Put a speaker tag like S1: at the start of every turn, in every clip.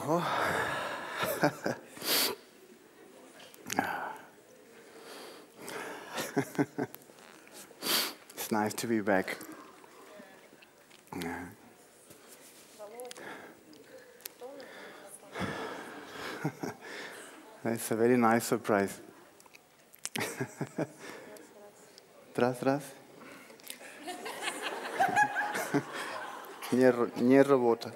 S1: Ого. It's nice to be back. It's a very nice surprise. Раз. Не работа.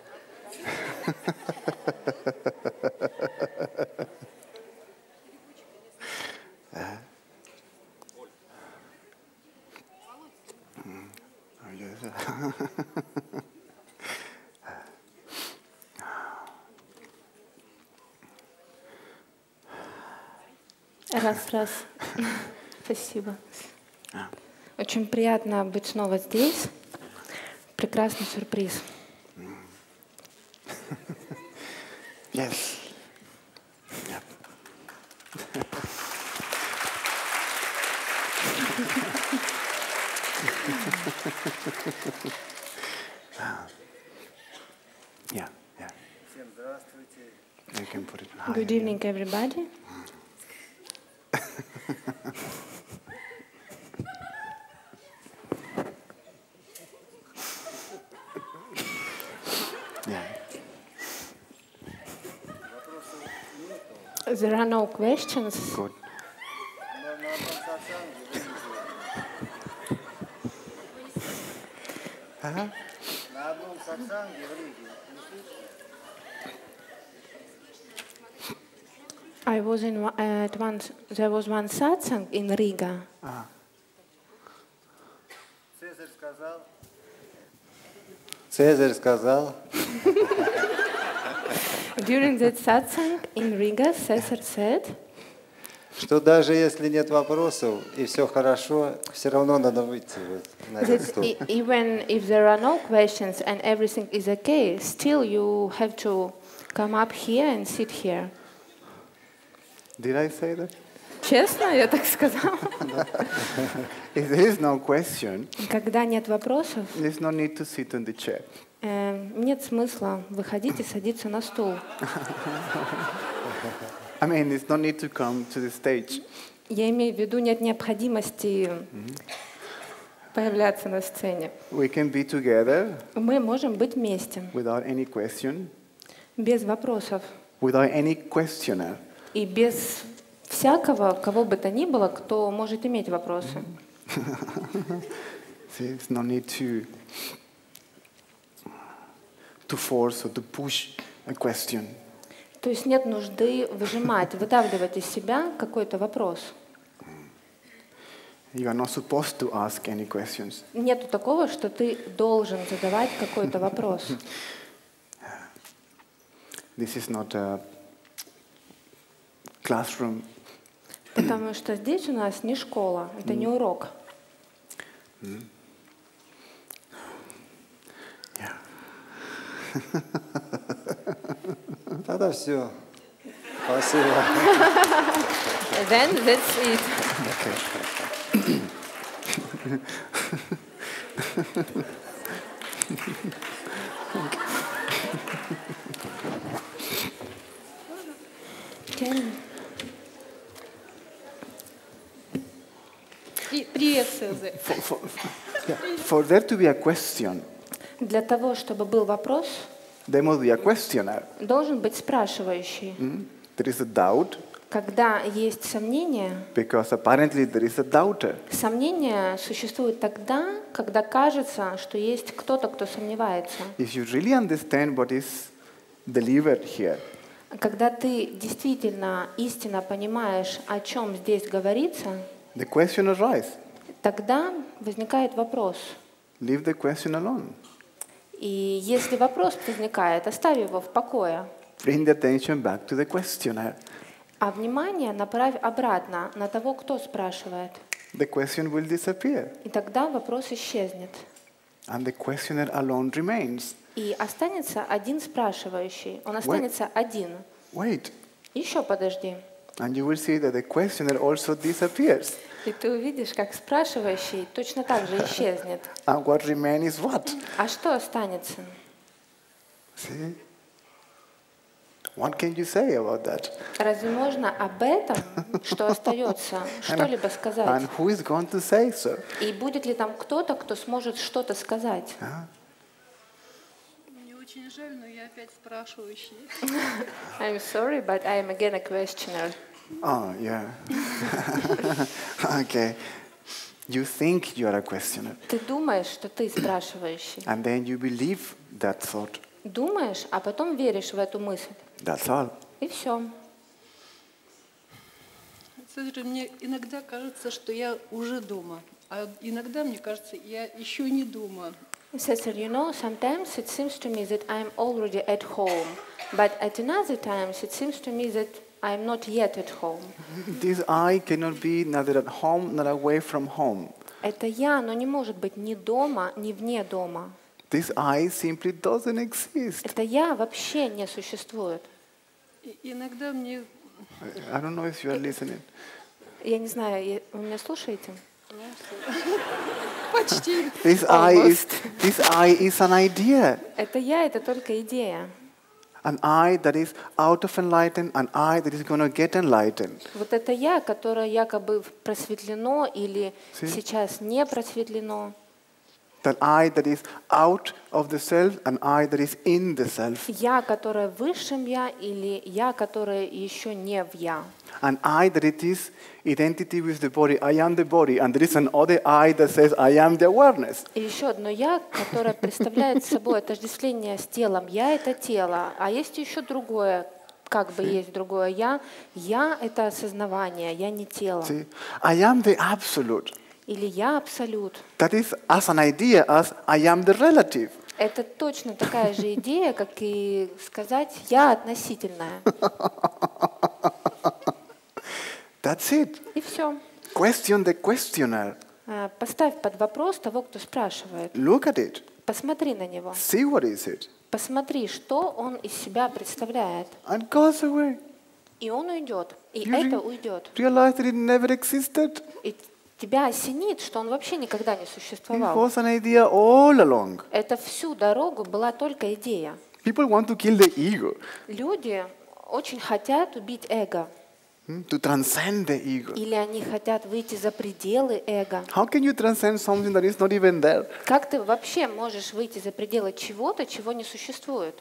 S2: Раз. Спасибо. Очень приятно быть снова здесь. Прекрасный сюрприз.
S1: Yes. Yep. Yeah.
S3: Всем здравствуйте.
S1: You can put it higher.
S2: Good evening, everybody. There are no questions.
S1: Good.
S3: На одном сатсанге в Риге.
S2: I was there was one satsang in Riga.
S3: Цезарь сказал.
S2: During that satsang in Riga, Caesar said,
S3: Что даже если нет вопросов и все хорошо, все равно надо выйти на этот стул.
S2: that even if there are no questions and everything is okay, still you have to come up here and sit here.
S1: Did I say that?
S2: Честно, я так сказала.
S1: If there is no question,
S2: Когда нет вопросов,
S1: there's no need to sit on the chair.
S2: нет смысла выходить и садиться на стул.
S1: I mean, there's no need to come to the stage.
S2: Я имею в виду, нет необходимости появляться на сцене.
S1: We can be together
S2: Мы можем быть вместе,
S1: without any question,
S2: без вопросов
S1: without any questioner.
S2: и без всякого, кого бы то ни было, кто может иметь вопросы.
S1: See, there's no need to force or to push a question.
S2: То есть нет нужды выжимать, выдавливать из себя какой-то вопрос.
S1: You are not supposed to ask any questions.
S2: Нету такого, что ты должен задавать какой-то вопрос.
S1: This is not a classroom.
S2: Потому что здесь у нас не школа, это не урок.
S3: Тогда все. Спасибо.
S2: Then that's it. Привет, Цезарь.
S1: For there to be a question,
S2: Для того, чтобы был вопрос,
S1: there must be a questioner.
S2: должен быть спрашивающий.
S1: There is a doubt,
S2: Когда есть сомнения,
S1: because apparently there is a doubter.
S2: сомнения существуют тогда, когда кажется, что есть кто-то, кто сомневается.
S1: If you really understand what is delivered here,
S2: Когда ты действительно истинно понимаешь, о чем здесь говорится,
S1: the question arises.
S2: тогда возникает вопрос.
S1: Leave the question alone.
S2: И если вопрос возникает, оставь его в покое,
S1: Bring the attention back to the questioner.
S2: а внимание направь обратно на того, кто спрашивает.
S1: The question will disappear,
S2: И тогда вопрос исчезнет.
S1: and the questioner alone remains.
S2: И останется один спрашивающий. Он останется один.
S1: Wait,
S2: Еще подожди.
S1: and you will see that the questioner also disappears.
S2: И ты увидишь, как спрашивающий точно так же исчезнет.
S1: And what remains is what?
S2: А что останется?
S1: See? What can you say about that?
S2: Разве можно об этом, что остается, что-либо сказать?
S1: And who is going to say so?
S2: И будет ли там кто-то, кто сможет что-то сказать?
S4: Мне очень жаль, но я опять спрашивающий.
S2: I'm sorry, but I am again a questioner.
S1: Oh, yeah. Okay. You think you are a questioner.
S2: Ты думаешь, что ты спрашивающий.
S1: And then you believe that thought.
S2: Думаешь, а потом веришь в эту мысль.
S1: That's all.
S2: И все.
S4: Слушай, мне иногда кажется, что я уже дома, а иногда мне кажется, я еще не дома.
S2: Sister, you know, sometimes it seems to me that I'm already at home, but at another times it seems to me that I'm not yet at home.
S1: This I cannot be neither at home nor away from home.
S2: Это я, но не может быть ни дома, ни вне дома.
S1: This I simply doesn't exist.
S2: Это я вообще не существует.
S4: Иногда мне
S1: I don't know if you are listening.
S2: Я не знаю, вы меня слушаете?
S4: почти.
S1: This I is an idea.
S2: Это я, это только идея.
S1: An I that is out of enlightened, an I that is going to get enlightened.
S2: Вот это я, которое якобы просветлено или
S1: See?
S2: сейчас не просветлено.
S1: That I that is out of the self, and I that is in the self.
S2: Я, которая в высшем я, или я, которая еще не в я.
S1: An I that it is identity with the body. I am the body, and there is another I that says I am the awareness.
S2: И еще одно я, которое представляет собой отождествление с телом. Я — это тело, а есть еще другое, как бы есть другое я. Я — это осознавание, я не тело.
S1: See, I am the absolute.
S2: Или я абсолют.
S1: That is as an idea as I am the relative.
S2: Это точно такая же идея, как и сказать «я относительная».
S1: That's it.
S2: И все.
S1: Question the questioner.
S2: Поставь под вопрос того, кто спрашивает.
S1: Look at it.
S2: Посмотри на него.
S1: See what is it.
S2: Посмотри, что он из себя представляет.
S1: And goes away.
S2: И он уйдет. И
S1: You
S2: это уйдет.
S1: realize that it never existed.
S2: И тебя осенит, что он вообще никогда не
S1: It
S2: существовал.
S1: was an idea all along.
S2: Это всю дорогу была только идея.
S1: People want to kill the ego,
S2: Люди очень хотят убить эго.
S1: to transcend the ego.
S2: Или они хотят выйти за пределы эго.
S1: How can you transcend something that is not even there?
S2: Как ты вообще можешь выйти за пределы чего-то, чего не существует?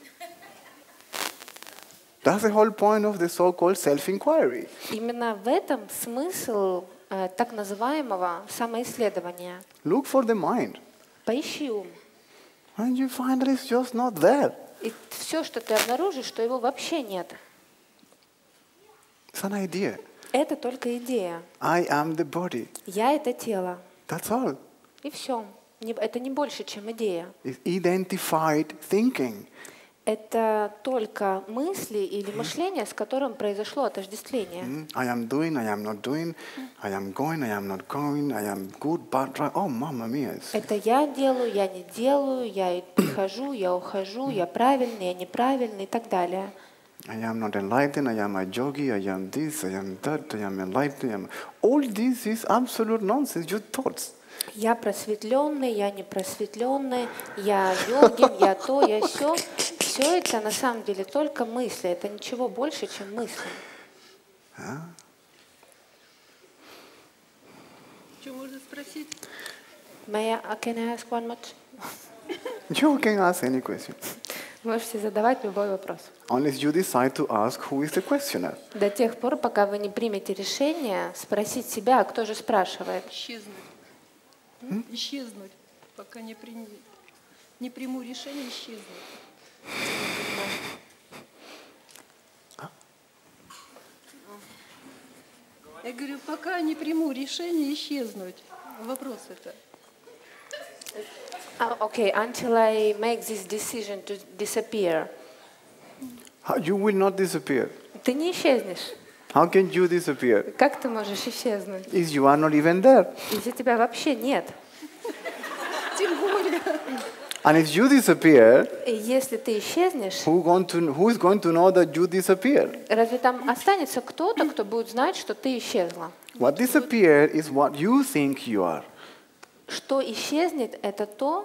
S1: That's the whole point of the so-called self-inquiry.
S2: Именно в этом смысл так называемого самоисследования.
S1: Look for the mind,
S2: Поищи ум.
S1: and you find that it's just not there.
S2: И все, что ты обнаружишь, что его вообще нет.
S1: It's an idea.
S2: Это только идея.
S1: I am the body.
S2: Я — это тело.
S1: That's all.
S2: И все. Это не больше, чем идея.
S1: It's identified thinking.
S2: Это только мысли или мышление, с которым произошло отождествление.
S1: I am doing, I am not doing, I am going, I am not going, I am good, bad, right. Oh, mamma mia.
S2: Это я делаю, я не делаю, я прихожу, я ухожу, я правильный, я неправильный и так далее.
S1: I am not enlightened, I am a yogi, I am this, I am that, I am enlightened. I am... All this is absolute nonsense, your thoughts.
S2: Я просветленный, я не просветленный, я йогин, я то, я сё. Все это на самом деле только мысли. Это ничего больше, чем мысли.
S4: Что можно спросить?
S2: Can I ask one more?
S1: You can ask any question.
S2: Можете задавать любой вопрос.
S1: Unless you decide to ask who is the questioner.
S2: До тех пор, пока вы не примете решение спросить себя, а кто же спрашивает.
S4: Исчезнуть. Исчезнуть, пока не приму решение исчезнуть. Я говорю, пока не приму решение исчезнуть. Вопрос это.
S2: Okay, until I make this decision to disappear.
S1: You will not disappear.
S2: Ты не исчезнешь.
S1: How can you disappear?
S2: Как ты можешь исчезнуть?
S1: If you are not even there.
S2: Если тебя вообще нет.
S4: Тем более.
S1: And if you disappear,
S2: И если ты исчезнешь,
S1: who is going to know that you disappeared?
S2: разве там останется кто-то, кто будет знать, что ты исчезла?
S1: What disappeared is what you think you are.
S2: Что исчезнет, это то,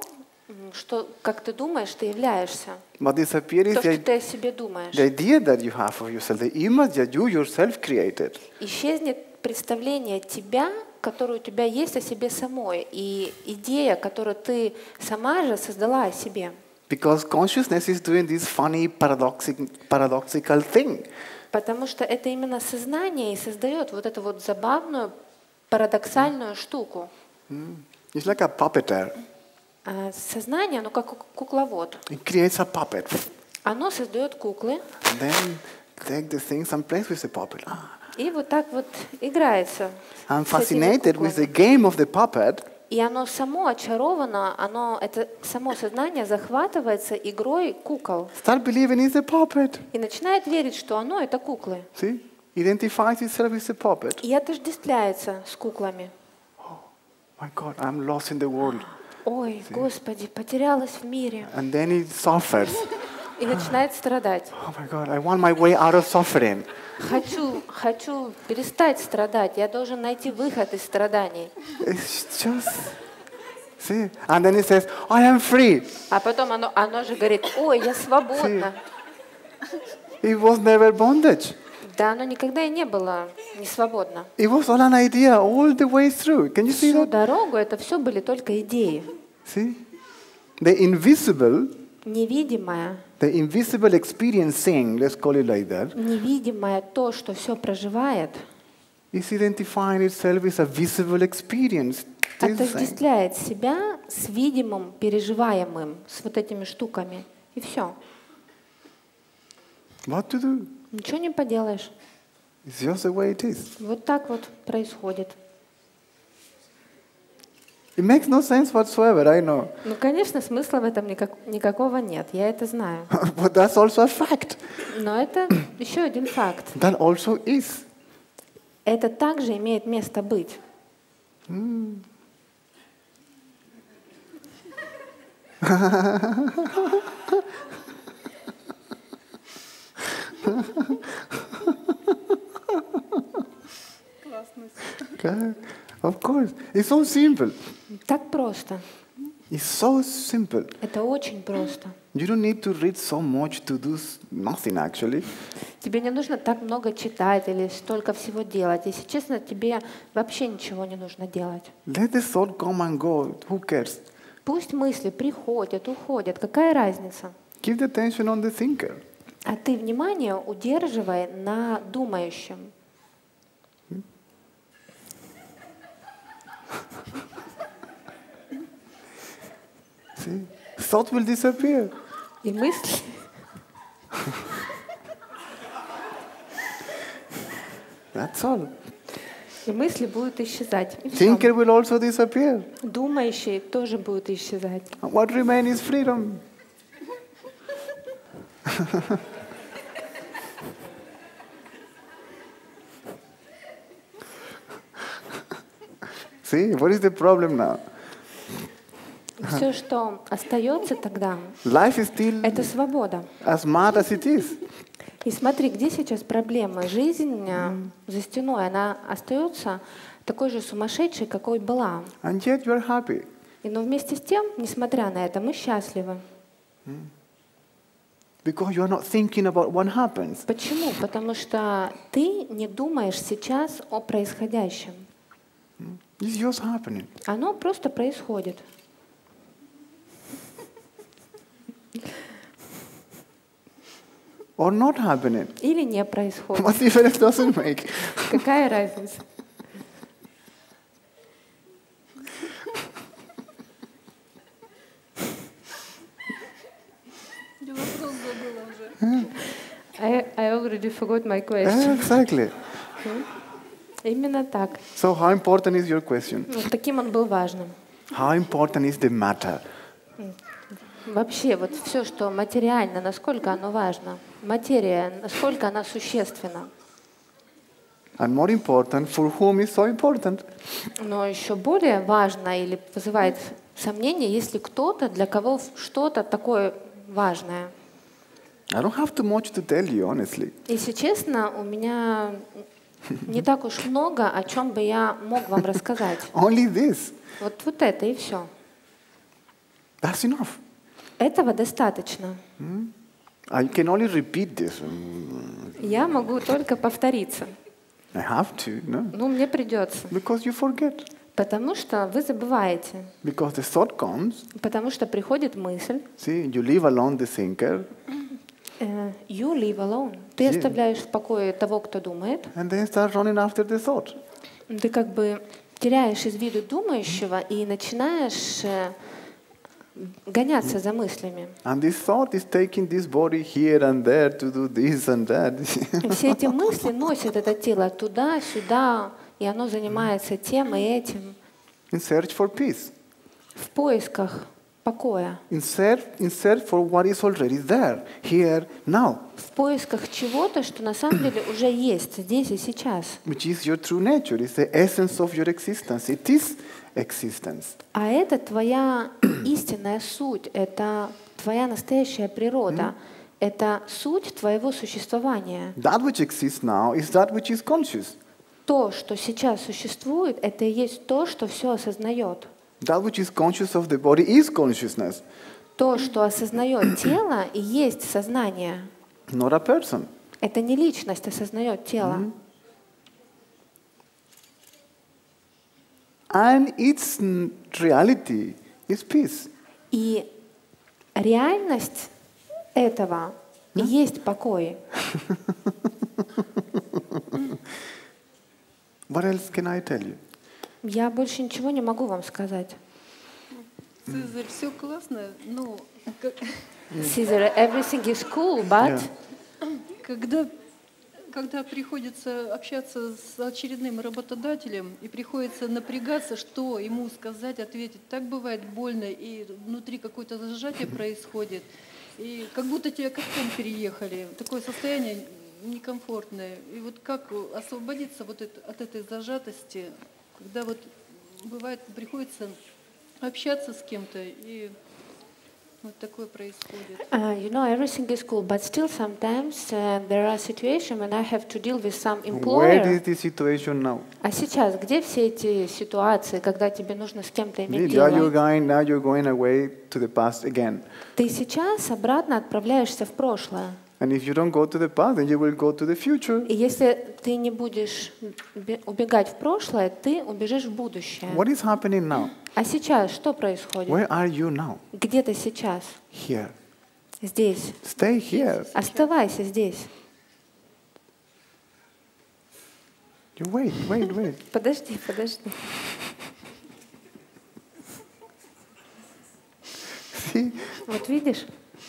S2: что, как ты думаешь, ты являешься.
S1: What disappears
S2: То,
S1: is
S2: что ты о себе думаешь.
S1: the idea that you have of yourself, the image that you yourself created.
S2: Исчезнет представление тебя, которое у тебя есть о себе самой, и идея, которую ты сама же создала о себе.
S1: Because consciousness is doing this funny paradoxical thing.
S2: Потому что это именно сознание и создает вот эту вот забавную, парадоксальную штуку.
S1: It's like a puppeteer.
S2: А сознание, оно как кукловод.
S1: It creates a puppet.
S2: Оно создает куклы,
S1: And then take the things and plays with the puppet.
S2: и вот так вот играется.
S1: I'm
S2: с этими
S1: fascinated with the
S2: куклами.
S1: game of the puppet.
S2: И оно само очаровано, это само сознание захватывается игрой кукол.
S1: Start believing it's a puppet.
S2: И начинает верить, что оно — это куклы.
S1: See? Identifies itself with the puppet.
S2: И отождествляется с куклами.
S1: My God, I'm lost in the world.
S2: Ой, Господи, потерялась в мире.
S1: And then it suffers.
S2: И начинает страдать.
S1: Oh my God, I want my way out of suffering.
S2: Хочу перестать страдать. Я должен найти выход из страданий.
S1: It's just, see? And then it says, I am free.
S2: А потом оно же говорит: ой, я свободна.
S1: It was never bondage.
S2: Да, оно никогда и не было не свободно.
S1: It was all an idea all the way through. Can you see
S2: Всю
S1: that?
S2: дорогу это все были только идеи.
S1: See? The invisible experiencing, let's call it like that,
S2: невидимое то, что все проживает,
S1: is identifying itself with a visible experience. This is saying,
S2: отождествляет себя с видимым, переживаемым, с вот этими штуками. И все.
S1: what to do?
S2: Ничего не поделаешь.
S1: It's just the way it is.
S2: Вот так вот происходит.
S1: It makes no sense whatsoever, I know.
S2: Ну, конечно, смысла в этом никакого нет. Я это знаю.
S1: But that's also a fact.
S2: Но это еще один факт.
S1: That also is.
S2: Это также имеет место быть.
S1: Okay? Of course. It's so simple.
S2: Так просто.
S1: It's so simple.
S2: Это очень просто.
S1: You don't need to read so much to do nothing actually.
S2: Тебе не нужно так много читать или столько всего делать. Если честно, тебе вообще ничего не нужно делать.
S1: Let the thought come and go. Who cares?
S2: Пусть мысли приходят, уходят. Какая разница?
S1: Keep the attention on the thinker.
S2: А ты внимание удерживай на думающем.
S1: See? Thought will disappear.
S2: И мысли,
S1: That's all.
S2: и мысли будут исчезать. И всё.
S1: Thinker will also disappear.
S2: Думающие тоже будут исчезать.
S1: And what remains is freedom. See, what is the problem now?
S2: Все, что остается тогда,
S1: Life is still
S2: это свобода.
S1: as mad as it is.
S2: И смотри, где сейчас проблема? Жизнь за стеной, она остается такой же сумасшедшей, какой была.
S1: And yet you are happy.
S2: Но вместе с тем, несмотря на это, мы счастливы.
S1: Because you are not thinking about what happens.
S2: Почему? Потому что ты не думаешь сейчас о происходящем.
S1: It's just happening.
S2: Оно просто происходит.
S1: Or not happening.
S2: Или не происходит.
S1: What difference does it make?
S2: Какая разница?
S4: Я вопрос забыла уже.
S2: I already forgot my question.
S1: Exactly.
S2: Именно так.
S1: So how important is your question?
S2: Вот таким он был важным.
S1: How important is the matter?
S2: Вообще, вот все, что материально, насколько оно важно. Материя, насколько она существенна.
S1: And more important, for whom is so important?
S2: Но еще более важно или вызывает сомнение, если кто-то, для кого что-то такое важное.
S1: I don't have too much to tell you, honestly.
S2: Если честно, у меня не так уж много, о чем бы я мог вам рассказать.
S1: Only this.
S2: Вот это и все.
S1: That's enough.
S2: Этого достаточно.
S1: I can only repeat this.
S2: Я могу только повториться.
S1: I have to, no?
S2: Ну, мне придется.
S1: Because you forget.
S2: Потому что вы забываете.
S1: Because the thought comes.
S2: Потому что приходит мысль.
S1: See, you leave alone the thinker,
S2: You leave alone. Ты оставляешь в покое того, кто думает.
S1: and then start running after the thought.
S2: Ты как бы теряешь из виду думающего и начинаешь гоняться за мыслями.
S1: And this thought is taking this body here and there to do this and that.
S2: И все эти мысли носят это тело туда-сюда, и оно занимается тем и этим
S1: In search for peace.
S2: в поисках покоя,
S1: In search for what is already there, here, now,
S2: в поисках чего-то, что на самом деле уже есть здесь и сейчас.
S1: which is your true nature. It's the essence of your existence. It is existence.
S2: А это твоя истинная суть, это твоя настоящая природа, это суть твоего существования.
S1: That which exists now is that which is conscious.
S2: То, что сейчас существует, это и есть то, что все осознает.
S1: That which is conscious of the body is consciousness,
S2: То, что осознает тело, и есть сознание.
S1: not a person.
S2: Это не личность осознает тело.
S1: And its reality is peace.
S2: И реальность этого и есть покой.
S1: What else can I tell you?
S2: Я больше ничего не могу вам сказать.
S4: Цезарь, все классно, но
S2: Caesar, everything is cool, but
S4: когда приходится общаться с очередным работодателем и приходится напрягаться, что ему сказать, ответить, так бывает больно, и внутри какое-то зажатие происходит, и как будто тебя катком переехали, такое состояние некомфортное. И вот как освободиться вот от этой зажатости, когда вот бывает, приходится общаться с кем-то, и вот такое происходит.
S2: you know, everything is cool, but still sometimes there are situations when I have to deal with some
S1: Where
S2: employer.
S1: is this situation now?
S2: А сейчас, где все эти ситуации, когда тебе нужно с кем-то иметь
S1: Now
S2: дело?
S1: now you're going away to the past again.
S2: Ты сейчас обратно отправляешься в прошлое.
S1: And if you don't go to the past, then you will go to the future.
S2: И если ты не будешь убегать в прошлое, ты убежишь в будущее.
S1: What is happening now?
S2: А сейчас что происходит?
S1: Where are you now?
S2: Где ты сейчас?
S1: Here.
S2: Здесь.
S1: Stay here.
S2: Оставайся здесь.
S1: You wait.
S2: Подожди.
S1: See?
S2: Вот видишь?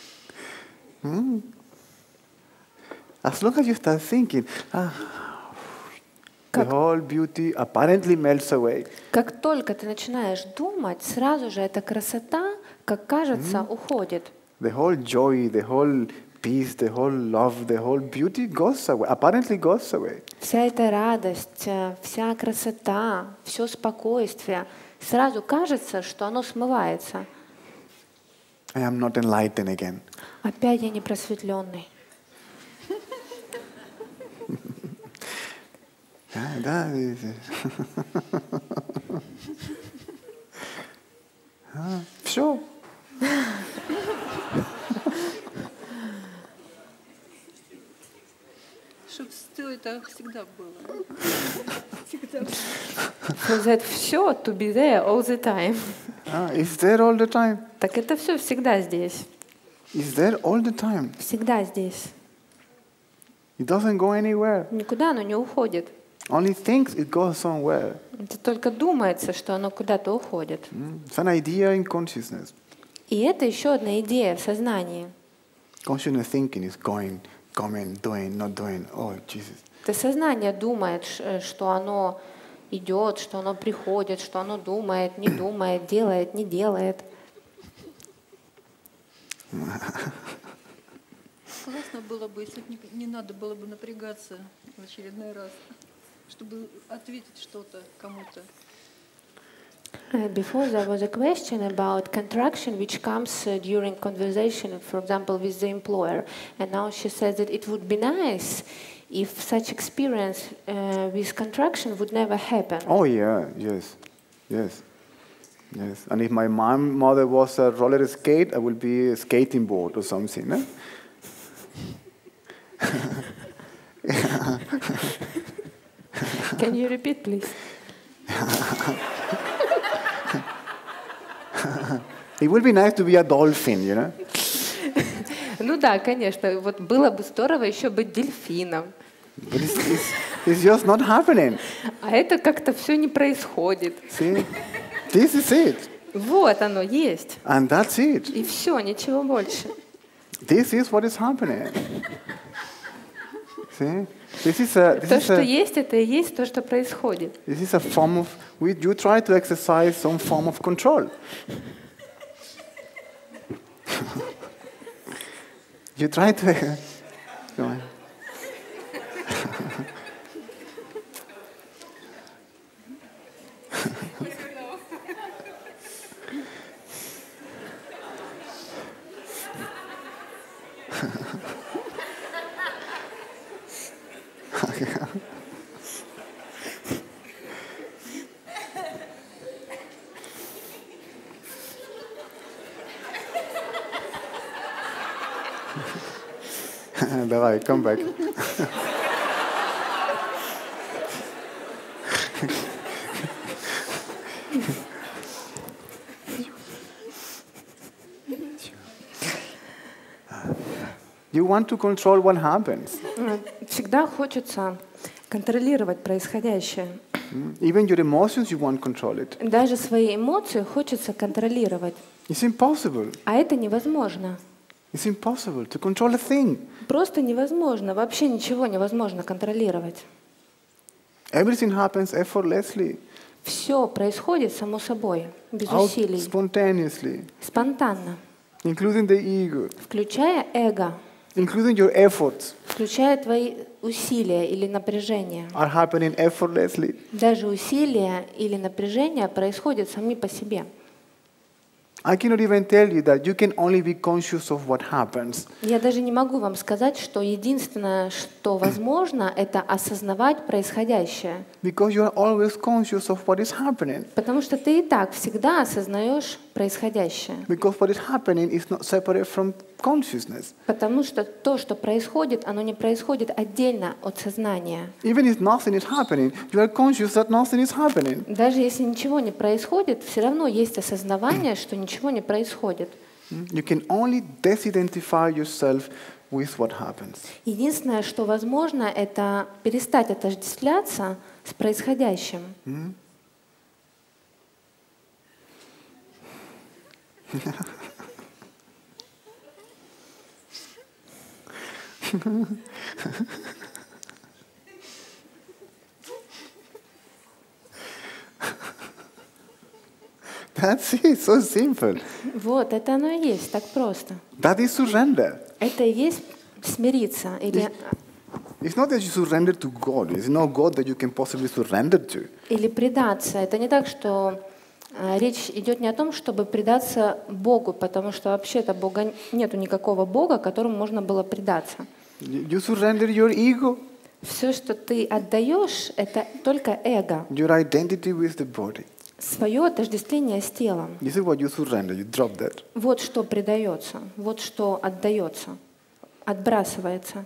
S1: As long as you start thinking, the whole beauty apparently melts away.
S2: Как только ты начинаешь думать, сразу же эта красота, как кажется, уходит.
S1: The whole joy, the whole peace, the whole love, the whole beauty goes away, apparently goes away.
S2: Вся эта радость, вся красота, все спокойствие, сразу кажется, что оно смывается.
S1: I am not enlightened again.
S2: Опять я не просветленный.
S1: That is Все.
S4: Чтобы все это всегда было. Всегда.
S2: So that все to be there all the time.
S1: It's there all the time.
S2: Так это все всегда здесь.
S1: It's there all the time.
S2: Всегда здесь.
S1: It doesn't go anywhere.
S2: Никуда оно не уходит.
S1: Only thinks it goes somewhere.
S2: Это только думается, что оно куда-то уходит.
S1: It's an idea in consciousness.
S2: И это еще одна идея в сознании.
S1: Consciousness thinking is going, coming, doing, not doing. Oh, Jesus.
S2: Это сознание думает, что оно идет, что оно приходит, что оно думает, не думает, делает, не делает.
S4: Классно было бы, если бы не надо было бы напрягаться в очередной раз, чтобы ответить что-то кому-то.
S2: Before there was a question about contraction which comes during conversation, for example, with the employer. And now she says that it would be nice if such experience with contraction would never happen.
S1: Oh, yeah, yes, yes. Yes. And if my mother was a roller skate, I would be a skating board or something. No?
S2: Can you repeat, please?
S1: It would be nice to be a dolphin, you know.
S2: Ну да, конечно. Вот было бы здорово еще быть дельфином.
S1: But it's just not happening.
S2: А это как-то все не происходит.
S1: See, this is it,
S2: Вот оно есть.
S1: and that's it.
S2: И все, ничего больше.
S1: This is what is happening. See, this is a
S2: То, что есть, это и есть то, что происходит.
S1: this is a form of you try to exercise some form of control. You try to. Go on. Давай, come back. You want to control what happens.
S2: Всегда хочется контролировать происходящее.
S1: Even your emotions, you want to control it.
S2: Даже свои эмоции хочется контролировать.
S1: It's impossible.
S2: А это невозможно.
S1: It's impossible to control a thing.
S2: Просто невозможно. Вообще ничего невозможно контролировать.
S1: Everything happens effortlessly,
S2: Все происходит само собой, без усилий,
S1: spontaneously,
S2: спонтанно,
S1: including the ego,
S2: включая эго,
S1: including your efforts,
S2: включая твои усилия или напряжение.
S1: are happening effortlessly.
S2: Даже усилия или напряжение происходят сами по себе.
S1: I cannot even tell you that you can only be conscious of what happens.
S2: Я даже не могу вам сказать, что единственное, что возможно, это осознавать происходящее.
S1: Because you are always conscious of what is happening.
S2: Потому что ты и так всегда осознаешь происходящее.
S1: Because what is happening is not separate from consciousness.
S2: Потому что то, что происходит, оно не происходит отдельно от сознания.
S1: Even if nothing is happening, you are conscious that nothing is happening.
S2: Даже если ничего не происходит, все равно есть осознавание, что ничего не происходит.
S1: You can only disidentify yourself with what happens.
S2: Единственное, что возможно, это перестать отождествляться с происходящим.
S1: That's it, so simple.
S2: Вот, это оно и есть, так просто.
S1: That is surrender.
S2: Это и есть смириться.
S1: It's not that you surrender to God. There's no God that you can possibly surrender to.
S2: Или предаться. Это не так, что речь идет не о том, чтобы предаться Богу, потому что вообще-то Бога нету никакого Бога, которому можно было предаться.
S1: You surrender your ego,
S2: Все, что ты отдаешь, это только эго,
S1: your identity with the body.
S2: свое отождествление с телом.
S1: This is what you surrender. You drop that.
S2: Вот что предается, вот что отдается, отбрасывается.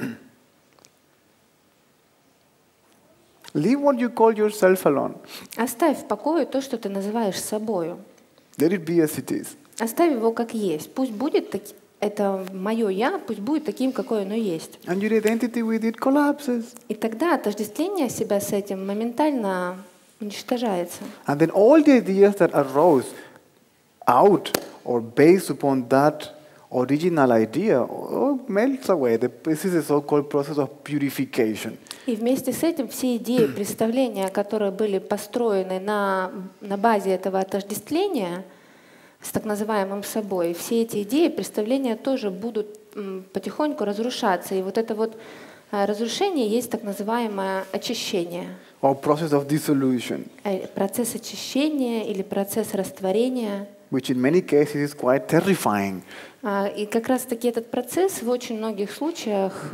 S1: Leave what you call yourself alone.
S2: Оставь в покое то, что ты называешь собою.
S1: Let it be as it is.
S2: Оставь его как есть. Пусть будет это мое я, пусть будет таким, какое оно есть.
S1: And your identity with it collapses.
S2: И тогда отождествление себя с этим моментально уничтожается.
S1: And then all the ideas that arose out or based upon that original idea melts away. This is a so-called process of purification.
S2: И вместе с этим все идеи, представления, которые были построены на базе этого отождествления с так называемым собой, все эти идеи, представления тоже будут потихоньку разрушаться. И вот это вот разрушение есть так называемое очищение.
S1: Or process of dissolution,
S2: Процесс очищения или процесс растворения.
S1: which in many cases is quite terrifying.
S2: И как раз-таки этот процесс в очень многих случаях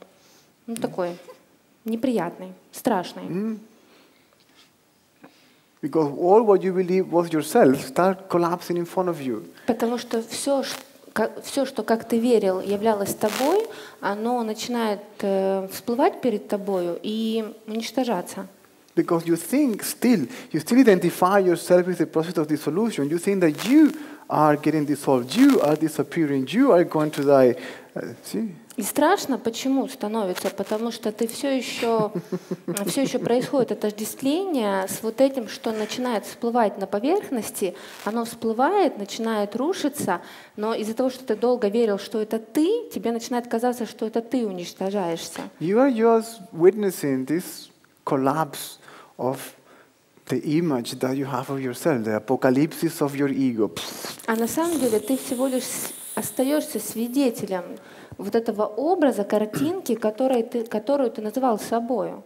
S2: такой неприятный, страшный.
S1: Because all what you believe was yourself start collapsing in front of you.
S2: Потому что все, что как ты верил, являлось тобой, оно начинает всплывать перед тобою и уничтожаться.
S1: Because you still identify yourself with the process of dissolution. You think that you are getting dissolved, you are disappearing, you are going to die. See?
S2: И страшно, почему становится? Потому что ты все еще происходит отождествление с вот этим, что начинает всплывать на поверхности, оно всплывает, начинает рушиться, но из-за того, что ты долго верил, что это ты, тебе начинает казаться, что это ты уничтожаешься.
S1: You are just witnessing this collapse of the image that you have of yourself, the apocalypse of your ego.
S2: А на самом деле ты всего лишь остаешься свидетелем вот этого образа, картинки, которую ты называл собою.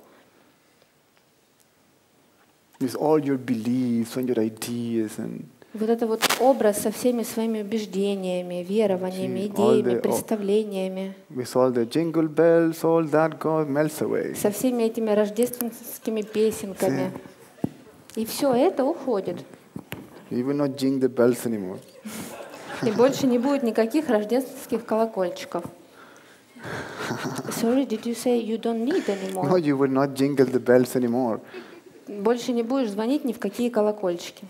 S1: With all your beliefs and your ideas and
S2: Вот это вот образ со всеми своими убеждениями, верованиями, идеями, представлениями,
S1: with all the jingle bells, all that God melts away.
S2: со всеми этими рождественскими песенками. И все это уходит.
S1: You will not jingle the bells anymore.
S2: И больше не будет никаких рождественских колокольчиков. Sorry, did you say you don't need
S1: No,
S2: anymore?
S1: you will not jingle the bells anymore.
S2: Больше не будешь звонить ни в какие колокольчики.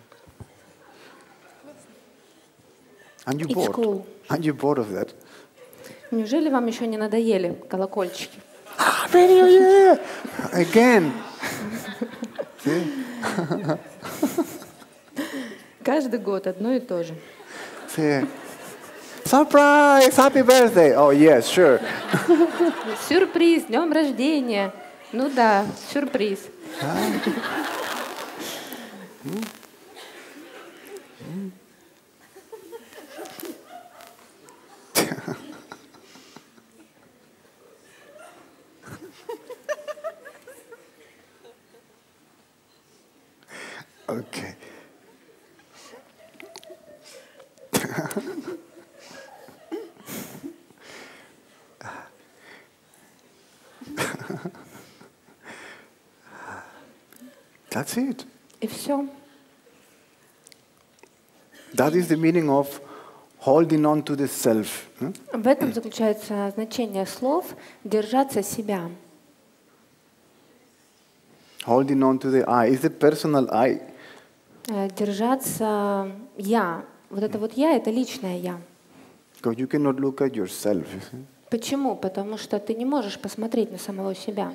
S1: And you
S2: It's
S1: bored.
S2: cool.
S1: And you bored of that.
S2: Неужели вам еще не надоели колокольчики?
S1: Radio, yeah! Again. See?
S2: Каждый год одно и то же.
S1: See? Surprise! Happy birthday! Oh, yes, sure.
S2: Сюрприз, днем рождения. Ну да, сюрприз.
S1: Okay. That's it.
S2: И все.
S1: That is the meaning of holding on to the self.
S2: В этом заключается значение слов «держаться себя».
S1: Holding on to the I. It's the personal I.
S2: Держаться «я». Вот это вот «я» — это личное «я».
S1: Because you cannot look at yourself. You see?
S2: Почему? Потому что ты не можешь посмотреть на самого себя.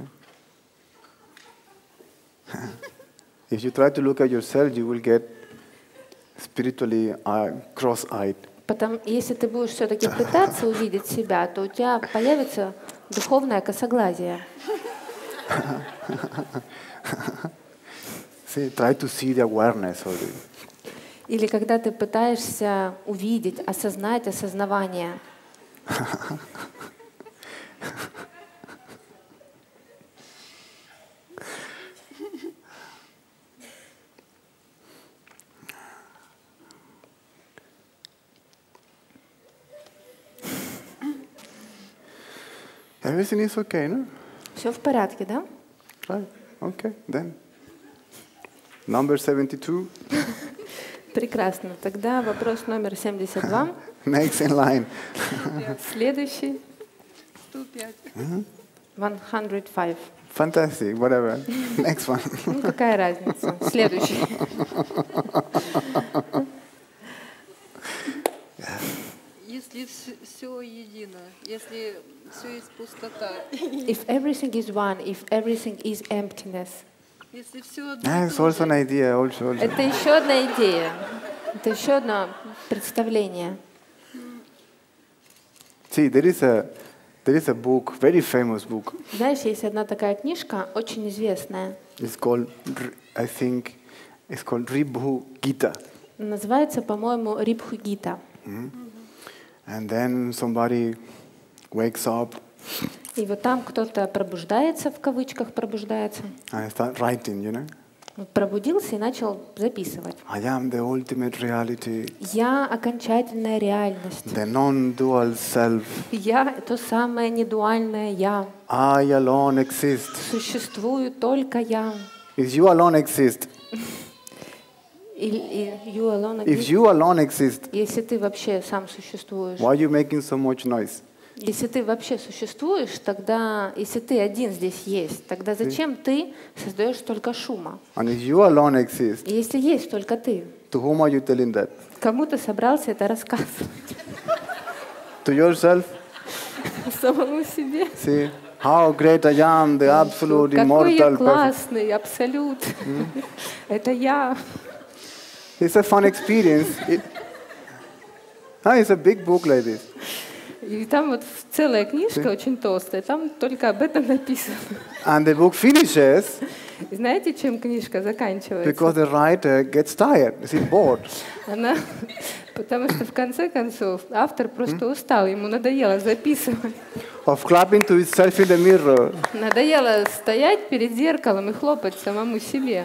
S1: If you try to look at yourself, you will get spiritually cross-eyed.
S2: Если ты будешь все-таки пытаться увидеть себя, то у тебя появится духовное косоглазие.
S1: See, try to see the awareness of it.
S2: Или когда ты пытаешься увидеть, осознать осознавание.
S1: Everything is okay, no?
S2: Все в порядке, да?
S1: Right. Okay, then. Number 72.
S2: Прекрасно. Тогда вопрос номер 72.
S1: Next in line.
S2: Следующий.
S4: 105.
S2: 105.
S1: Fantastic, whatever. Next one.
S2: Ну, какая разница? Следующий.
S4: Если все едино, если все есть пустота,
S2: If everything is one, if everything is emptiness.
S4: если все одно и
S1: That's
S4: то
S1: also an
S4: же,
S1: idea. Also.
S2: Это еще одна идея. Это еще одно представление.
S1: See, there is a book, very famous book.
S2: Знаешь, есть одна такая книжка, очень известная.
S1: It's called, I think, it's called Ribhu Gita.
S2: Называется, по-моему, Рибху-гита.
S1: And then somebody wakes up
S2: И вот там кто-то пробуждается, в кавычках пробуждается,
S1: and start writing, you know.
S2: пробудился и начал записывать.
S1: I am the ultimate reality,
S2: Я окончательная реальность.
S1: the non-dual self.
S2: Я то самое недуальное я.
S1: I alone exist.
S2: Существую только я.
S1: If you alone exist,
S2: You alone
S1: if
S2: exist.
S1: you alone exist,
S2: Если ты вообще сам существуешь,
S1: why are you making so much noise?
S2: если ты вообще существуешь, тогда, если ты один здесь есть, тогда зачем ты создаешь столько шума?
S1: And if you alone exist,
S2: И если есть только ты,
S1: to whom are you telling that?
S2: кому ты собрался это рассказывать?
S1: To yourself?
S2: Самому себе.
S1: See, how great I am, the absolute,
S2: Какой я
S1: immortal, perfect.
S2: классный, абсолют. Это я.
S1: It's a fun experience. It's a big book like this.
S2: И там вот целая книжка очень толстая, там только об этом написано.
S1: And the book finishes
S2: И знаете, чем книжка заканчивается?
S1: because the writer gets tired, is bored.
S2: Она, потому что в конце концов автор просто устал, ему надоело записывать.
S1: Of clapping to himself in the mirror.
S2: Надоело стоять перед зеркалом и хлопать самому себе.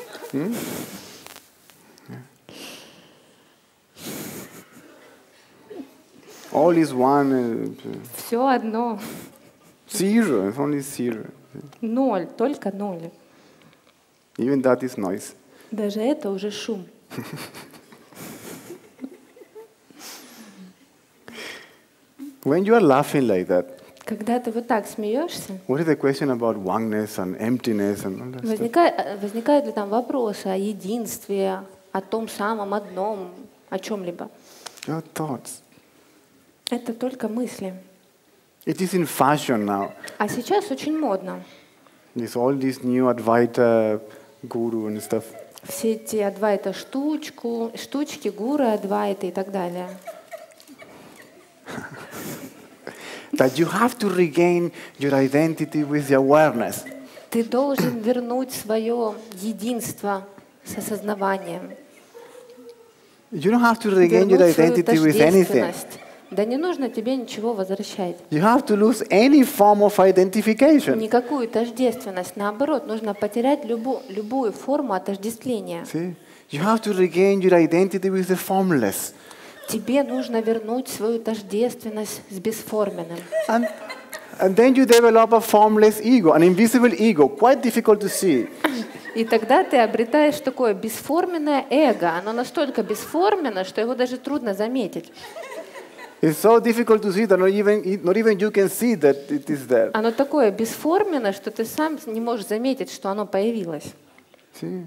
S1: All is one.
S2: Все одно.
S1: Zero. It's only zero.
S2: Ноль, только ноль.
S1: Even that is noise.
S2: Даже это уже шум.
S1: When you are laughing like that,
S2: Когда ты вот так смеешься,
S1: what is the question about oneness and emptiness and all that stuff?
S2: возникают ли там вопросы о единстве, о том самом одном, о чем-либо?
S1: Your thoughts.
S2: Это только мысли.
S1: It is in fashion now.
S2: А сейчас очень модно.
S1: There's all these new Advaita guru and stuff.
S2: Все эти адвайта штучки, гуру адвайта и так далее.
S1: That you have to regain your identity with the awareness.
S2: Ты должен вернуть свое единство с осознаванием.
S1: You don't have to regain your
S2: Вернуть свою
S1: identity with anything.
S2: тождественность. Да не нужно тебе ничего возвращать.
S1: You have to lose any form of identification.
S2: Никакую тождественность. Наоборот, нужно потерять любую форму отождествления.
S1: See? You have to regain your identity with the formless.
S2: Тебе нужно вернуть свою тождественность с бесформенным.
S1: And then you develop a formless ego, an invisible ego, quite difficult to see.
S2: И тогда ты обретаешь такое бесформенное эго. Оно настолько бесформенно, что его даже трудно заметить.
S1: It's so difficult to see that not even you can see that it is there.
S2: Оно такое бесформенное, что ты сам не можешь заметить, что оно появилось.
S1: See?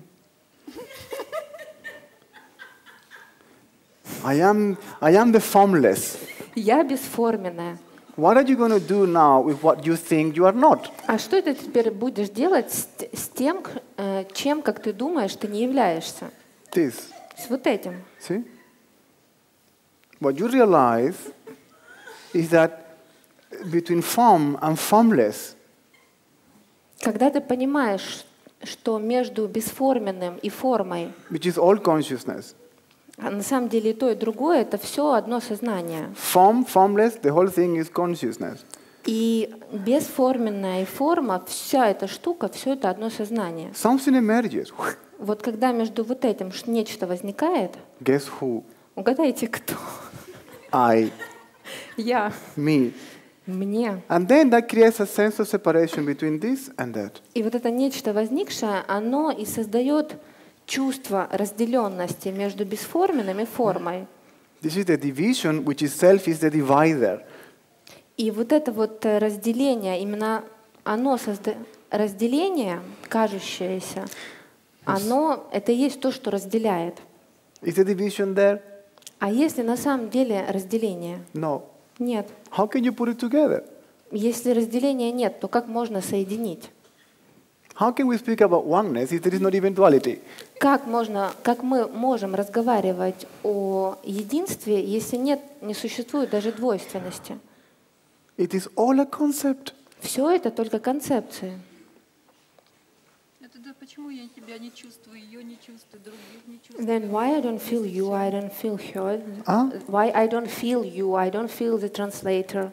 S1: I am the formless.
S2: Я бесформенная.
S1: What are you going to do now with what you think you are not?
S2: А что ты теперь будешь делать с тем, чем, как ты думаешь, ты не являешься?
S1: This.
S2: С вот этим.
S1: See? What you realize is that between form and formless,
S2: Когда ты понимаешь, что между бесформенным и формой,
S1: which is all consciousness,
S2: а на самом деле и то, и другое, это все одно сознание.
S1: form, formless, the whole thing is consciousness.
S2: И бесформенная и форма, вся эта штука, все это одно сознание.
S1: Something emerges.
S2: Вот когда между вот этим нечто возникает,
S1: Guess who?
S2: угадайте, кто?
S1: I,
S2: Я.
S1: me.
S2: Мне.
S1: And then that creates a sense of separation between this and that.
S2: И вот это нечто возникшее, оно и создает чувство разделенности между бесформенным и формой.
S1: This is the division, which itself is the divider.
S2: И вот это вот разделение, именно оно разделение, кажущееся, оно это и есть то, что разделяет.
S1: Is the division there?
S2: А если на самом деле разделение?
S1: No.
S2: Нет.
S1: How can you put it together?
S2: Если разделения нет, то как можно соединить?
S1: How can we speak about oneness if there is not even duality?
S2: Как мы можем разговаривать о единстве, если не существует даже двойственности?
S1: It is all a concept.
S2: Все это только концепции.
S4: Это да, почему я тебя не чувствую, ее не чувствую, других не чувствую?
S2: Then why I don't feel you, I don't feel her?
S1: А?
S2: Why I don't feel you, I don't feel the translator?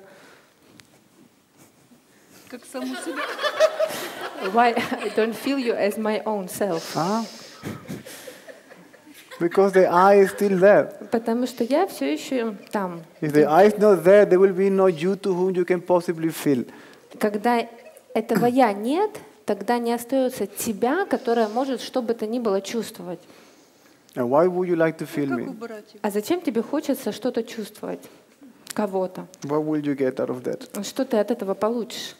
S4: Как саму себя.
S2: Why I don't feel you as my own self?
S1: Because the I is still there.
S2: Потому что я все еще там.
S1: If the I is not there, there will be no you to whom you can possibly feel.
S2: Когда этого я нет, тогда не остается тебя, которая может что бы то ни было чувствовать.
S1: And why would you like to feel
S4: Как
S1: me?
S4: убрать его?
S2: А зачем тебе хочется что-то чувствовать? Кого-то.
S1: What will you get out of that?
S2: Что ты от этого получишь?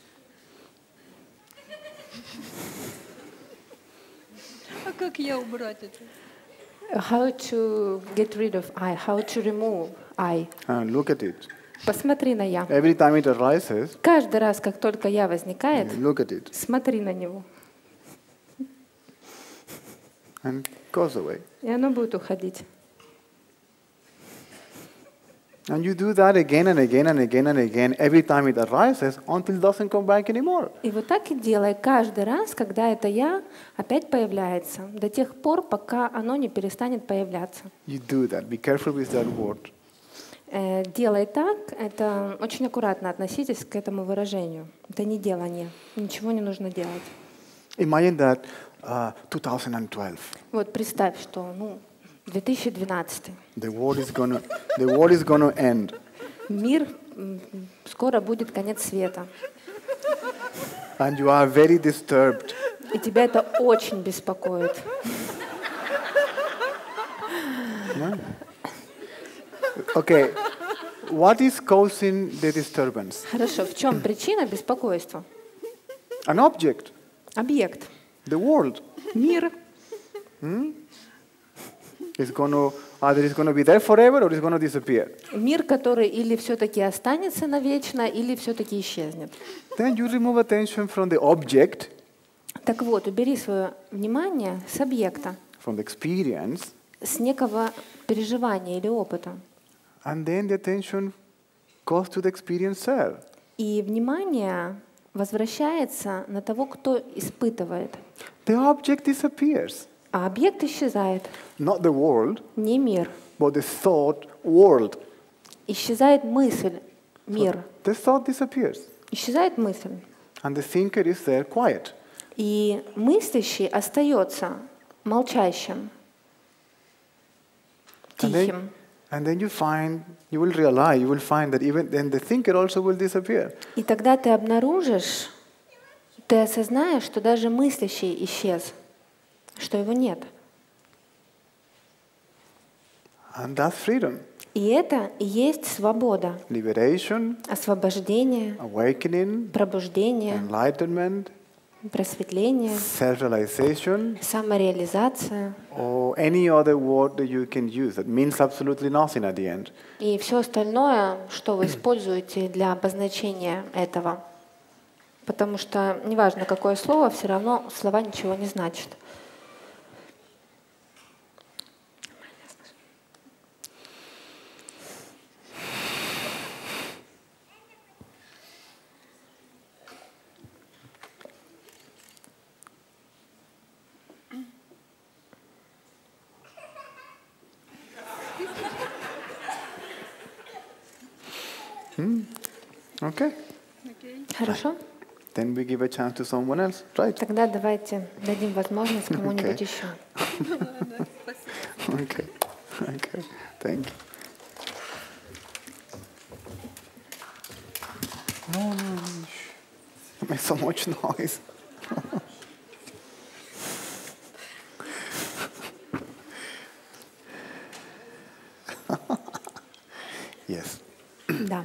S4: А как я убрать это?
S2: How to get rid of I? How to remove I?
S1: And look at it.
S2: Посмотри на я.
S1: Every time it arises,
S2: Каждый раз, как только я возникает,
S1: look at it
S2: смотри на него,
S1: and goes away.
S2: и оно будет уходить.
S1: And you do that again and again and again and again every time it arises until it doesn't come back anymore.
S2: И вот так и делай каждый раз, когда это я опять появляется, до тех пор, пока оно не перестанет появляться.
S1: You do that. Be careful with that word.
S2: Делай так, это очень аккуратно относитесь к этому выражению. Это не делание, ничего не нужно делать.
S1: Imagine that 2012.
S2: Вот представь, что 2012.
S1: The world is gonna end.
S2: Мир, скоро будет конец света.
S1: And you are very disturbed.
S2: И тебя это очень беспокоит.
S1: Okay. What is causing the disturbance?
S2: Хорошо, в чем причина беспокойства?
S1: An object.
S2: Объект.
S1: The world.
S2: Мир.
S1: It's either it's going to be there forever or it's going to disappear.
S2: Мир, который или все-таки останется навечно, или все-таки исчезнет.
S1: Then you remove attention from the object,
S2: Так вот, убери свое внимание с объекта,
S1: from the experience,
S2: с некого переживания или опыта.
S1: and then the attention goes to the experiencer.
S2: И внимание возвращается на того, кто испытывает.
S1: The object disappears.
S2: А объект исчезает,
S1: Not the world,
S2: не мир.
S1: but the thought world.
S2: Исчезает мысль, мир.
S1: The thought disappears.
S2: Исчезает мысль.
S1: And the thinker is there quiet.
S2: И мыслящий остается молчащим, тихим.
S1: And then you will find that even then the thinker also will disappear.
S2: И тогда ты обнаружишь, ты осознаешь, что даже мыслящий исчез, что его нет.
S1: And that's freedom.
S2: И это и есть свобода,
S1: Liberation,
S2: освобождение,
S1: awakening,
S2: пробуждение,
S1: enlightenment,
S2: просветление,
S1: self-realization,
S2: самореализация
S1: or any other word that you can use that means absolutely nothing at the end.
S2: и все остальное, что вы используете для обозначения этого. Потому что неважно, какое слово, все равно слова ничего не значат.
S1: Okay.
S2: Хорошо?
S1: Then we give a chance to someone else, right?
S2: Тогда давайте дадим возможность кому-нибудь еще.
S1: Okay. Okay. Thank you. No. Shh. It makes so much noise. Yes.
S2: Да.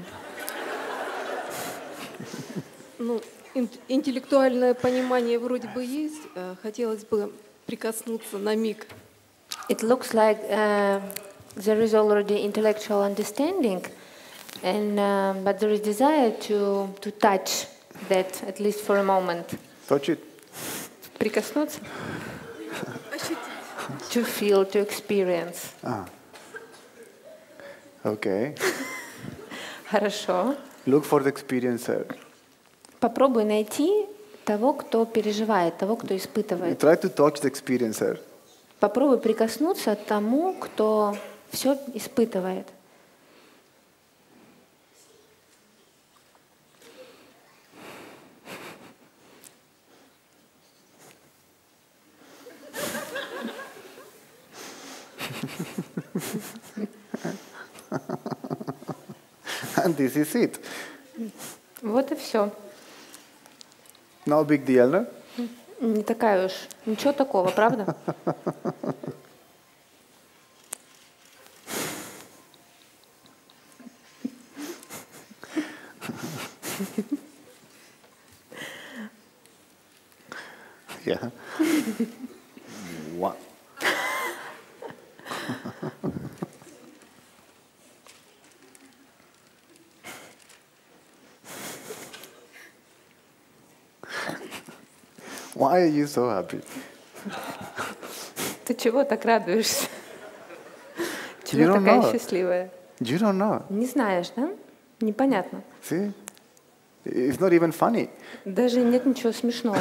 S5: Интеллектуальное понимание вроде бы есть. Хотелось бы прикоснуться на миг.
S2: It looks like there is already intellectual understanding, but there is desire to touch that at least for a moment.
S1: Touch it.
S2: Прикоснуться? To feel, to experience.
S1: Okay.
S2: Хорошо.
S1: Look for the experiencer.
S2: Попробуй найти того, кто переживает, того, кто
S1: You
S2: испытывает.
S1: try to touch the experiencer.
S2: Попробуй прикоснуться к тому, кто все испытывает.
S1: And this is it.
S2: Вот и все.
S1: No big deal, no?
S2: Не такая уж, ничего такого, правда?
S1: Yeah. What? Why are you so happy?
S2: Ты чего так радуешься?
S1: You
S2: Чего
S1: don't
S2: такая
S1: know.
S2: счастливая?
S1: You don't know.
S2: Не знаешь, да? Непонятно.
S1: See? It's not even funny.
S2: Даже нет ничего смешного.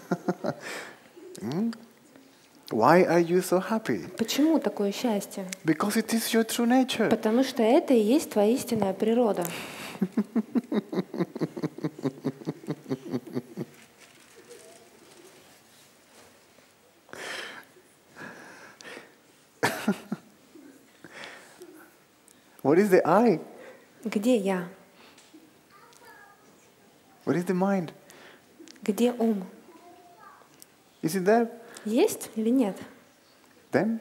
S1: Why are you so happy?
S2: Почему такое счастье?
S1: Because it is your true nature.
S2: Потому что это и есть твоя истинная природа.
S1: What is the I?
S2: Где я?
S1: What is the mind?
S2: Где ум?
S1: Is it there?
S2: Есть или нет?
S1: Then?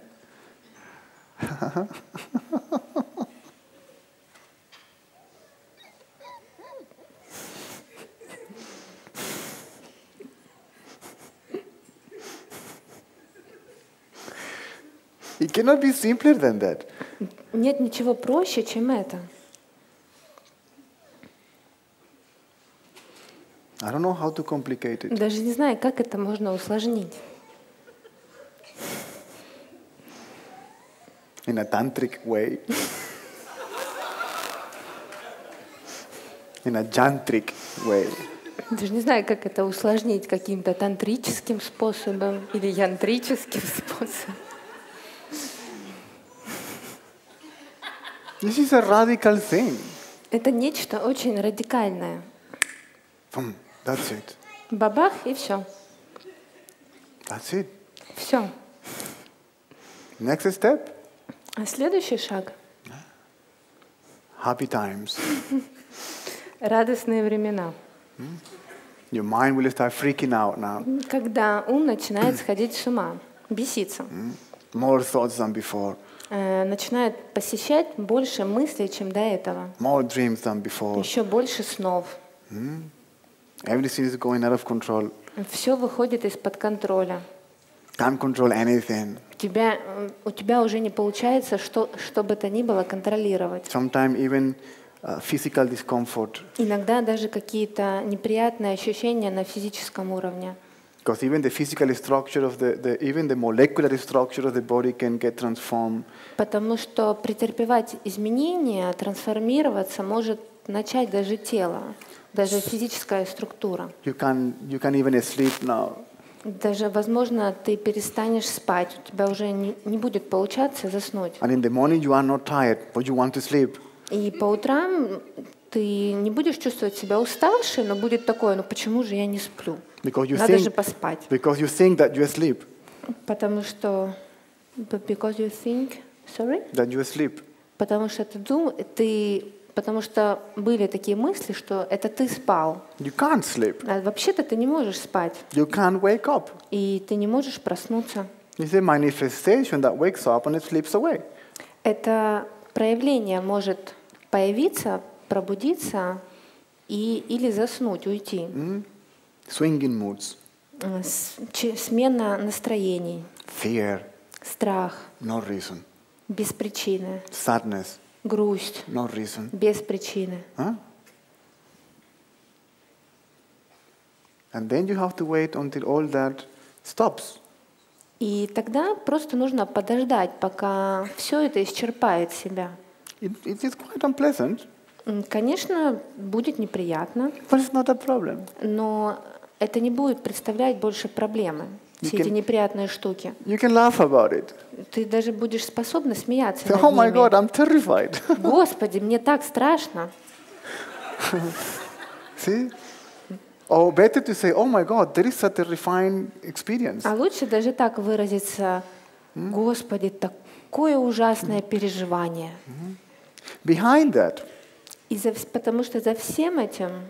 S1: It cannot be simpler than that.
S2: Нет ничего проще, чем это.
S1: I don't know how to complicate it.
S2: Даже не знаю, как это можно усложнить.
S1: In a tantric way. In a jantric way.
S2: Даже не знаю, как это усложнить каким-то тантрическим способом или янтрическим способом.
S1: This is a radical thing.
S2: Это нечто очень радикальное.
S1: That's it.
S2: Бабах и все.
S1: That's it.
S2: Все.
S1: Next step,
S2: А следующий шаг
S1: happy times.
S2: — радостные времена.
S1: Your mind will start freaking out now.
S2: Когда ум начинает сходить с ума, беситься,
S1: More thoughts than before.
S2: начинает посещать больше мыслей, чем до этого,
S1: More dreams than before.
S2: еще больше снов.
S1: Everything is going out of control.
S2: Все выходит из-под контроля.
S1: Can't control anything.
S2: У тебя уже не получается что бы то ни было контролировать.
S1: Sometimes even physical discomfort.
S2: Иногда даже какие-то неприятные ощущения на физическом уровне.
S1: Because even the physical structure of even the molecular structure of the body can get transformed.
S2: Потому что претерпевать изменения, трансформироваться может начать даже тело, даже физическая структура.
S1: You can even sleep now.
S2: Даже, возможно, ты перестанешь спать, у тебя уже не будет получаться заснуть.
S1: And in the morning you are not tired, but you want to sleep.
S2: И по утрам ты не будешь чувствовать себя уставшей, но будет такое, ну почему же я не сплю?
S1: Because you
S2: Надо же
S1: think,
S2: поспать.
S1: because you think that you are asleep.
S2: Потому что because you think, sorry?
S1: That you are asleep.
S2: Потому что потому что были такие мысли, что это ты спал.
S1: You can't sleep.
S2: А вообще-то ты не можешь спать,
S1: You can't wake up.
S2: и ты не можешь проснуться.
S1: It's a manifestation that wakes up and it sleeps away.
S2: Это проявление может появиться, пробудиться или заснуть, уйти.
S1: Swinging moods,
S2: Смена настроений,
S1: fear,
S2: страх,
S1: no reason.
S2: без причины,
S1: Sadness,
S2: грусть,
S1: no reason.
S2: без причины.
S1: Huh? And then you have to wait until all that stops.
S2: И тогда просто нужно подождать, пока все это исчерпает себя.
S1: It is quite unpleasant,
S2: Конечно, будет неприятно,
S1: but it's not a problem.
S2: но это не будет представлять больше проблемы. Все эти неприятные штуки.
S1: You can laugh about it.
S2: Ты даже будешь способна смеяться
S1: Say,
S2: над
S1: oh my
S2: ними.
S1: God, I'm terrified.
S2: Господи, мне так страшно.
S1: See? Or better to say, oh my God, there is a terrifying experience.
S2: А лучше даже так выразиться: Господи, такое ужасное переживание.
S1: Behind that,
S2: Потому что за всем этим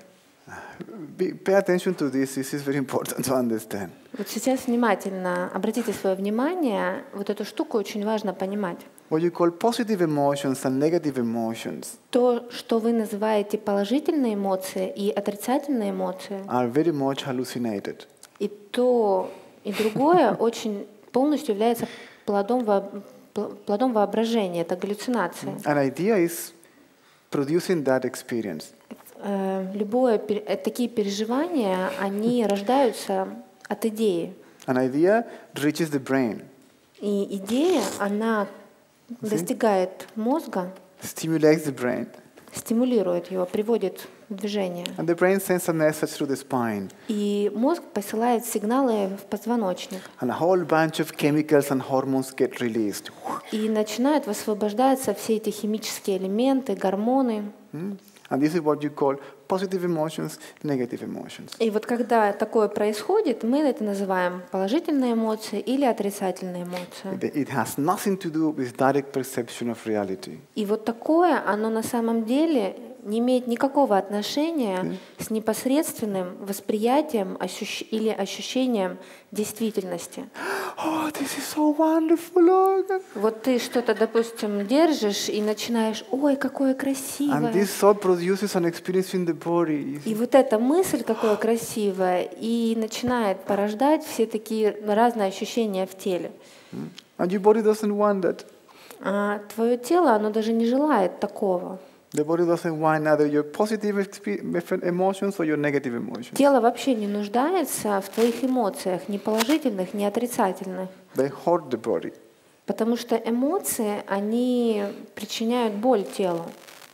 S1: Pay attention to this. This is very important to understand.
S2: Вот сейчас внимательно обратите свое внимание, вот эту штуку очень важно понимать.
S1: What you call positive emotions and negative emotions
S2: То, что вы называете положительные эмоции и отрицательные эмоции,
S1: are very much hallucinated.
S2: и то, и другое очень полностью является плодом воображения, это галлюцинация.
S1: An idea is producing that experience.
S2: Такие переживания, они рождаются от идеи.
S1: An idea reaches the brain,
S2: И идея, она достигает мозга,
S1: stimulates the brain,
S2: стимулирует его, приводит в движение.
S1: and the brain sends a message through the spine,
S2: И мозг посылает сигналы в позвоночник.
S1: and a whole bunch of chemicals and hormones get released.
S2: И начинают высвобождаться все эти химические элементы, гормоны.
S1: And this is what you call positive emotions, negative emotions.
S2: И вот когда такое происходит, мы это называем положительные эмоции или отрицательные эмоции.
S1: It has nothing to do with direct perception of reality.
S2: И вот такое, оно на самом деле не имеет никакого отношения с непосредственным восприятием или ощущением действительности.
S1: Oh, this is so wonderful. Oh.
S2: Вот ты что-то, допустим, держишь и начинаешь, ой, какое
S1: And
S2: красивое.
S1: this thought produces an experience in the body.
S2: И вот эта мысль, какое красивое, и начинает порождать все такие разные ощущения в теле.
S1: And your body doesn't want that.
S2: А твое тело, оно даже не желает такого.
S1: The body doesn't want either your positive emotions or your negative emotions.
S2: Тело вообще не нуждается в твоих эмоциях, ни положительных, ни отрицательных.
S1: They hurt the body.
S2: Потому что эмоции, они причиняют боль телу.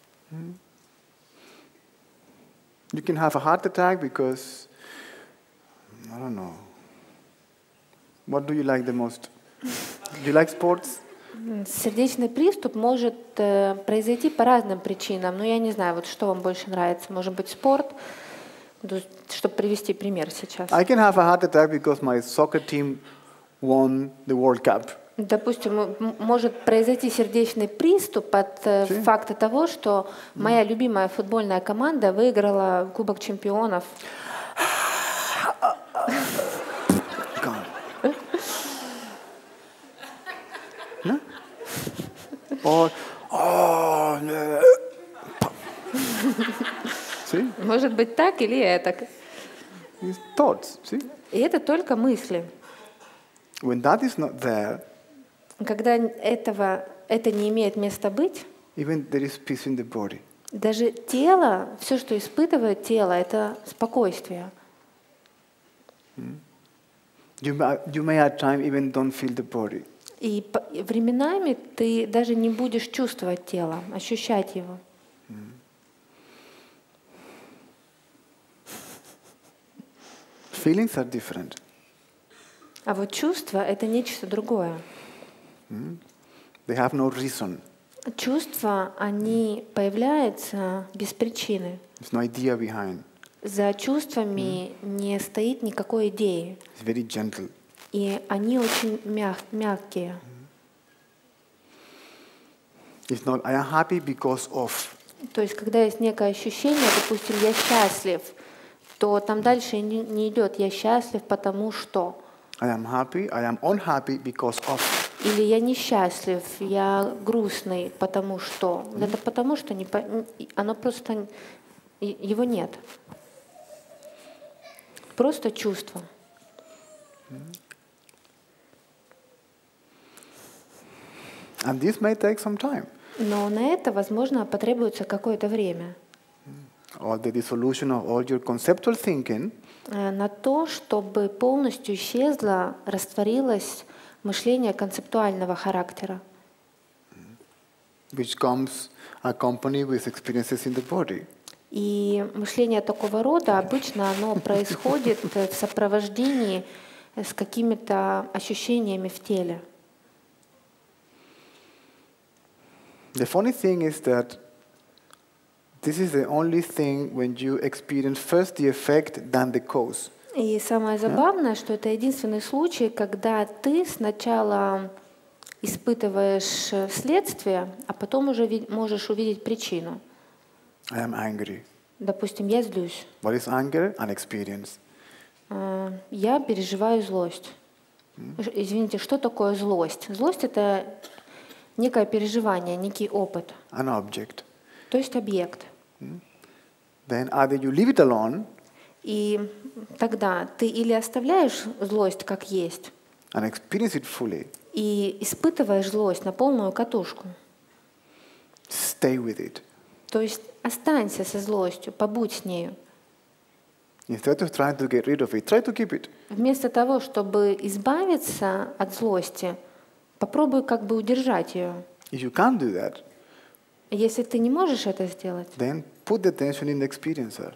S1: You can have a heart attack because, I don't know, what do you like the most? Do you like sports?
S2: Сердечный приступ может произойти по разным причинам. Но я не знаю, вот что вам больше нравится. Может быть, спорт, чтобы привести пример сейчас.
S1: I can have a heart attack because my soccer team won the World Cup.
S2: Допустим, может произойти сердечный приступ от факта того, что моя любимая футбольная команда выиграла Кубок чемпионов.
S1: No? Or, see?
S2: Может быть так или это.
S1: It's thoughts, see?
S2: И это только мысли.
S1: When that is not there,
S2: Когда это не имеет места быть,
S1: even there is peace in the body.
S2: даже тело, все, что испытывает тело, это спокойствие.
S1: You may at times even don't feel the body.
S2: И временами ты даже не будешь чувствовать тело, ощущать его.
S1: Feelings are different.
S2: А вот чувства — это нечто другое.
S1: They have no reason.
S2: Чувства, они появляются без причины.
S1: There's no idea behind.
S2: За чувствами не стоит никакой идеи.
S1: It's very gentle.
S2: И они очень мягкие.
S1: It's not, I am happy because of.
S2: То есть, когда есть некое ощущение, допустим, я счастлив, то там дальше не идет «я счастлив, потому что».
S1: I am happy, I am unhappy because of.
S2: Или «я несчастлив, я грустный, потому что». Это потому что оно просто, его нет. Просто чувство.
S1: And this may take some time.
S2: Но на это, возможно, потребуется какое-то время.
S1: Or the dissolution of all your conceptual thinking,
S2: На то, чтобы полностью исчезло, растворилось мышление концептуального характера,
S1: which comes accompanied with experiences in the body.
S2: И мышление такого рода обычно оно происходит в сопровождении с какими-то ощущениями в теле.
S1: The funny thing is that this is the only thing when you experience first the effect than the cause.
S2: И самое забавное, что это единственный случай, когда ты сначала испытываешь следствие, а потом уже можешь увидеть причину.
S1: I am angry.
S2: Допустим, я злюсь.
S1: What is anger? An experience.
S2: Я переживаю злость. Извините, что такое злость? Злость — это некое переживание, некий опыт,
S1: An object.
S2: то есть объект.
S1: Then either you leave it alone
S2: И тогда ты или оставляешь злость как есть
S1: and experience it fully,
S2: и испытываешь злость на полную катушку.
S1: stay with it.
S2: То есть останься со злостью, побудь с нею.
S1: Instead of trying to get rid of it, try to keep it.
S2: Вместо того, чтобы избавиться от злости, попробуй как бы удержать ее.
S1: If you can't do that,
S2: Если ты не можешь это сделать,
S1: then put the attention in the experiencer.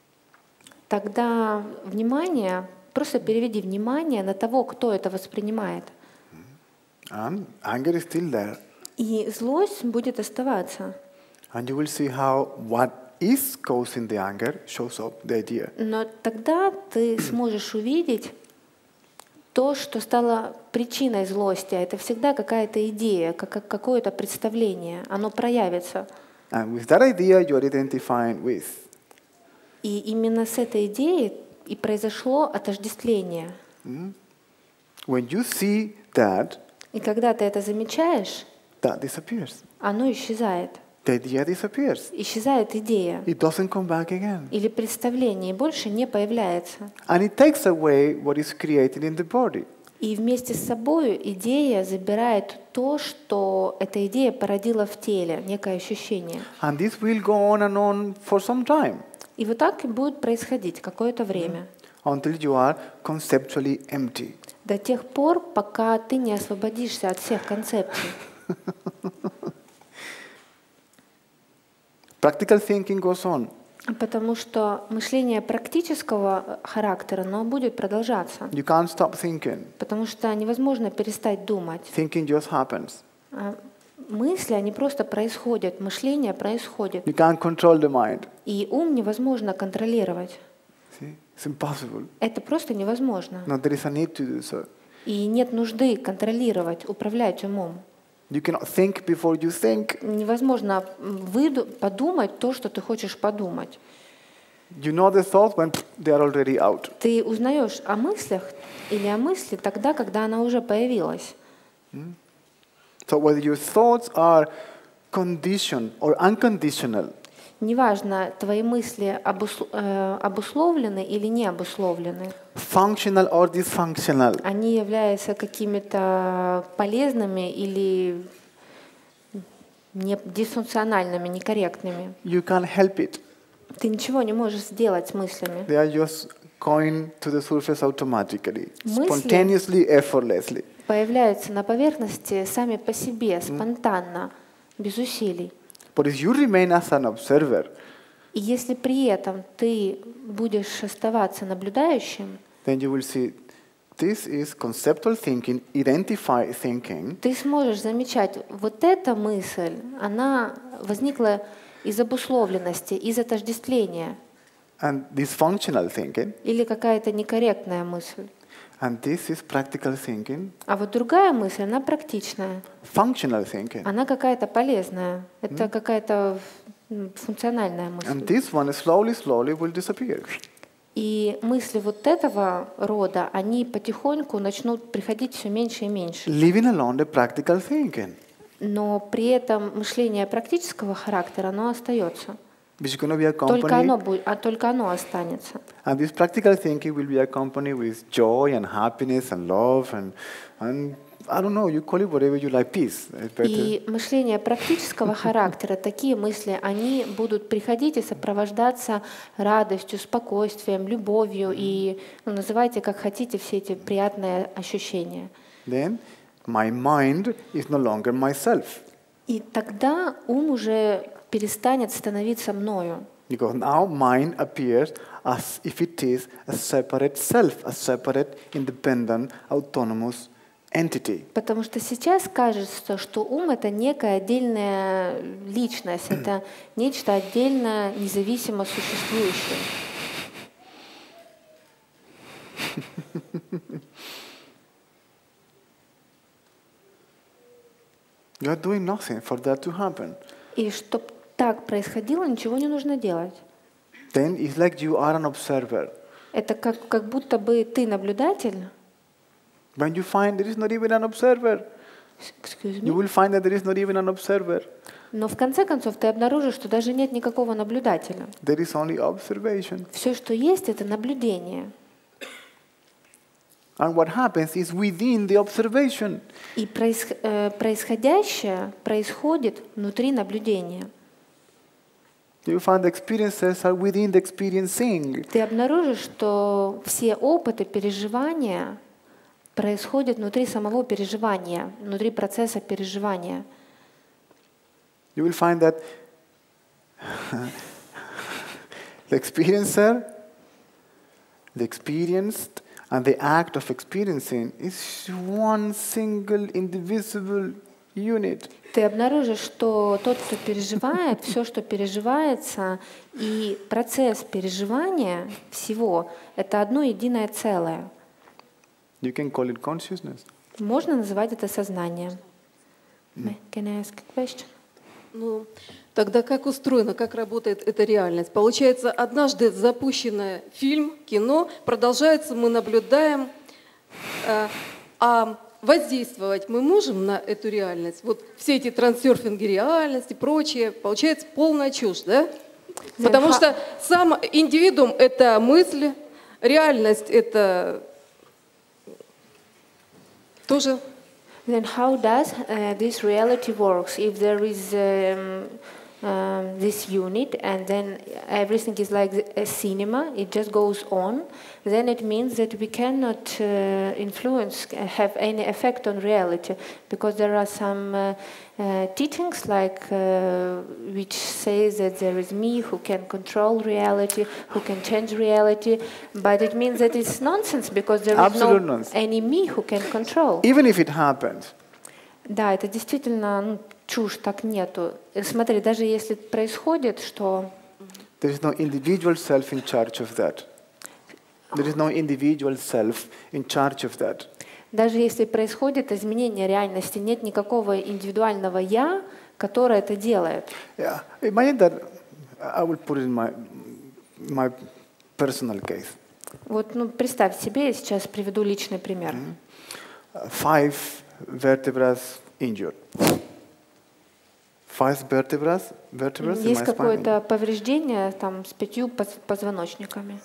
S2: тогда внимание, просто переведи внимание на того, кто это воспринимает.
S1: And anger is still there.
S2: И злость будет оставаться.
S1: And you will see how what is causing the anger shows up, the idea.
S2: Но тогда ты сможешь увидеть то, что стало причиной злости. Это всегда какая-то идея, какое-то представление. Оно проявится.
S1: And with that idea you are identifying with.
S2: И именно с этой идеей и произошло отождествление.
S1: When you see that,
S2: И когда ты это замечаешь,
S1: that disappears.
S2: оно исчезает.
S1: The idea disappears.
S2: Исчезает идея
S1: It doesn't come back again.
S2: или представление, и больше не появляется.
S1: And it takes away what is created in the body.
S2: И вместе с собой идея забирает то, что эта идея породила в теле, некое ощущение.
S1: And this will go on and on for some time
S2: И вот так и будет происходить какое-то время.
S1: until you are conceptually empty.
S2: До тех пор, пока ты не освободишься от всех концепций.
S1: Practical thinking goes on.
S2: Потому что мышление практического характера, оно будет продолжаться.
S1: You can't stop thinking.
S2: Потому что невозможно перестать думать.
S1: Thinking just happens.
S2: Мысли, они просто происходят, мышление происходит.
S1: You can't control the mind.
S2: И ум невозможно контролировать.
S1: See? It's impossible.
S2: Это просто невозможно.
S1: No, there is a need to do so.
S2: И нет нужды контролировать, управлять умом.
S1: You cannot think before you think.
S2: Невозможно подумать то, что ты хочешь подумать.
S1: You know the thought when they are already out.
S2: Ты узнаешь о мыслях или о мысли тогда, когда она уже появилась.
S1: So whether your thoughts are conditioned or unconditional,
S2: Неважно, твои мысли обусловлены или не обусловлены.
S1: functional or dysfunctional,
S2: Они являются какими-то полезными или дисфункциональными, некорректными.
S1: you can't help it.
S2: Ты ничего не можешь сделать с мыслями.
S1: They are just going to the surface automatically,
S2: Мысли-
S1: spontaneously, effortlessly.
S2: Появляются на поверхности сами по себе, спонтанно, без усилий.
S1: But if you remain as an observer,
S2: И если при этом ты будешь оставаться наблюдающим,
S1: then you will see this is conceptual thinking, identify thinking,
S2: ты сможешь замечать, вот эта мысль, она возникла из обусловленности, из отождествления,
S1: and dysfunctional thinking,
S2: или какая-то некорректная мысль.
S1: and this is practical thinking,
S2: А вот другая мысль, она практичная,
S1: functional thinking.
S2: она какая-то полезная, это какая-то функциональная
S1: And
S2: мысль.
S1: this one slowly will disappear.
S2: И мысли вот этого рода, они потихоньку начнут приходить все меньше и меньше.
S1: Leaving alone the practical thinking.
S2: Но при этом мышление практического характера, оно остается.
S1: Which is going to be
S2: Только оно останется.
S1: And this practical thinking will be accompanied with joy and happiness and love and I don't know, you call it whatever you like, peace. It's better.
S2: И мышление практического характера, такие мысли, они будут приходить и сопровождаться радостью, спокойствием, любовью и называйте как хотите все эти приятные ощущения.
S1: Then my mind is no longer myself.
S2: И тогда ум уже перестанет становиться мною.
S1: Because now mind appears as if it is a separate self, a separate, independent, autonomous entity.
S2: Потому что сейчас кажется, что ум — это некая отдельная личность, это нечто отдельно, независимо существующее.
S1: You are doing nothing for that to happen.
S2: И чтобы так происходило, ничего не нужно делать.
S1: then it's like you are an observer.
S2: Это как будто бы ты наблюдатель.
S1: When you find there is not even an observer,
S2: Excuse
S1: you
S2: me.
S1: will find that there is not even an observer.
S2: Но в конце концов ты обнаружишь, что даже нет никакого наблюдателя.
S1: There is only observation.
S2: Все, что есть, это наблюдение.
S1: And what happens is within the observation.
S2: И происходящее происходит внутри наблюдения.
S1: You find the experiences are within the experiencing.
S2: Ты обнаружишь, что все опыты, переживания происходят внутри самого переживания, внутри процесса переживания.
S1: You will find that the experiencer, the experienced, and the act of experiencing is one single indivisible unit.
S2: Ты обнаружишь, что тот, кто переживает, все, что переживается, и процесс переживания всего — это одно единое целое.
S1: You can call it consciousness.
S2: Можно называть это сознанием. Can I ask a question?
S5: Ну, тогда как устроено, как работает эта реальность? Получается, однажды запущенный фильм, кино, продолжается, мы наблюдаем, а воздействовать мы можем на эту реальность? Вот все эти трансерфинги реальности, прочее, получается полная чушь, да? Потому что сам индивидуум — это мысль, реальность — это тоже...
S2: Then how does this reality works if there is this unit and then everything is like a cinema, it just goes on, then it means that we cannot influence, have any effect on reality, because there are some teachings like which says that there is me who can control reality, who can change reality, but it means that it's nonsense because there is
S1: Absolute
S2: no
S1: nonsense.
S2: any me who can control.
S1: Even if it happens,
S2: Да, это действительно чушь, так нету. Смотри, даже если происходит, что
S1: there is no individual self in charge of that. There is no individual self in charge of that.
S2: даже если происходит изменение реальности, нет никакого индивидуального «я», которое это делает.
S1: Yeah. Imagine that I will put it in my personal case.
S2: Вот, представь себе, я сейчас приведу личный пример.
S1: 5 vertebrae injured. 5 vertebrae in
S2: Есть
S1: my spine.
S2: какое-то повреждение там, с 5 позвоночниками.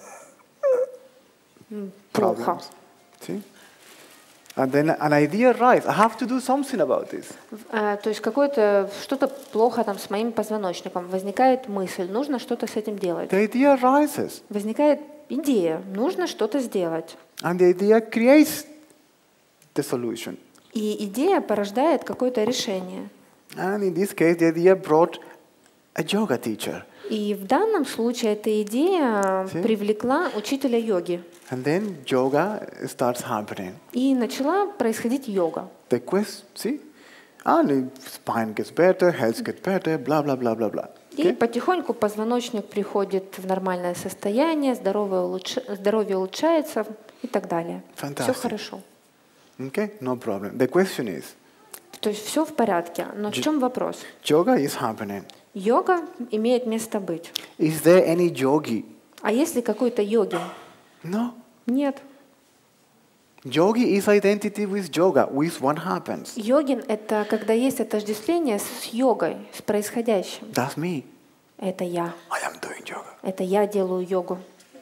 S2: Плохо.
S1: Problems. See? And then an idea arises. I have to do something about this.
S2: То есть что-то плохо там с моим позвоночником. Возникает мысль, нужно что-то с этим делать.
S1: The idea arises.
S2: Возникает идея, нужно что-то сделать.
S1: And the idea creates the solution.
S2: И идея порождает какое-то решение.
S1: And in this case, the idea brought a yoga teacher.
S2: И в данном случае эта идея привлекла учителя йоги.
S1: And then yoga starts happening.
S2: И начала происходить йога.
S1: The quest, see? And the spine gets better, health gets better, blah, blah, blah, blah, blah.
S2: И потихоньку позвоночник приходит в нормальное состояние, здоровье улучшается и так далее. Все
S1: Fantastic.
S2: хорошо.
S1: Okay, no problem. The question is,
S2: То есть все в порядке. Но в чем вопрос?
S1: yoga is happening.
S2: Йога имеет место быть.
S1: Is there any yogi?
S2: А если какой-то йогин?
S1: No.
S2: Нет.
S1: Yogi is identity with yoga, with what happens.
S2: Йогин — это когда есть отождествление с йогой, с происходящим.
S1: That's me.
S2: Это я.
S1: I am doing yoga.
S2: Это я делаю йогу.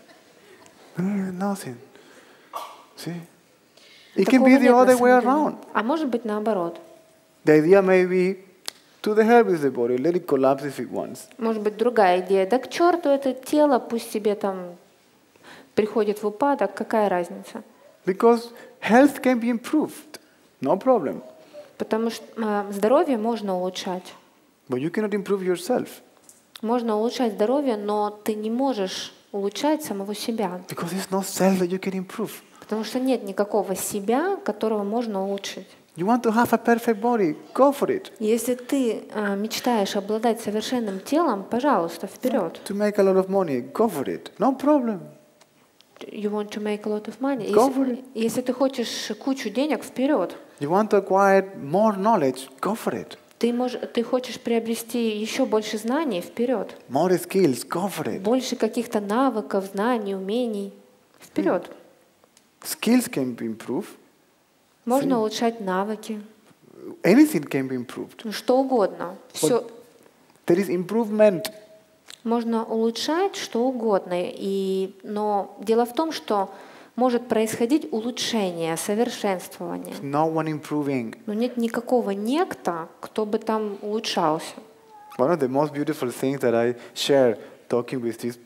S1: Nothing. See? It can
S2: Такого
S1: be
S2: нет
S1: the
S2: на
S1: other
S2: самом
S1: way
S2: деле.
S1: around.
S2: А может быть наоборот.
S1: The idea may be to the hell with the body, let it collapse if it wants.
S2: Может быть другая идея. Да к черту это тело, пусть себе там приходит в упадок, какая разница?
S1: Because health can be improved, no problem.
S2: Потому что здоровье можно улучшать.
S1: But you cannot improve yourself
S2: Можно улучшать здоровье, но ты не можешь улучшать самого себя.
S1: because there's no self that you can improve.
S2: Потому что нет никакого себя, которого можно улучшить.
S1: You want to have a perfect body, go for it.
S2: Если ты мечтаешь обладать совершенным телом, пожалуйста, вперед.
S1: To make a lot of money, go for it, no problem.
S2: You want to make a lot of money.
S1: Go for it.
S2: Если ты хочешь кучу денег, вперед.
S1: You want to acquire more knowledge, go for it.
S2: ты хочешь приобрести еще больше знаний, вперед.
S1: More skills, go for it.
S2: Больше каких-то навыков, знаний, умений, вперед.
S1: Skills can be improved.
S2: Можно улучшать навыки,
S1: Anything can be improved.
S2: ну, что угодно. Все
S1: There is improvement.
S2: можно улучшать, что угодно. Но дело в том, что может происходить улучшение, совершенствование.
S1: No one improving.
S2: Но нет никакого некто, кто бы там улучшался.
S1: One of the most beautiful things that I share talking with this,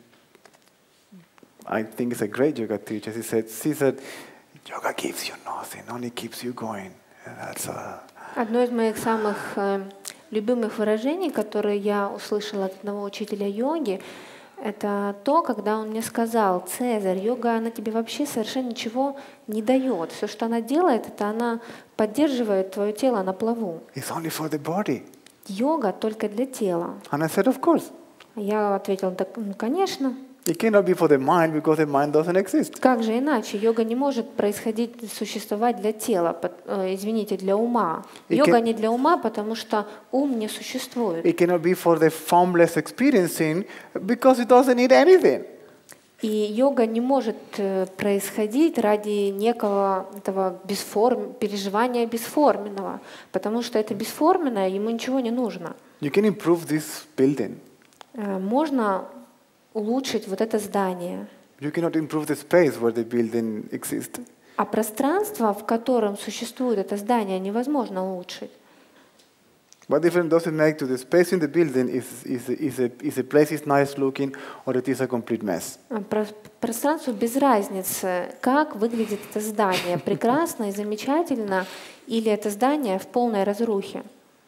S1: I think it's a great yoga teacher. She said, yoga gives you nothing, only keeps you going. And that's
S2: Одно из моих самых любимых выражений, которые я услышала от одного учителя йоги, это то, когда он мне сказал: Цезарь, йога, она тебе вообще совершенно ничего не дает. Все, что она делает, это она поддерживает твое тело на плаву.
S1: it's only for the body.
S2: Йога только для тела.
S1: And I said, of course.
S2: Я ответила: да, ну, конечно.
S1: It cannot be for the mind because the mind doesn't exist.
S2: Как же иначе? Йога не может происходить, существовать для тела, извините, для ума. Йога не для ума, потому что ум не существует.
S1: It cannot be for the formless experiencing because it doesn't need anything.
S2: И йога не может происходить ради некого этого переживания бесформенного, потому что это бесформенное, ему ничего не нужно.
S1: You can improve this building.
S2: Можно улучшить вот это здание,
S1: You cannot improve the space where the building exists.
S2: а пространство, в котором существует это здание, невозможно улучшить.
S1: What difference does it make to the space in the building is a place is nice looking or it is a complete mess?
S2: Пространству без разницы, как выглядит это здание, прекрасно и замечательно, или это здание в полной разрухе.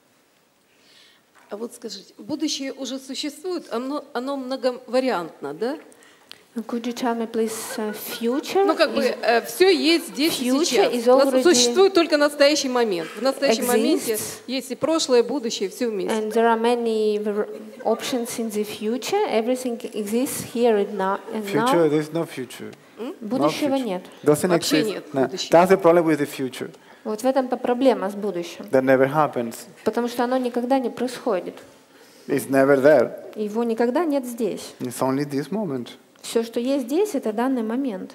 S5: А вот скажите, будущее уже существует, оно многовариантно, да?
S2: Could you tell me, please, future?
S5: Ну, как бы все есть здесь и
S2: Future is
S5: сейчас.
S2: already
S5: Существует только настоящий момент. В настоящем
S2: exists.
S5: моменте есть и прошлое, и будущее, все вместе.
S2: And there are many options in the future. Everything exists here and now.
S1: Future, there's no future.
S2: Будущего нет.
S1: Doesn't
S5: Вообще
S1: exist.
S5: нет
S1: No.
S5: будущего.
S1: That's the problem with the future.
S2: Вот в этом-то проблема с будущим.
S1: That never happens.
S2: Потому что оно никогда не происходит.
S1: It's never there.
S2: Его никогда нет здесь.
S1: It's only this moment.
S2: Все, что есть здесь, это данный момент.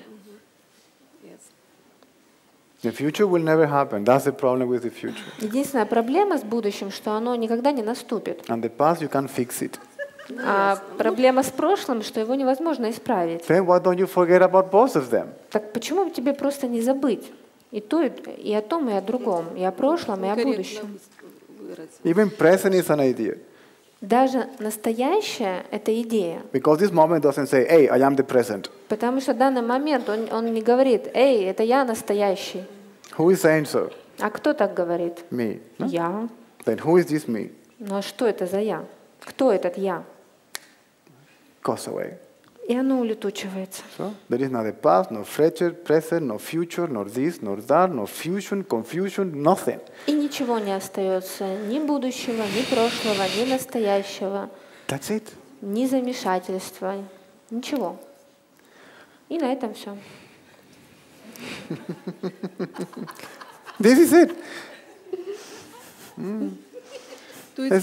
S1: The future will never happen. That's the problem with the future.
S2: Единственная проблема с будущим, что оно никогда не наступит.
S1: And the past, you can't fix it.
S2: А проблема с прошлым, что его невозможно исправить.
S1: Then why don't you forget about both of them?
S2: Так почему бы тебе просто не забыть и о том, и о другом, и о прошлом, и о будущем?
S1: Even present is an idea.
S2: Даже настоящее — это идея.
S1: Because this moment doesn't say, hey, I am the present.
S2: Потому что в данный момент он не говорит: «Эй, это я настоящий».
S1: Who is saying so?
S2: А кто так говорит?
S1: Me. No?
S2: Я.
S1: Then who is this me?
S2: Ну а что это за я? Кто этот я?
S1: Goes away.
S2: И оно улетучивается.
S1: So there is neither past, nor future, present, nor future, nor this, nor that, nor fusion, confusion, nothing.
S2: И ничего не остается. Ни будущего, ни прошлого, ни настоящего,
S1: That's it.
S2: ни замешательства. Ничего. И на этом все.
S1: This is it.
S5: То есть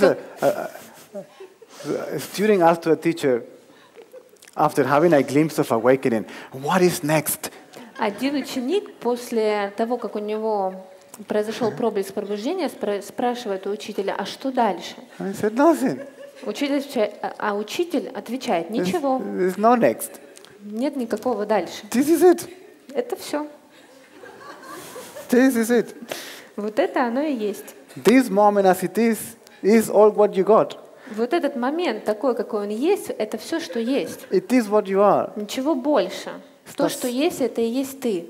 S1: A student asked to a teacher, after having a glimpse of awakening, what is next?
S2: Один ученик после того, как у него произошел проблеск пробуждения, спрашивает у учителя: а что дальше?
S1: I said, nothing.
S2: Учитель отвечает: ничего,
S1: There's no next.
S2: нет никакого дальше.
S1: This is it.
S2: Это все.
S1: This is it.
S2: Вот это оно и есть.
S1: This moment as it is all what you got.
S2: Вот этот момент, такой, какой он есть, это все, что есть.
S1: It is what you are.
S2: Ничего больше. То, что есть, это и есть ты.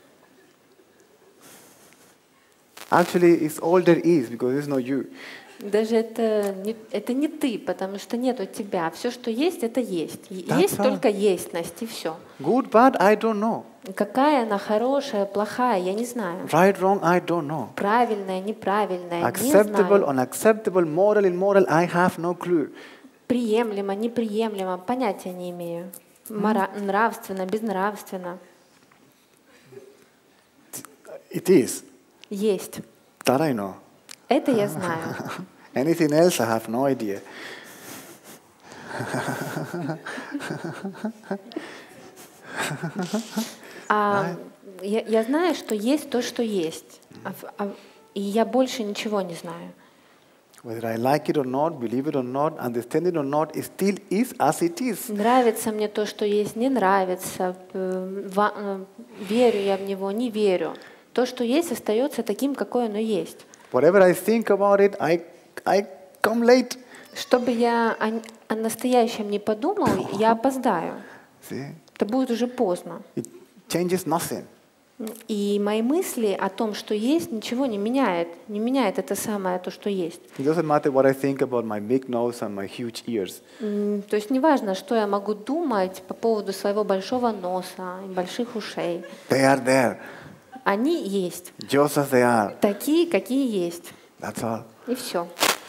S1: Actually, it's all there is because there's no you.
S2: Даже это не ты, потому что нету тебя. Все, что есть, это есть.
S1: That's
S2: Есть
S1: all.
S2: только естность, и все.
S1: Good, bad, I don't know.
S2: Какая она хорошая, плохая, я не знаю.
S1: Right, wrong, I don't know.
S2: Правильная, неправильная, не
S1: Acceptable,
S2: знаю.
S1: unacceptable, moral, immoral, I have no clue.
S2: Приемлемо, неприемлемо, понятия не имею. Нравственно, безнравственно.
S1: It is.
S2: Есть.
S1: That I know.
S2: Это я знаю.
S1: Anything else, I have no idea.
S2: Я знаю, что есть то, что есть. И я больше ничего не знаю.
S1: Whether I like it or not, believe it or not, understand it or not, it still is as it is.
S2: Нравится мне то, что есть, не нравится. Верю я в него, не верю. То, что есть, остается таким, какое оно есть.
S1: Whatever I think about it, I come late.
S2: Что бы я о настоящем не подумал, я опоздаю.
S1: See?
S2: Это будет уже поздно.
S1: It changes nothing.
S2: И мои мысли о том, что есть, ничего не меняет. Не меняет это самое, то, что есть.
S1: It doesn't matter what I think about my big nose and my huge ears.
S2: То есть неважно, что я могу думать по поводу своего большого носа и больших ушей.
S1: They are there,
S2: Они есть.
S1: just as they are.
S2: Такие, какие есть.
S1: That's all.
S2: И все.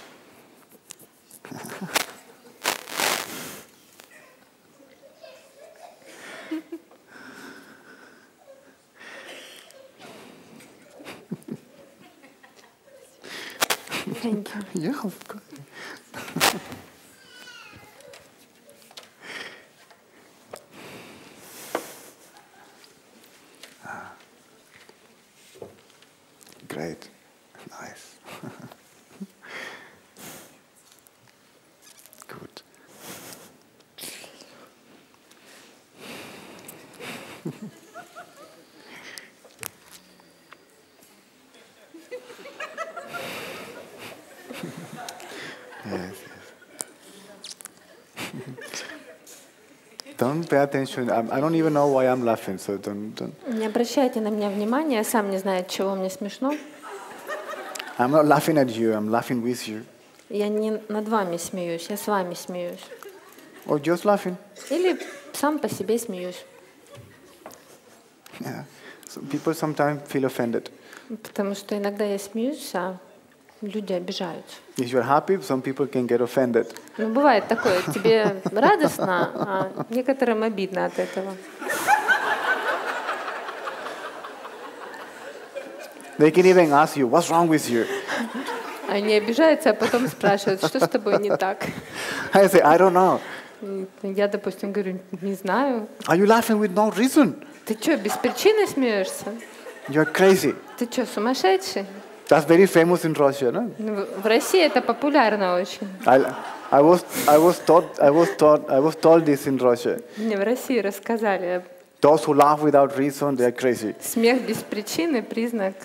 S2: Thank you.
S1: Yeah, of course. Great. Nice. Good. Yes, yes. Don't pay attention. I don't even know why I'm laughing, so don't.
S2: Не обращайте на меня внимания, я сам не знаю, чего мне смешно.
S1: I'm not laughing at you, I'm laughing with you.
S2: Я не над вами смеюсь, я с вами смеюсь.
S1: Or just laughing.
S2: Или сам по себе смеюсь.
S1: Yeah. So people sometimes feel offended.
S2: Потому что иногда я смеюсь, а люди обижаются.
S1: If you're happy, some people can get offended.
S2: Ну, бывает такое, тебе радостно, а некоторым обидно от этого.
S1: They can even ask you, what's wrong with you?
S2: Они обижаются, а потом спрашивают, что с тобой не так.
S1: I say, I don't know.
S2: Я, допустим, говорю, не знаю.
S1: Are you laughing with no reason?
S2: Ты что, без причины смеешься?
S1: You're crazy.
S2: Ты что, сумасшедший?
S1: That's very famous in Russia, no?
S2: В России это популярно очень.
S1: I was told this in Russia.
S2: Мне в России рассказали,
S1: Those who laugh without reason, they are crazy.
S2: смех без причины признак.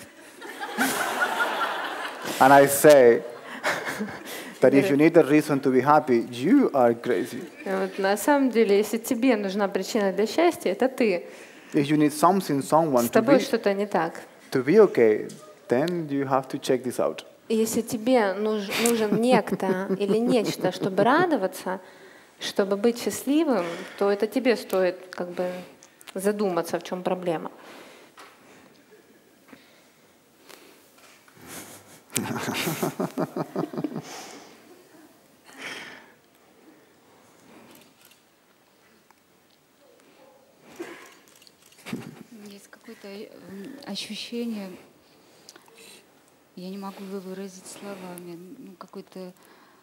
S1: And I say that if you need a reason to be happy, you are crazy.
S2: Вот, на самом деле, если тебе нужна причина для счастья, это ты.
S1: If you need something, someone
S2: С тобой что-то не так.
S1: to be okay, then you have to check this out.
S2: Если тебе нужен некто или нечто, чтобы радоваться, чтобы быть счастливым, то это тебе стоит как бы задуматься, в чем проблема.
S6: Есть какое-то ощущение, я не могу его выразить словами, ну, какое-то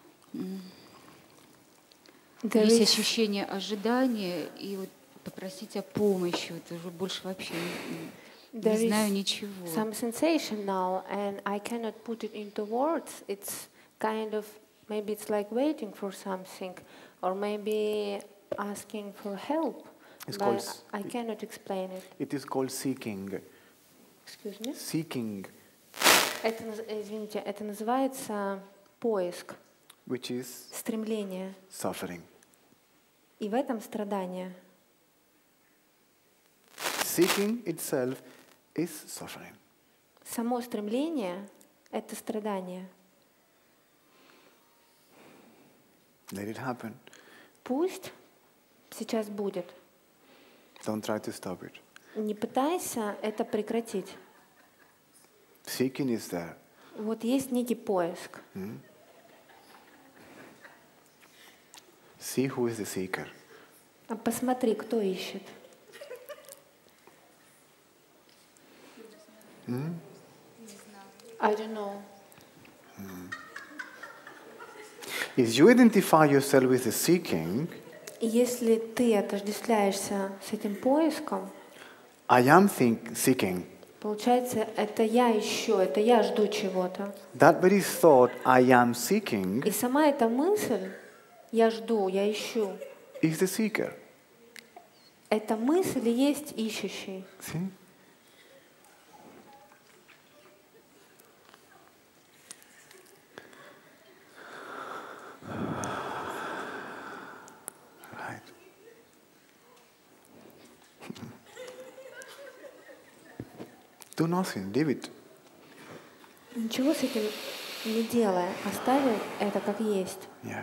S6: есть ощущение ожидания и вот попросить о помощи, вот уже больше вообще не знаю ничего.
S2: Some sensation now, and I cannot put it into words. It's kind of maybe it's like waiting for something, or maybe asking for help.
S1: It's
S2: But
S1: called-
S2: I cannot explain it.
S1: It is called seeking.
S2: Excuse me.
S1: Seeking,
S2: Это, извините, это называется поиск,
S1: which is
S2: стремление.
S1: suffering.
S2: И в этом страдание.
S1: Seeking itself is suffering.
S2: Само стремление — это страдание.
S1: Let it happen.
S2: Пусть сейчас будет.
S1: Don't try to stop it.
S2: Не пытайся это прекратить.
S1: Seeking is there.
S2: Вот есть некий поиск.
S1: See who is the seeker.
S2: А посмотри, кто ищет. I don't know.
S1: If you identify yourself with the seeking,
S2: И если ты отождествляешься с этим поиском,
S1: I am seeking.
S2: получается, это я ищу, это я жду чего-то.
S1: That very thought, I am seeking,
S2: И сама эта мысль, я жду, я ищу,
S1: is the seeker.
S2: эта мысль и есть ищущий.
S1: See? Right. Do nothing, leave it.
S2: Ничего с этим не делая, оставив это как есть.
S1: Yeah.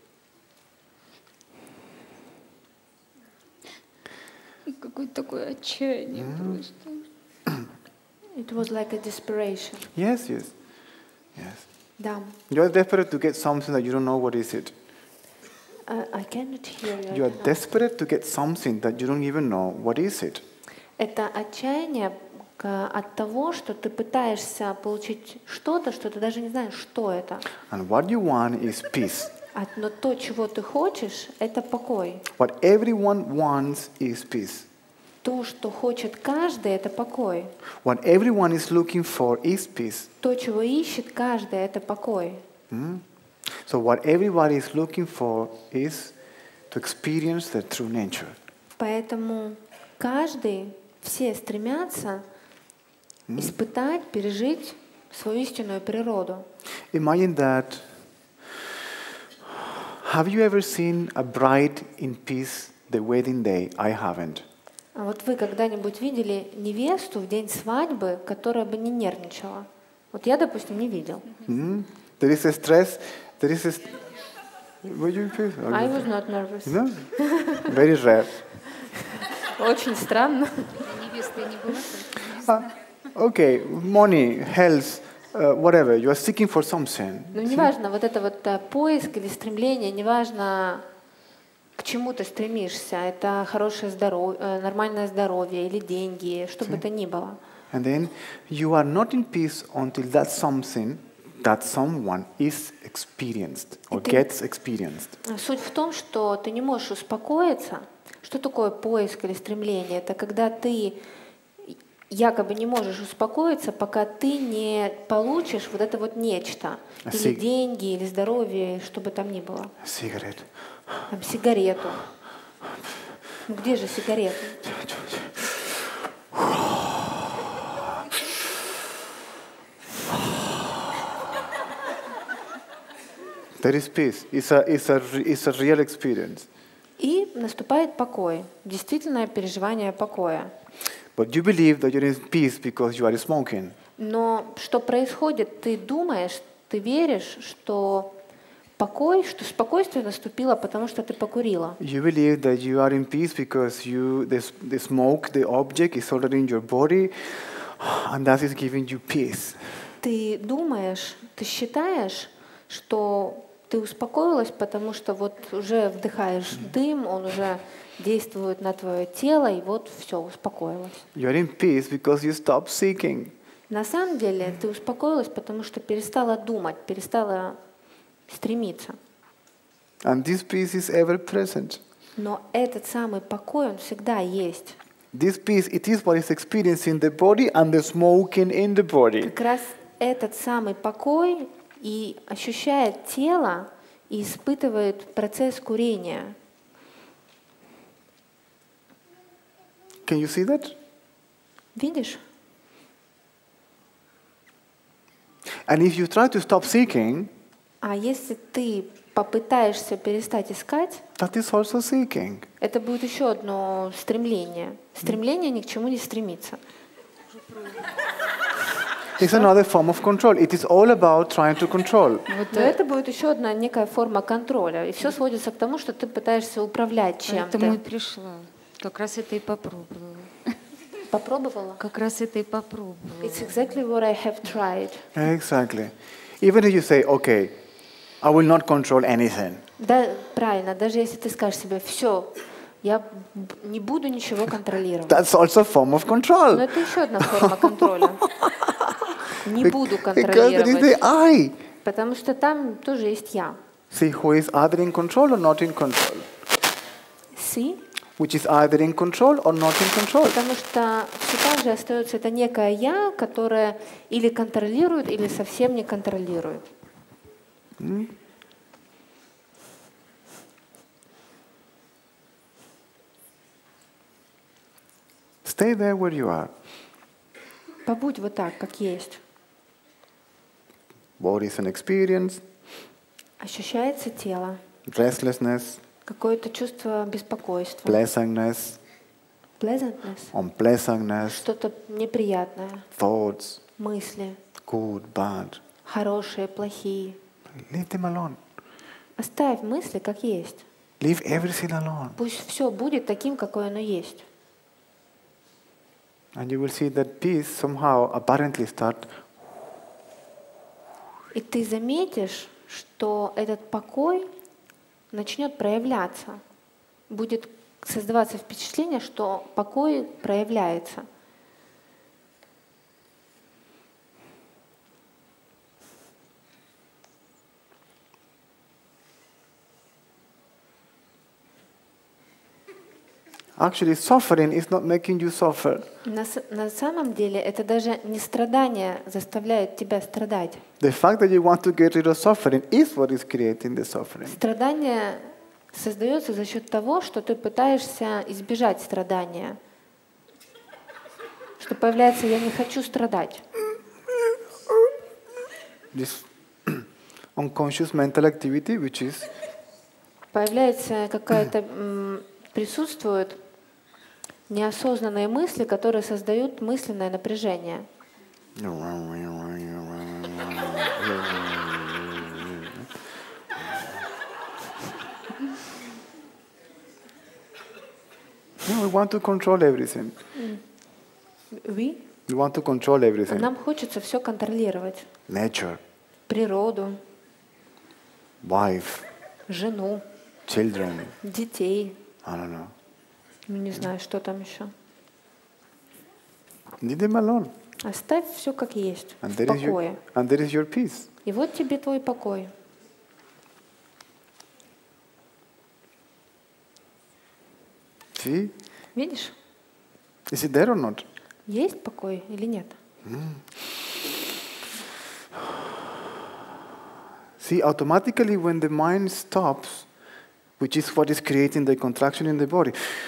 S6: Какое-то такое отчаяние просто.
S2: It was like a desperation.
S1: Yes, yes, yes.
S2: Да.
S1: You are desperate to get something that you don't know what is it.
S2: I cannot hear you.
S1: You are desperate to get something that you don't even know what is it.
S2: Это отчаяние от того, что ты пытаешься получить что-то, что ты даже не знаешь, что это.
S1: And what you want is peace.
S2: Но то, чего ты хочешь, это покой.
S1: What everyone wants is peace.
S2: То, что хочет каждый, это покой.
S1: What everyone is looking for is peace.
S2: То, чего ищет каждый, это покой.
S1: So what everybody is looking for is to experience their true nature.
S2: Поэтому каждый, все стремятся испытать, пережить свою истинную природу.
S1: Imagine that. Have you ever seen a bride in peace the wedding day? I haven't.
S2: А вот вы когда-нибудь видели невесту в день свадьбы, которая бы не нервничала? Вот я, допустим, не видел.
S1: There is a stress. There is a. Were you in peace?
S2: I was not nervous.
S1: No? Very rare.
S2: Очень странно.
S6: Невеста не была.
S1: Okay, money, health, whatever. You are seeking for something.
S2: Но неважно, вот это вот поиск или стремление, неважно, к чему ты стремишься. Это хорошее здоровье, нормальное здоровье или деньги, что бы то ни было.
S1: And then you are not in peace until that something, that someone is experienced or gets experienced.
S2: Суть в том, что ты не можешь успокоиться. Что такое поиск или стремление? Это когда ты якобы не можешь успокоиться, пока ты не получишь вот это вот нечто. Или деньги, или здоровье, что бы там ни было.
S1: Cigarette.
S2: Там, сигарету. Ну где же сигарета?
S1: There is peace. It's a real experience.
S2: И наступает покой. Действительное переживание покоя.
S1: But you believe that you're in peace because you are smoking.
S2: Но что происходит? Ты думаешь, ты веришь, что покой, что спокойствие наступило, потому что ты покурила.
S1: You believe that you are in peace because the smoke, the object, is already in your body, and that is giving you peace.
S2: Ты думаешь, ты считаешь, что ты успокоилась, потому что вот уже вдыхаешь дым, он уже действует на твое тело, и вот все, успокоилась.
S1: You are in peace because you stop seeking.
S2: На самом деле ты успокоилась, потому что перестала думать, перестала стремиться.
S1: And this peace is ever present.
S2: Но этот самый покой, он всегда есть.
S1: This peace, it is what is experiencing the body and the smoking in the body.
S2: Как раз этот самый покой и ощущает тело, и испытывает процесс курения.
S1: Can you see that?
S2: Видишь?
S1: And if you try to stop seeking,
S2: А если ты попытаешься перестать искать,
S1: that is also seeking.
S2: это будет еще одно стремление. Стремление ни к чему не стремится.
S1: It's another form of control. It is all about trying to control.
S2: Но это будет еще одна некая форма контроля. И все сводится к тому, что ты пытаешься управлять
S6: Поэтому и
S2: чем-то.
S6: пришла. Как раз это и попробовала.
S2: Попробовала?
S6: Как раз это и попробовала.
S2: It's exactly what I have tried.
S1: Exactly. Even if you say, okay, I will not control anything.
S2: Да, правильно. Даже если ты скажешь себе, все, я не буду ничего контролировать.
S1: That's also a form of control.
S2: Но это еще одна форма контроля. Не буду
S1: Because there is
S2: контролировать.
S1: the I.
S2: Потому что там тоже есть я.
S1: See who is either in control or not in control.
S2: See?
S1: Which is either in control or not in control.
S2: Потому что все так же остается это некое «я», которое или контролирует, или совсем не контролирует.
S1: Stay there where you are.
S2: Побудь вот так, как есть.
S1: Body is an experience,
S2: Ощущается тело,
S1: restlessness,
S2: какое-то чувство беспокойства,
S1: pleasantness,
S2: pleasantness,
S1: unpleasantness,
S2: что-то неприятное,
S1: thoughts,
S2: мысли,
S1: good, bad.
S2: хорошие, плохие.
S1: Leave them alone.
S2: Оставь мысли, как есть.
S1: Leave everything alone.
S2: Пусть все будет таким, какое оно есть.
S1: And you will see that peace somehow apparently start.
S2: И ты заметишь, что этот покой начнет проявляться. Будет создаваться впечатление, что покой проявляется.
S1: Actually, suffering is not making you suffer.
S2: На самом деле это даже не страдание заставляет тебя страдать.
S1: The fact that you want to get rid of suffering is what is creating the suffering.
S2: Страдание создается за счет того, что ты пытаешься избежать страдания. Что появляется «я не хочу страдать».
S1: This unconscious mental activity, which is
S2: Появляется какая-то, присутствуют неосознанные мысли, которые создают мысленное напряжение.
S1: No, we want to control everything.
S2: We?
S1: We want to control everything.
S2: Нам хочется все контролировать.
S1: Nature,
S2: Природу,
S1: wife,
S2: жену,
S1: children,
S2: детей.
S1: I don't know.
S2: Ну, не знаю, что там еще.
S1: Leave them alone.
S2: Оставь все как есть,
S1: And
S2: в
S1: there
S2: покое.
S1: is your peace.
S2: И вот тебе твой покой.
S1: See?
S2: Видишь?
S1: Is it there or not?
S2: Есть покой или нет?
S1: See, automatically when the mind stops, which is what is creating the contraction in the body,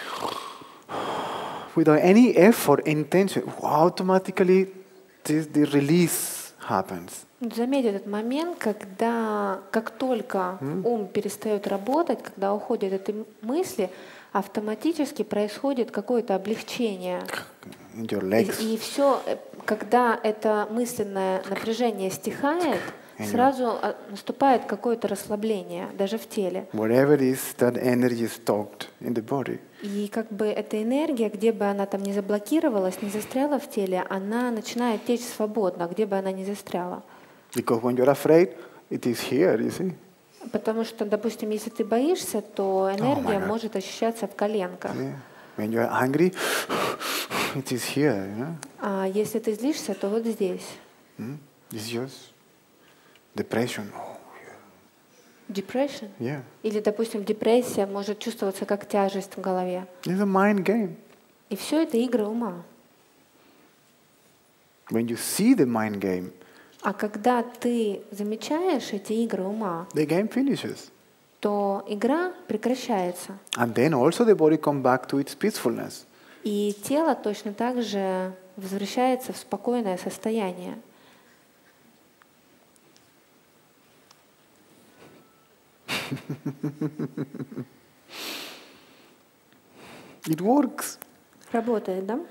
S1: without any effort, intention, automatically the release happens.
S2: Заметь этот момент, когда, как только ум перестает работать, когда уходят эти мысли, автоматически происходит какое-то облегчение.
S1: In your legs.
S2: И все, когда это мысленное напряжение стихает, сразу наступает какое-то расслабление, даже в теле.
S1: Wherever it is, that energy is stocked in the body.
S2: И как бы эта энергия, где бы она там не заблокировалась, не застряла в теле, она начинает течь свободно, где бы она ни застряла.
S1: Because when you're afraid, it is here, you see.
S2: Потому что, допустим, если ты боишься, то энергия может ощущаться в коленках.
S1: Yeah. When you're angry, it is here, you know.
S2: А если ты злишься, то вот здесь.
S1: It's just depression.
S2: Depression.
S1: Yeah.
S2: Или, допустим, депрессия может чувствоваться как тяжесть в голове.
S1: It's a mind game.
S2: И все это игры ума.
S1: When you see the mind game,
S2: А когда ты замечаешь эти игры ума,
S1: the game finishes.
S2: то игра прекращается.
S1: And then also the body comes back to its peacefulness.
S2: И тело точно так же возвращается в спокойное состояние.
S1: It works.
S2: Работает, да?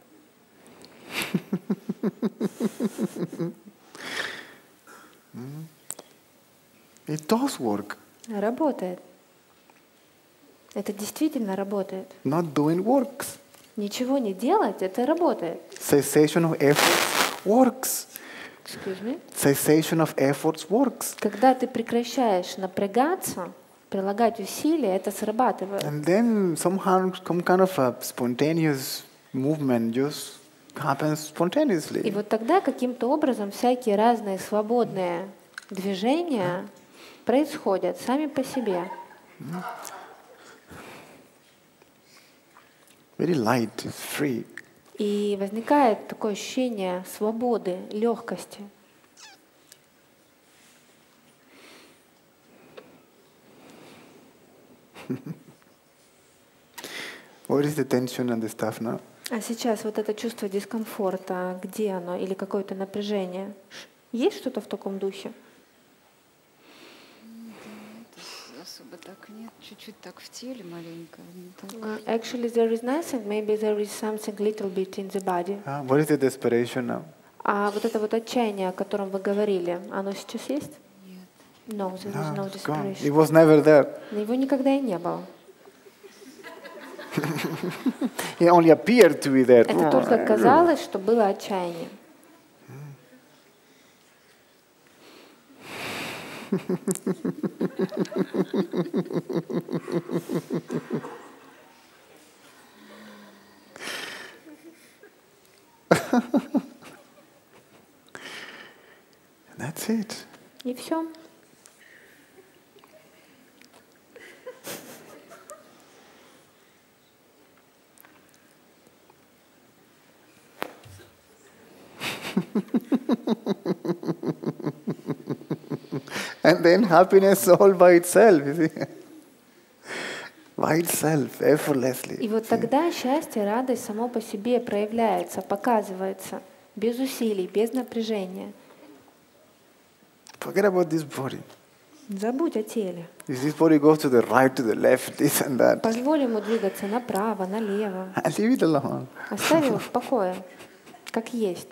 S1: It does work.
S2: Работает. Это действительно работает.
S1: Not doing works.
S2: Ничего не делать, это работает.
S1: Cessation of efforts works.
S2: Excuse me.
S1: Cessation of efforts works.
S2: Когда ты прекращаешь напрягаться, прилагать усилия, это срабатывает.
S1: And then somehow some kind of a spontaneous movement just happens
S2: И
S1: spontaneously.
S2: вот тогда каким-то образом всякие разные свободные движения происходят сами по себе.
S1: Very light, it's free.
S2: И возникает такое ощущение свободы, легкости.
S1: What is the tension and the stuff now?
S2: А сейчас вот это чувство дискомфорта, где оно, или какое-то напряжение? Есть что-то в таком духе?
S6: Особо так нет, чуть-чуть так в теле маленько.
S2: Actually, there is nothing. Maybe there is something little bit in the body.
S1: What is the desperation now?
S2: А вот это вот отчаяние, о котором вы говорили, оно сейчас есть?
S6: Нет.
S2: No, there is no
S1: It's gone.
S2: desperation.
S1: It was never there.
S2: Его никогда и не было.
S1: It only appeared to be there.
S2: Это только казалось, что было отчаяние.
S1: That's it.
S2: И все.
S1: And then happiness all by itself, you see. By itself, effortlessly.
S2: И вот тогда счастье, радость само по себе проявляется, показывается, без усилий, без напряжения.
S1: Forget about this body.
S2: Забудь о теле.
S1: If this body goes to the right, to the left, this and that,
S2: Позволь ему двигаться направо, налево.
S1: and leave it alone.
S2: Оставь его в покое, как есть.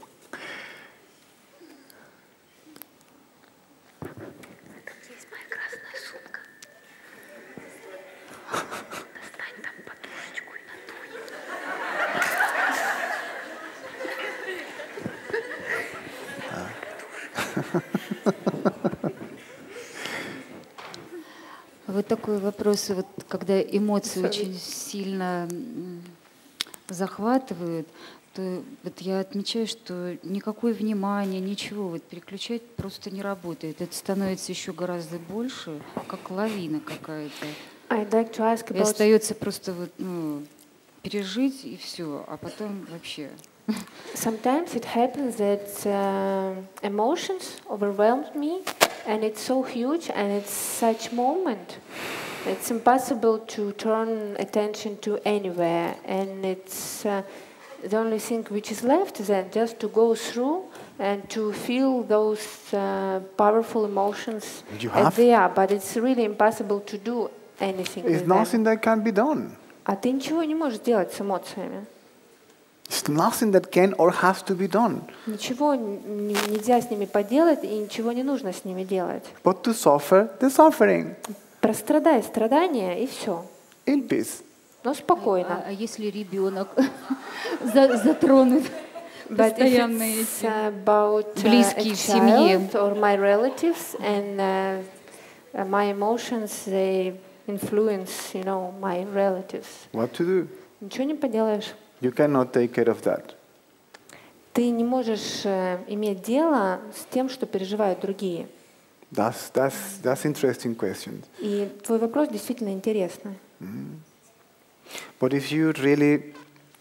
S6: Вот такой вопрос, вот когда эмоции очень сильно захватывают, то вот я отмечаю, что никакое внимание, ничего вот переключать просто не работает. Это становится еще гораздо больше, как лавина какая-то.
S2: I'd like to ask
S6: И
S2: about...
S6: остается просто вот, пережить и все, а потом вообще.
S2: Sometimes it happens that emotions overwhelm me, and it's so huge, and it's such moment. It's impossible to turn attention to anywhere, and it's the only thing which is left is then just to go through and to feel those powerful emotions as they are. But it's really impossible to do anything
S1: It's
S2: with them.
S1: nothing that can be done.
S2: А ты ничего не можешь делать с эмоциями.
S1: It's nothing that can or has to be done.
S2: Ничего нельзя с ними поделать, и ничего не нужно с ними делать.
S1: But to suffer the suffering.
S2: Прострадай страдания, и все.
S1: In peace.
S2: Но спокойно.
S6: А если ребенок затронут
S2: But if
S6: постоянно
S2: it's
S6: эти
S2: about
S6: близкие
S2: a
S6: в семье?
S2: child or my relatives and my emotions, they influence, my relatives.
S1: What to do?
S2: Ничего не поделаешь.
S1: You cannot take care of that.
S2: Ты не можешь иметь дело с тем, что переживают другие.
S1: That's interesting question.
S2: И твой вопрос действительно интересный.
S1: But if you really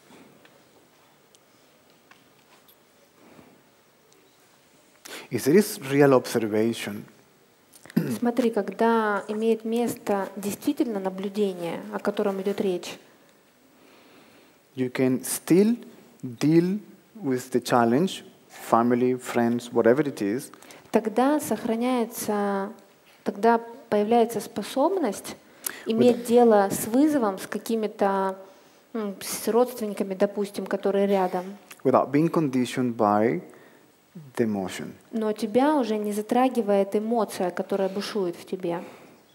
S1: if there is real observation,
S2: Смотри, когда имеет место действительно наблюдение, о котором идет речь,
S1: you can still deal with the challenge, family, friends, whatever it is,
S2: тогда появляется способность иметь дело с вызовом, с какими-то с родственниками, допустим, которые рядом.
S1: without being conditioned by the emotion.
S2: Но тебя уже не затрагивает эмоция, которая бушует в тебе.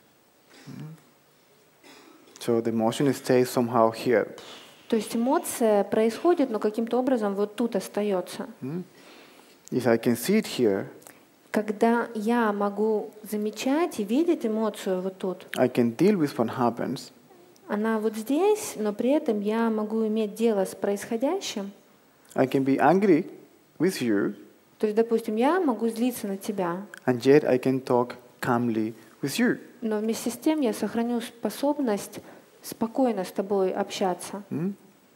S1: So the emotion stays somehow here.
S2: То есть эмоция происходит, но каким-то образом вот тут остается.
S1: If I can see it here,
S2: Когда я могу замечать и видеть эмоцию вот тут,
S1: I can deal with what happens,
S2: она вот здесь, но при этом я могу иметь дело с происходящим.
S1: I can be angry with you,
S2: То есть, допустим, я могу злиться на тебя,
S1: and yet I can talk calmly with you.
S2: Но вместе с тем я сохраню способность спокойно с тобой общаться.
S1: You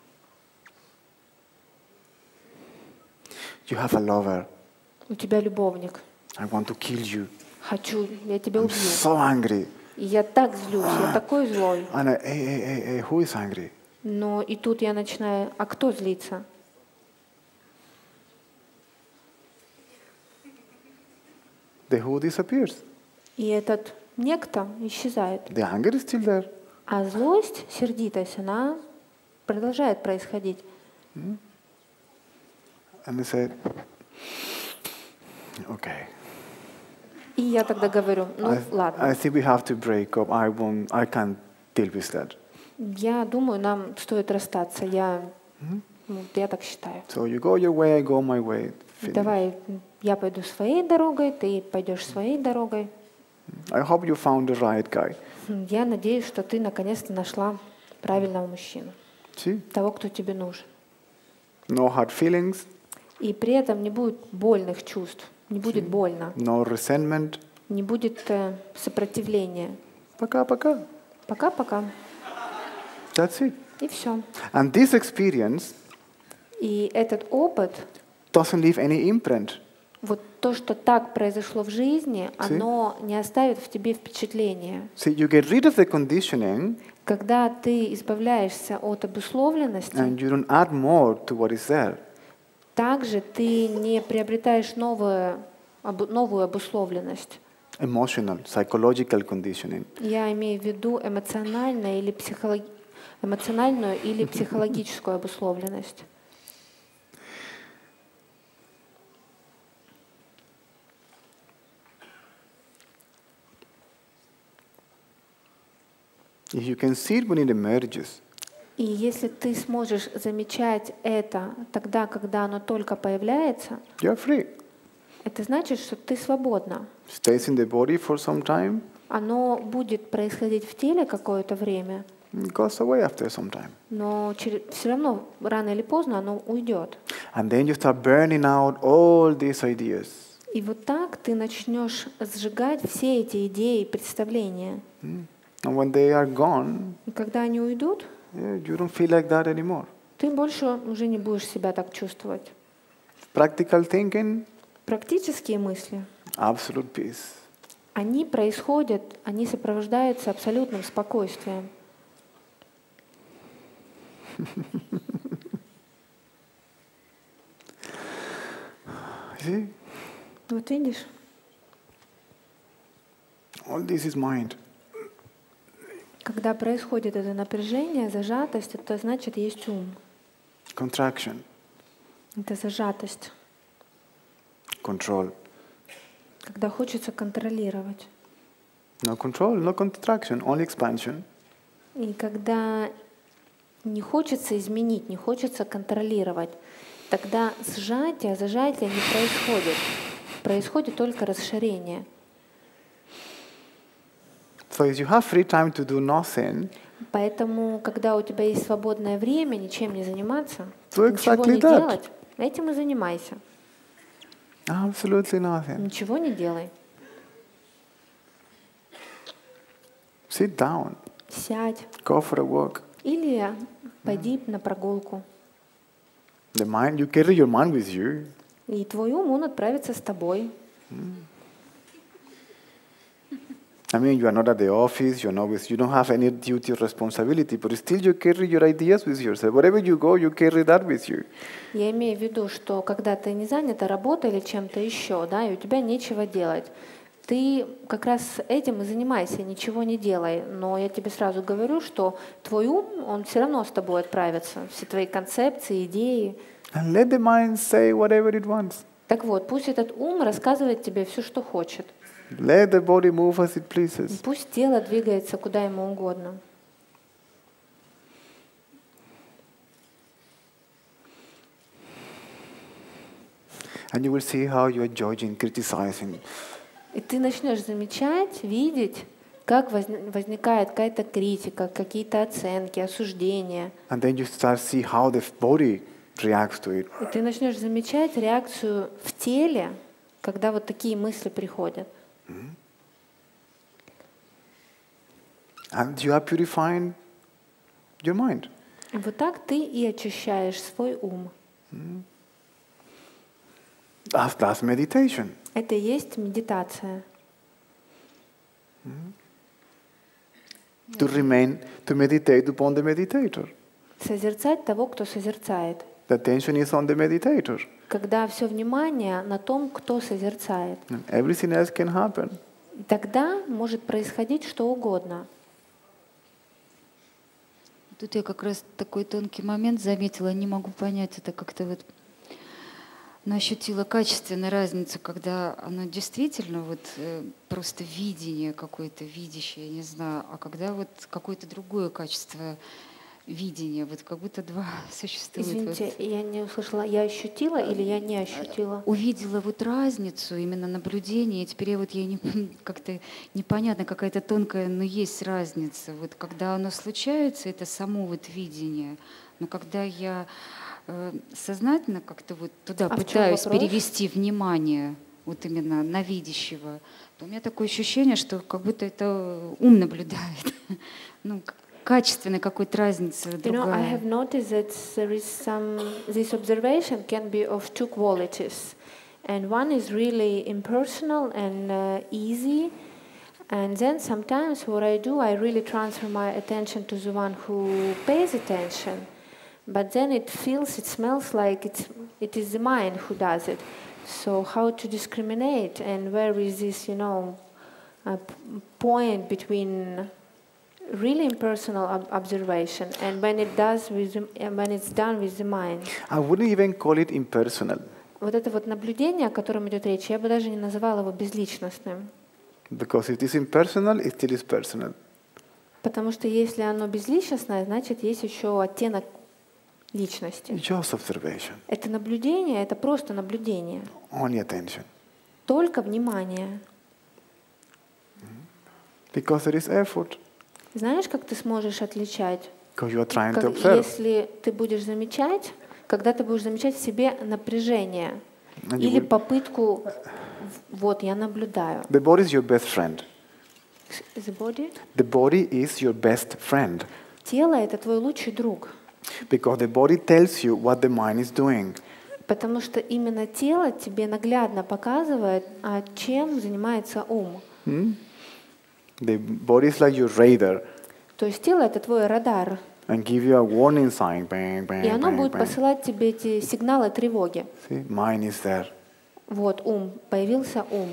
S1: have a lover.
S2: У тебя любовник.
S1: I want to kill you.
S2: Хочу, я тебя
S1: I'm
S2: убью.
S1: so angry.
S2: И я так злюсь, я такой злой.
S1: And hey, who is angry?
S2: Но и тут я начинаю, а кто злится?
S1: The who disappears.
S2: И этот некто исчезает.
S1: The anger is still there.
S2: А злость, сердитость, она продолжает происходить.
S1: And I said, okay.
S2: И я тогда говорю, ну
S1: I
S2: ладно,
S1: think we have to break up. I can't deal with that.
S2: я думаю, нам стоит расстаться. Я так считаю.
S1: So you go your way, I go my way. Finish.
S2: Давай, я пойду своей дорогой, ты пойдешь своей дорогой.
S1: I hope you found the right guy.
S2: Я надеюсь, что ты наконец-то нашла правильного мужчину,
S1: See?
S2: того, кто тебе нужен.
S1: No hard feelings,
S2: И при этом не будет больных чувств, не будет больно,
S1: no resentment.
S2: не будет сопротивления.
S1: Пока-пока.
S2: Пока-пока.
S1: That's it.
S2: И все.
S1: And this experience
S2: И этот опыт,
S1: doesn't leave any imprint.
S2: вот то, что так произошло в жизни, оно не оставит в тебе впечатления.
S1: See, you get rid of the conditioning
S2: Когда ты избавляешься от обусловленности,
S1: and you don't add more to what is there.
S2: также ты не приобретаешь новую обусловленность.
S1: Emotional, psychological conditioning.
S2: Я имею в виду эмоциональную или психологическую обусловленность.
S1: If you can see it when it emerges,
S2: И если ты сможешь замечать это тогда, когда оно только появляется,
S1: you're free.
S2: это значит, что ты свободна.
S1: Stays in the body for some time,
S2: Оно будет происходить в теле какое-то время,
S1: it goes away after some time.
S2: но все равно рано или поздно оно уйдет.
S1: And then you start burning out all these ideas.
S2: И вот так ты начнешь сжигать все эти идеи, представления.
S1: And when they are gone,
S2: И когда они уйдут,
S1: you don't feel like that anymore.
S2: ты больше уже не будешь себя так чувствовать.
S1: Practical thinking,
S2: Практические мысли,
S1: absolute peace.
S2: они происходят, они сопровождаются абсолютным спокойствием.
S1: See?
S2: Вот видишь?
S1: All this is mind.
S2: Когда происходит это напряжение, зажатость, это значит есть ум.
S1: Contraction,
S2: Это зажатость,
S1: control.
S2: когда хочется контролировать.
S1: No control, no contraction, only expansion.
S2: И когда не хочется изменить, не хочется контролировать, тогда зажатие не происходит. Происходит только расширение.
S1: So if you have free time to do nothing,
S2: Поэтому, когда у тебя есть свободное время, ничем не заниматься,
S1: Do
S2: ничего
S1: exactly
S2: не
S1: that.
S2: делать, этим и занимайся.
S1: absolutely nothing.
S2: Ничего не делай.
S1: Sit down,
S2: Сядь
S1: go for a walk.
S2: или пойди на прогулку.
S1: The mind, you carry your mind with you.
S2: И твой ум, он отправится с тобой.
S1: I mean, you are not at the office, you don't have any duty or responsibility, but still you carry your ideas with yourself. Wherever you go, you carry that with you.
S2: Я имею в виду, что когда ты не занята работой или чем-то еще, да, и у тебя нечего делать, ты как раз этим и занимайся, ничего не делай. Но я тебе сразу говорю, что твой ум, он все равно с тобой отправится. Все твои концепции, идеи.
S1: And let the mind say whatever it wants.
S2: Так вот, пусть этот ум рассказывает тебе все, что хочет.
S1: Let the body move as it
S2: И
S1: pleases.
S2: пусть тело двигается куда ему угодно.
S1: And you will see how you are judging, criticizing.
S2: И ты начнешь замечать, видеть, как возникает какая-то критика, какие-то оценки, осуждения.
S1: And then you start to see how the body reacts to it.
S2: И ты начнешь замечать реакцию в теле, когда вот такие мысли приходят.
S1: And you are purifying your mind.
S2: Вот так ты и очищаешь свой ум.
S1: That's meditation.
S2: Это и есть медитация.
S1: To meditate upon the meditator.
S2: Созерцать того, кто созерцает.
S1: The attention is on the meditator.
S2: Когда все внимание на том, кто созерцает.
S1: And everything else can happen.
S2: И тогда может происходить что угодно.
S6: Тут я как раз такой тонкий момент заметила, не могу понять, это как-то вот, но ощутила качественную разницу, когда оно действительно вот просто видение какое-то, видящее, я не знаю, а когда вот какое-то другое качество видения, вот как будто два существуют.
S2: Извините, я не услышала, я ощутила или я не ощутила?
S6: Увидела вот разницу, именно наблюдение, и теперь вот я не, как-то непонятно, какая-то тонкая, но есть разница. Вот когда оно случается, это само вот видение, но когда я сознательно как-то вот туда пытаюсь перевести внимание вот именно на видящего, то у меня такое ощущение, что как будто это ум наблюдает. Ну, качественной какой-то разницы другая.
S2: You know, I have noticed that there is this observation can be of two qualities. And one is really impersonal and easy. And then sometimes what I do, I really transfer my attention to the one who pays attention. But then it feels, it smells like it is the mind who does it. So how to discriminate and where is this, you know, point between really impersonal observation and when it's done with the mind.
S1: I wouldn't even call it impersonal.
S2: Вот это вот наблюдение, о котором идет речь, я бы даже не называла его безличностным.
S1: Because if it is impersonal, it still is personal.
S2: Потому что если оно безличностное, значит есть еще оттенок личности.
S1: Just observation.
S2: Это наблюдение, это просто наблюдение.
S1: Only attention.
S2: Только внимание.
S1: Because there is effort.
S2: Знаешь, как ты сможешь отличать?
S1: Because you are trying to observe.
S2: Если ты будешь замечать, когда ты будешь замечать в себе напряжение
S1: And
S2: или попытку, вот я наблюдаю.
S1: The body is your best friend.
S2: The body?
S1: The body is your best friend.
S2: Тело — это твой лучший друг.
S1: Because the body tells you what the mind is doing.
S2: Потому что именно тело тебе наглядно показывает, чем занимается ум.
S1: The body is like your radar.
S2: То есть тело — это твой радар.
S1: And give you a warning sign. Bang, bang,
S2: И оно
S1: bang,
S2: будет
S1: bang.
S2: посылать тебе эти сигналы тревоги.
S1: See, mind is there.
S2: Вот ум, появился ум.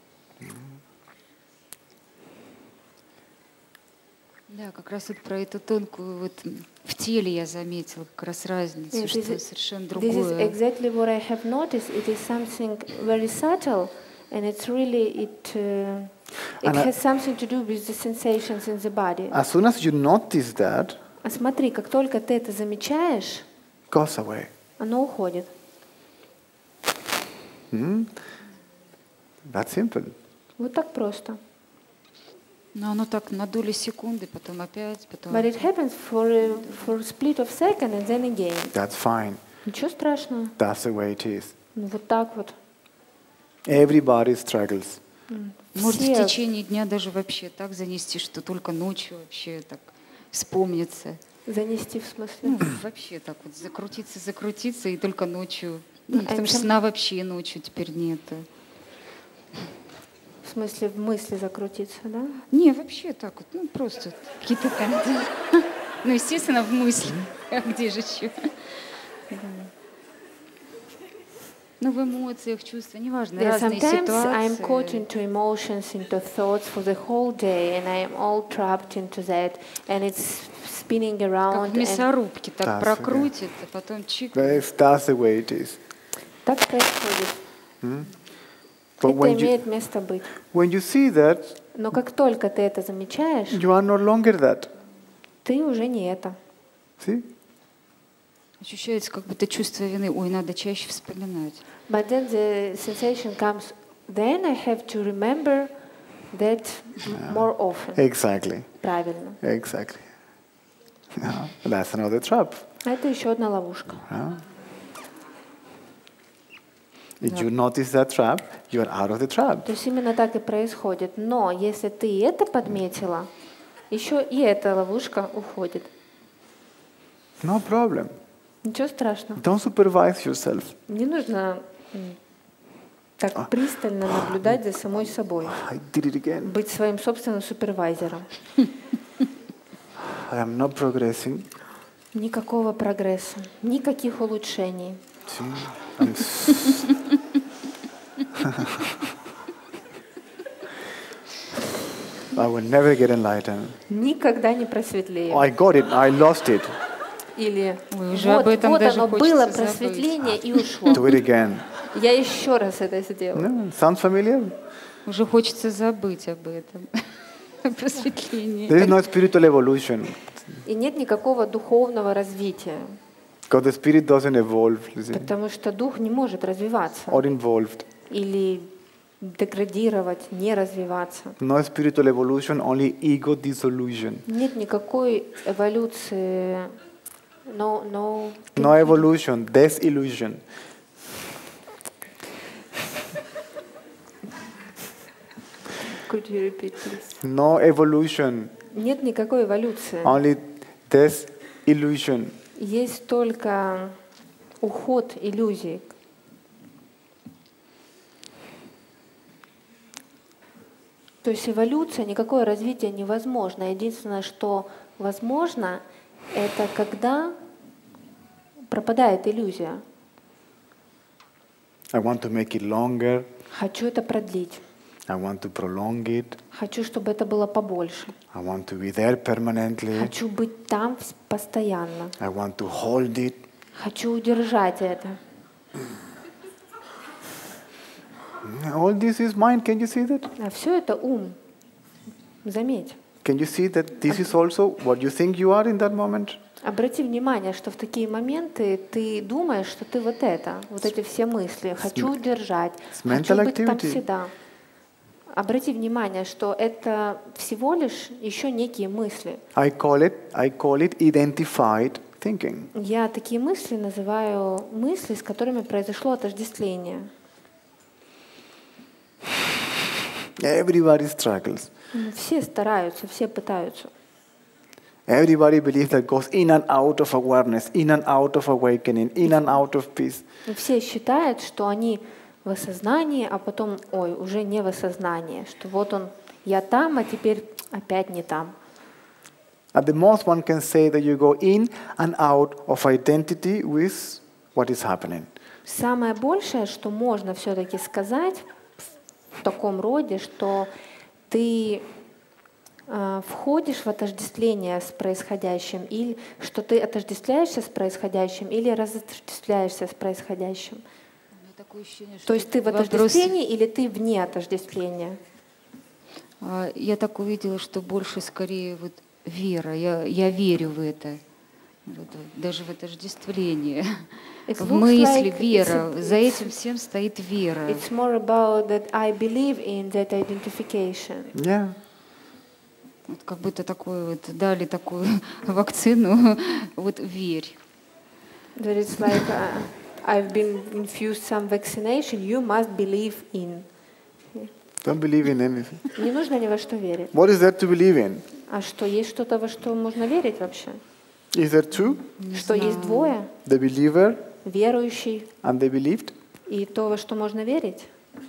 S6: Да, как раз вот про эту тонкую вот в теле я заметила как раз разницу,
S2: Yes,
S6: что совершенно
S2: This is
S6: другое.
S2: exactly what I have noticed. It is something very subtle, and it's really it has something to do with the sensations in the body.
S1: As soon as you notice that,
S2: А смотри, как только ты это замечаешь,
S1: it goes away.
S2: оно уходит.
S1: That's simple.
S2: Вот так просто.
S6: Но оно так на долю секунды, потом опять, потом.
S2: But it happens for a split of second and then again.
S1: That's fine.
S2: Ничего страшного.
S1: That's the way it is.
S2: Ну, вот так вот.
S1: Everybody struggles.
S6: Может, в
S2: Все-
S6: течение дня даже вообще так занести, что только ночью вообще так вспомнится.
S2: Занести в смысле.
S6: Ну, вообще так вот закрутиться, и только ночью. Ну,
S2: А
S6: потому что
S2: чем-
S6: сна вообще ночью теперь нет.
S2: В смысле в мысли закрутиться, да?
S6: Не, вообще так вот, ну просто какие-то там. Ну, естественно, в мысли. А где же еще? Ну, в эмоциях, чувствах, неважно,
S2: Yeah,
S6: разные
S2: sometimes I'm caught
S6: ситуации.
S2: into emotions, into thoughts for the whole day, and I am all trapped into that, and it's spinning
S6: Как
S2: around.
S6: в
S2: And
S6: мясорубке так
S1: Да,
S6: прокрутит, а потом чик.
S1: That's the way it is.
S2: так происходит.
S1: But
S2: Это имеет место быть.
S1: when you see that,
S2: Но как только ты это замечаешь,
S1: you are no longer that.
S2: ты уже не это.
S1: See?
S6: Ощущается как будто чувство вины. Ой, надо чаще вспоминать.
S2: But then the sensation comes, then I have to remember that more often.
S1: Exactly.
S2: Правильно.
S1: Exactly. Yeah, that's another trap.
S2: Это еще одна ловушка.
S1: If you notice that trap, you are out of the trap.
S2: То есть именно так и происходит. Но если ты это подметила, еще и эта ловушка уходит.
S1: No problem.
S2: Ничего страшного.
S1: Don't supervise yourself.
S2: Не нужно так пристально наблюдать за самой собой.
S1: I did it again.
S2: Быть своим собственным супервайзером.
S1: I am not progressing.
S2: Никакого прогресса, никаких улучшений.
S1: See, I'm I will never get enlightened.
S2: Никогда не просветлею.
S1: I got it, I lost it.
S2: Или
S6: Ой, уже об этом
S2: вот
S6: даже
S2: оно
S6: хочется
S2: было
S6: забыть.
S2: просветление и ушло.
S1: Do it again.
S2: Я еще раз это сделаю.
S1: No, sounds familiar?
S6: Уже хочется забыть об этом. Просветлении.
S1: There is no spiritual evolution.
S2: И нет никакого духовного развития,
S1: Because the spirit doesn't evolve, you see,
S2: потому что дух не может развиваться
S1: or involved.
S2: или деградировать, не развиваться.
S1: No spiritual evolution, only ego dissolution.
S2: Нет никакой эволюции,
S1: No evolution, desillusion.
S2: Could you repeat, please?
S1: No evolution,
S2: Нет никакой эволюции.
S1: only desillusion.
S2: Есть только уход иллюзий. То есть эволюция, никакое развитие невозможно. Единственное, что возможно, это когда пропадает иллюзия.
S1: I want to make it longer.
S2: Хочу это продлить.
S1: I want to prolong it.
S2: Хочу, чтобы это было побольше.
S1: I want to be there permanently.
S2: Хочу быть там постоянно.
S1: I want to hold it.
S2: Хочу удержать это.
S1: All this is mind. Can you see that?
S2: А все это ум. Заметь.
S1: Can you see that this is also what you think you are in that moment?
S2: Обрати внимание, что в такие моменты ты думаешь, что ты вот это, вот эти все мысли. Хочу удержать. Хочу
S1: mental
S2: быть там
S1: activity.
S2: всегда. Обрати внимание, что это всего лишь еще некие мысли.
S1: I call it identified thinking.
S2: Я такие мысли называю мысли, с которыми произошло отождествление.
S1: Everybody struggles.
S2: Все стараются, все пытаются.
S1: Everybody believes that goes in and out of awareness, in and out of awakening, in and out of peace.
S2: И все считают, что они в осознании, а потом, ой, уже не в осознании, что вот он, я там, а теперь опять не там.
S1: At the most, one can say that you go in and out of identity with what is happening.
S2: Самое большее, что можно все-таки сказать в таком роде, что ты входишь в отождествление с происходящим, или что ты отождествляешься с происходящим, или разотождествляешься с происходящим. То есть ты в отождествлении или ты вне отождествления?
S6: Я так увидела, что больше скорее вот вера. Я верю в это. Вот, даже в отождествление. В мысли вера. За этим всем стоит вера.
S2: It's more about that I believe in that identification.
S1: Yeah.
S6: Вот как будто такую вот дали такую вакцину. Вот верь.
S2: That it's like I've been infused some vaccination. You must believe in.
S1: Don't believe in anything.
S2: Не нужно ни во что верить.
S1: What is there to believe in?
S2: А что, есть что-то, во что можно верить вообще?
S1: Is there two?
S2: Что есть двое?
S1: The believer
S2: Верующий
S1: and the believed?
S2: и то, во что можно верить?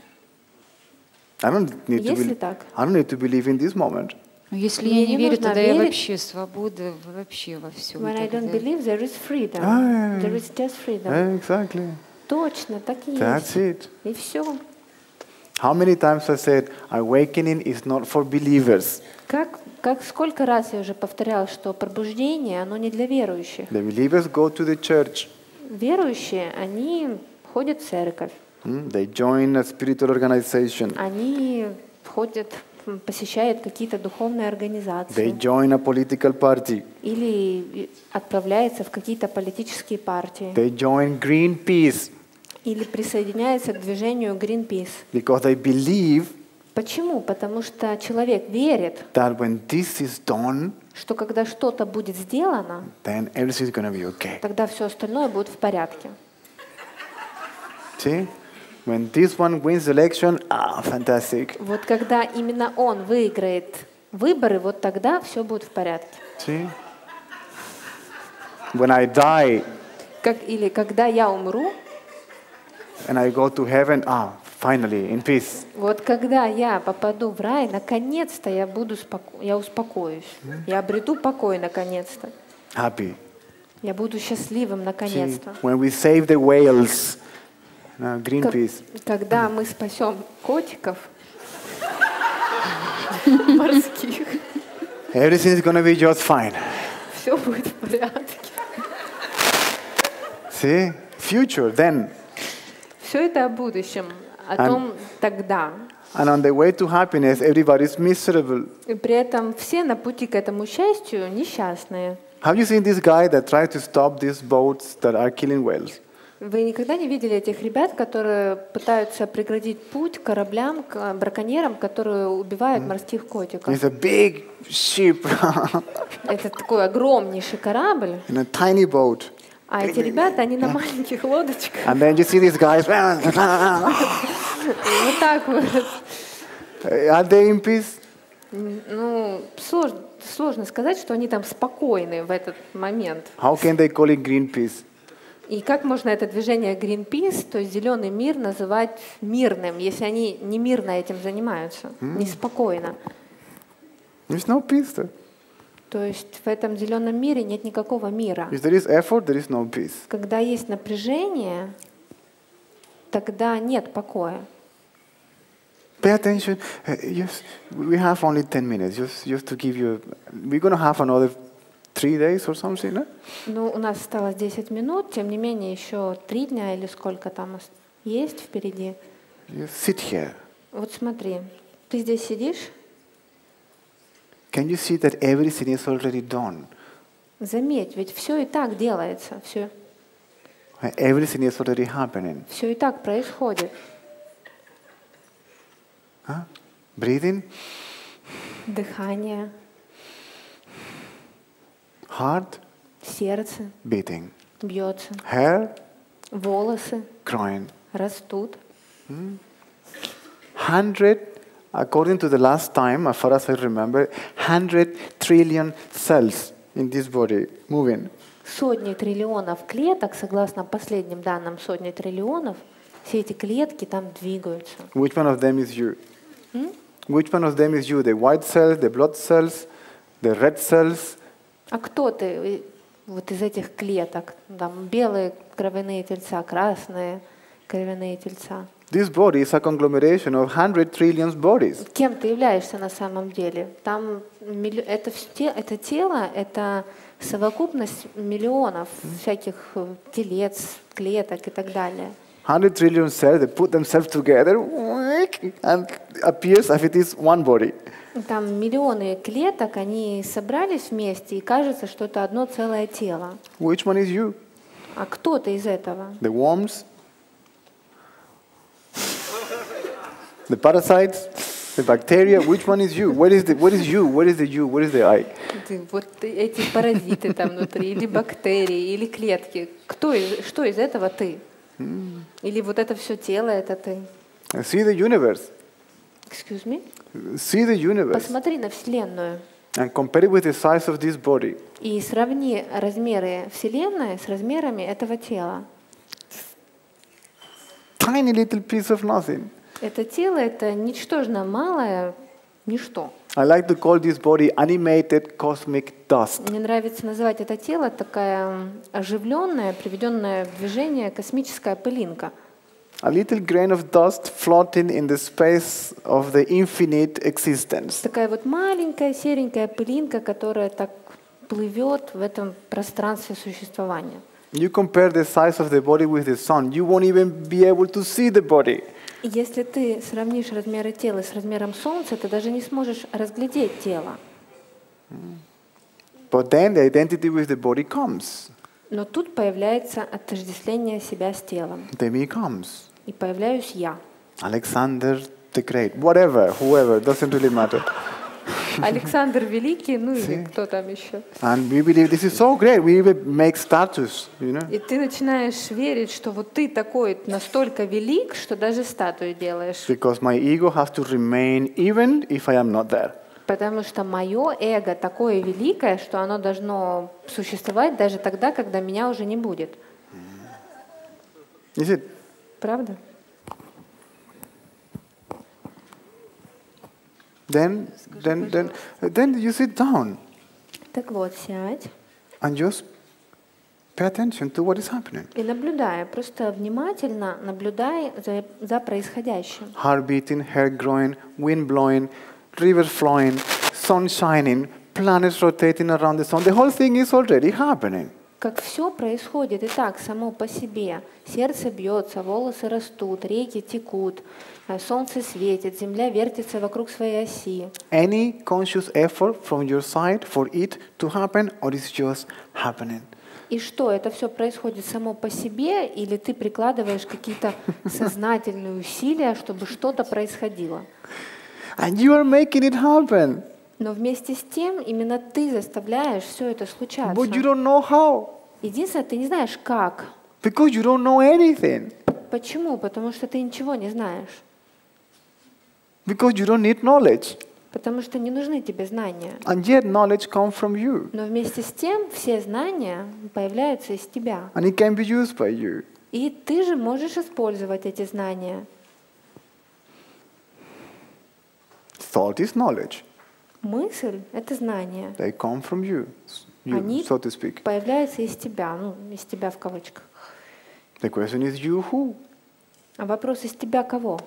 S1: I don't need to
S2: Если
S1: believe.
S2: так.
S1: I don't need to believe in this moment.
S6: Но если
S2: Мне
S6: я не
S2: не
S6: верю,
S2: нужно
S6: тогда я
S2: верить.
S6: вообще свобода вообще во всем.
S2: When I don't believe, there is freedom.
S1: Ah.
S2: There is just freedom.
S1: Exactly.
S2: Точно, так и
S1: That's
S2: есть.
S1: it.
S2: И все.
S1: How many times I said awakening is not for believers?
S2: Сколько раз я уже повторял, что пробуждение, оно не для верующих.
S1: The believers go to the church.
S2: Верующие, они ходят в церковь,
S1: They join a spiritual organization.
S2: они посещают какие-то духовные
S1: They
S2: организации
S1: join a political party.
S2: или отправляются в какие-то политические партии,
S1: They join Greenpeace
S2: или присоединяются к движению Greenpeace.
S1: because they believe
S2: Почему? Потому что человек верит,
S1: that when this is done,
S2: что когда что-то будет сделано,
S1: then everything's going to be okay.
S2: тогда все остальное будет в порядке.
S1: See? When this one wins the election, fantastic.
S2: Вот когда именно он выиграет выборы, вот тогда все будет в порядке.
S1: See? When I die
S2: Или когда я умру,
S1: and I go to heaven, finally, in peace.
S2: вот когда я попаду в рай, наконец-то я успокоюсь. Я обрету покой наконец-то.
S1: Happy.
S2: Я буду счастливым
S1: See,
S2: наконец-то.
S1: when we save the whales, Greenpeace,
S2: Когда мы спасем котиков морских,
S1: everything is going to be just fine.
S2: все будет в порядке.
S1: See? Future, then.
S2: Все это о будущем, о том тогда.
S1: And on the way to happiness, everybody's miserable.
S2: И при этом все на пути к этому счастью несчастные.
S1: Have you seen this guy that tried to stop these boats that are killing whales?
S2: Вы никогда не видели этих ребят, которые пытаются преградить путь кораблям, к браконьерам, которые убивают морских котиков?
S1: It's a big ship
S2: Это такой огромнейший корабль,
S1: in a tiny boat.
S2: а эти ребята, они на маленьких лодочках.
S1: And then you see these guys.
S2: И вот так вот.
S1: Are they in peace?
S2: Ну, сложно сказать, что они там спокойны в этот момент.
S1: How can they call it Greenpeace?
S2: И как можно это движение Greenpeace, то есть зеленый мир, называть мирным, если они не мирно этим занимаются, неспокойно?
S1: There's no peace there.
S2: То есть в этом зеленом мире нет никакого мира.
S1: If there is effort, there is no peace.
S2: Когда есть напряжение, тогда нет покоя.
S1: Pay attention. Yes, we have only 10 minutes. Just to give you, we're going to have another 3 days or something, no?
S2: Ну, у нас осталось 10 минут, тем не менее еще 3 дня или сколько там есть впереди.
S1: You sit here.
S2: Вот смотри, ты здесь сидишь,
S1: Can you see that everything is already done?
S2: заметь, ведь все и так делается, все
S1: Everything is already happening.
S2: и так происходит.
S1: Huh? Breathing,
S2: Дыхание,
S1: heart
S2: сердце
S1: beating,
S2: бьется,
S1: hair
S2: волосы
S1: growing.
S2: растут.
S1: 100, according to the last time, as far as I remember, 100 trillion cells in this body moving.
S2: Сотни триллионов клеток, согласно последним данным, сотни триллионов, все эти клетки там двигаются.
S1: Which one of them is you? Which one of them is you? The white cells, the blood cells, the red cells?
S2: А кто ты вот из этих клеток? Там белые кровяные тельца, красные кровяные тельца.
S1: This body is a conglomeration of 100 trillion bodies.
S2: Кем ты являешься на самом деле? Там это тело, это совокупность миллионов всяких телец, клеток и так далее.
S1: 100 trillion cells, they put themselves together and appears as it is one body.
S2: Там миллионы клеток, они собрались вместе, и кажется, что это одно целое тело.
S1: Which one is you?
S2: А кто ты из этого?
S1: The worms? The parasites? The bacteria? Which one is you? What is you? What is the you? What is the I?
S2: Вот эти паразиты там внутри, или бактерии, или клетки. Что из этого ты? Или вот это все тело, это ты?
S1: See the universe.
S2: Excuse me?
S1: See the universe.
S2: Посмотри на Вселенную
S1: And compare it with the size of this body.
S2: и сравни размеры Вселенной с размерами этого тела.
S1: Tiny little piece of nothing.
S2: Это тело — это ничтожно малое ничто.
S1: I like to call this body animated cosmic dust.
S2: Мне нравится называть это тело такая оживленная, приведенная в движение космическая пылинка.
S1: A little grain of dust floating in the space of the infinite existence.
S2: Такая вот маленькая серенькая пылинка, которая так плывет в этом пространстве существования.
S1: You compare the size of the body with the sun, you won't even be able to see the body.
S2: И если ты сравнишь размеры тела с размером Солнца, ты даже не сможешь разглядеть тело.
S1: But then the identity with the body comes.
S2: Но тут появляется отождествление себя с телом.
S1: The me comes.
S2: И появляюсь я.
S1: Alexander the Great, whatever, whoever, doesn't really matter.
S2: Александр Великий, ну или кто там еще.
S1: And we believe this is so great, we even make statues, you know.
S2: И ты начинаешь верить, что вот ты такой настолько велик, что даже статую делаешь.
S1: Because my ego has to remain even if I am not there.
S2: Потому что мое эго такое великое, что оно должно существовать даже тогда, когда меня уже не будет.
S1: Is it?
S2: Правда?
S1: Then you sit down
S2: Так вот, сядь
S1: and just pay attention to what is happening.
S2: и наблюдай, просто внимательно наблюдай за происходящим.
S1: Heart beating, hair growing, wind blowing, rivers flowing, sun shining, planets rotating around the sun. The whole thing is already happening.
S2: Как все происходит и так само по себе. Сердце бьется, волосы растут, реки текут, солнце светит, земля вертится вокруг своей оси.
S1: Any conscious effort from your side for it to happen, or it's just happening?
S2: И что, это все происходит само по себе, или ты прикладываешь какие-то сознательные усилия, чтобы что-то происходило?
S1: And you are making it happen.
S2: Но вместе с тем именно ты заставляешь все это случаться.
S1: But you don't know how.
S2: Единственное, ты не знаешь как.
S1: Because you don't know anything.
S2: Почему? Потому что ты ничего не знаешь.
S1: Because you don't need knowledge.
S2: Потому что не нужны тебе знания.
S1: And yet knowledge comes from you.
S2: Но вместе с тем все знания появляются из тебя.
S1: And it can be used by you.
S2: И ты же можешь использовать эти знания.
S1: Thought is knowledge.
S2: Мысль — это знание.
S1: They come from you,
S2: Они
S1: so to speak.
S2: появляются из тебя, ну, из тебя в кавычках.
S1: The question is you who?
S2: А вопрос из тебя кого?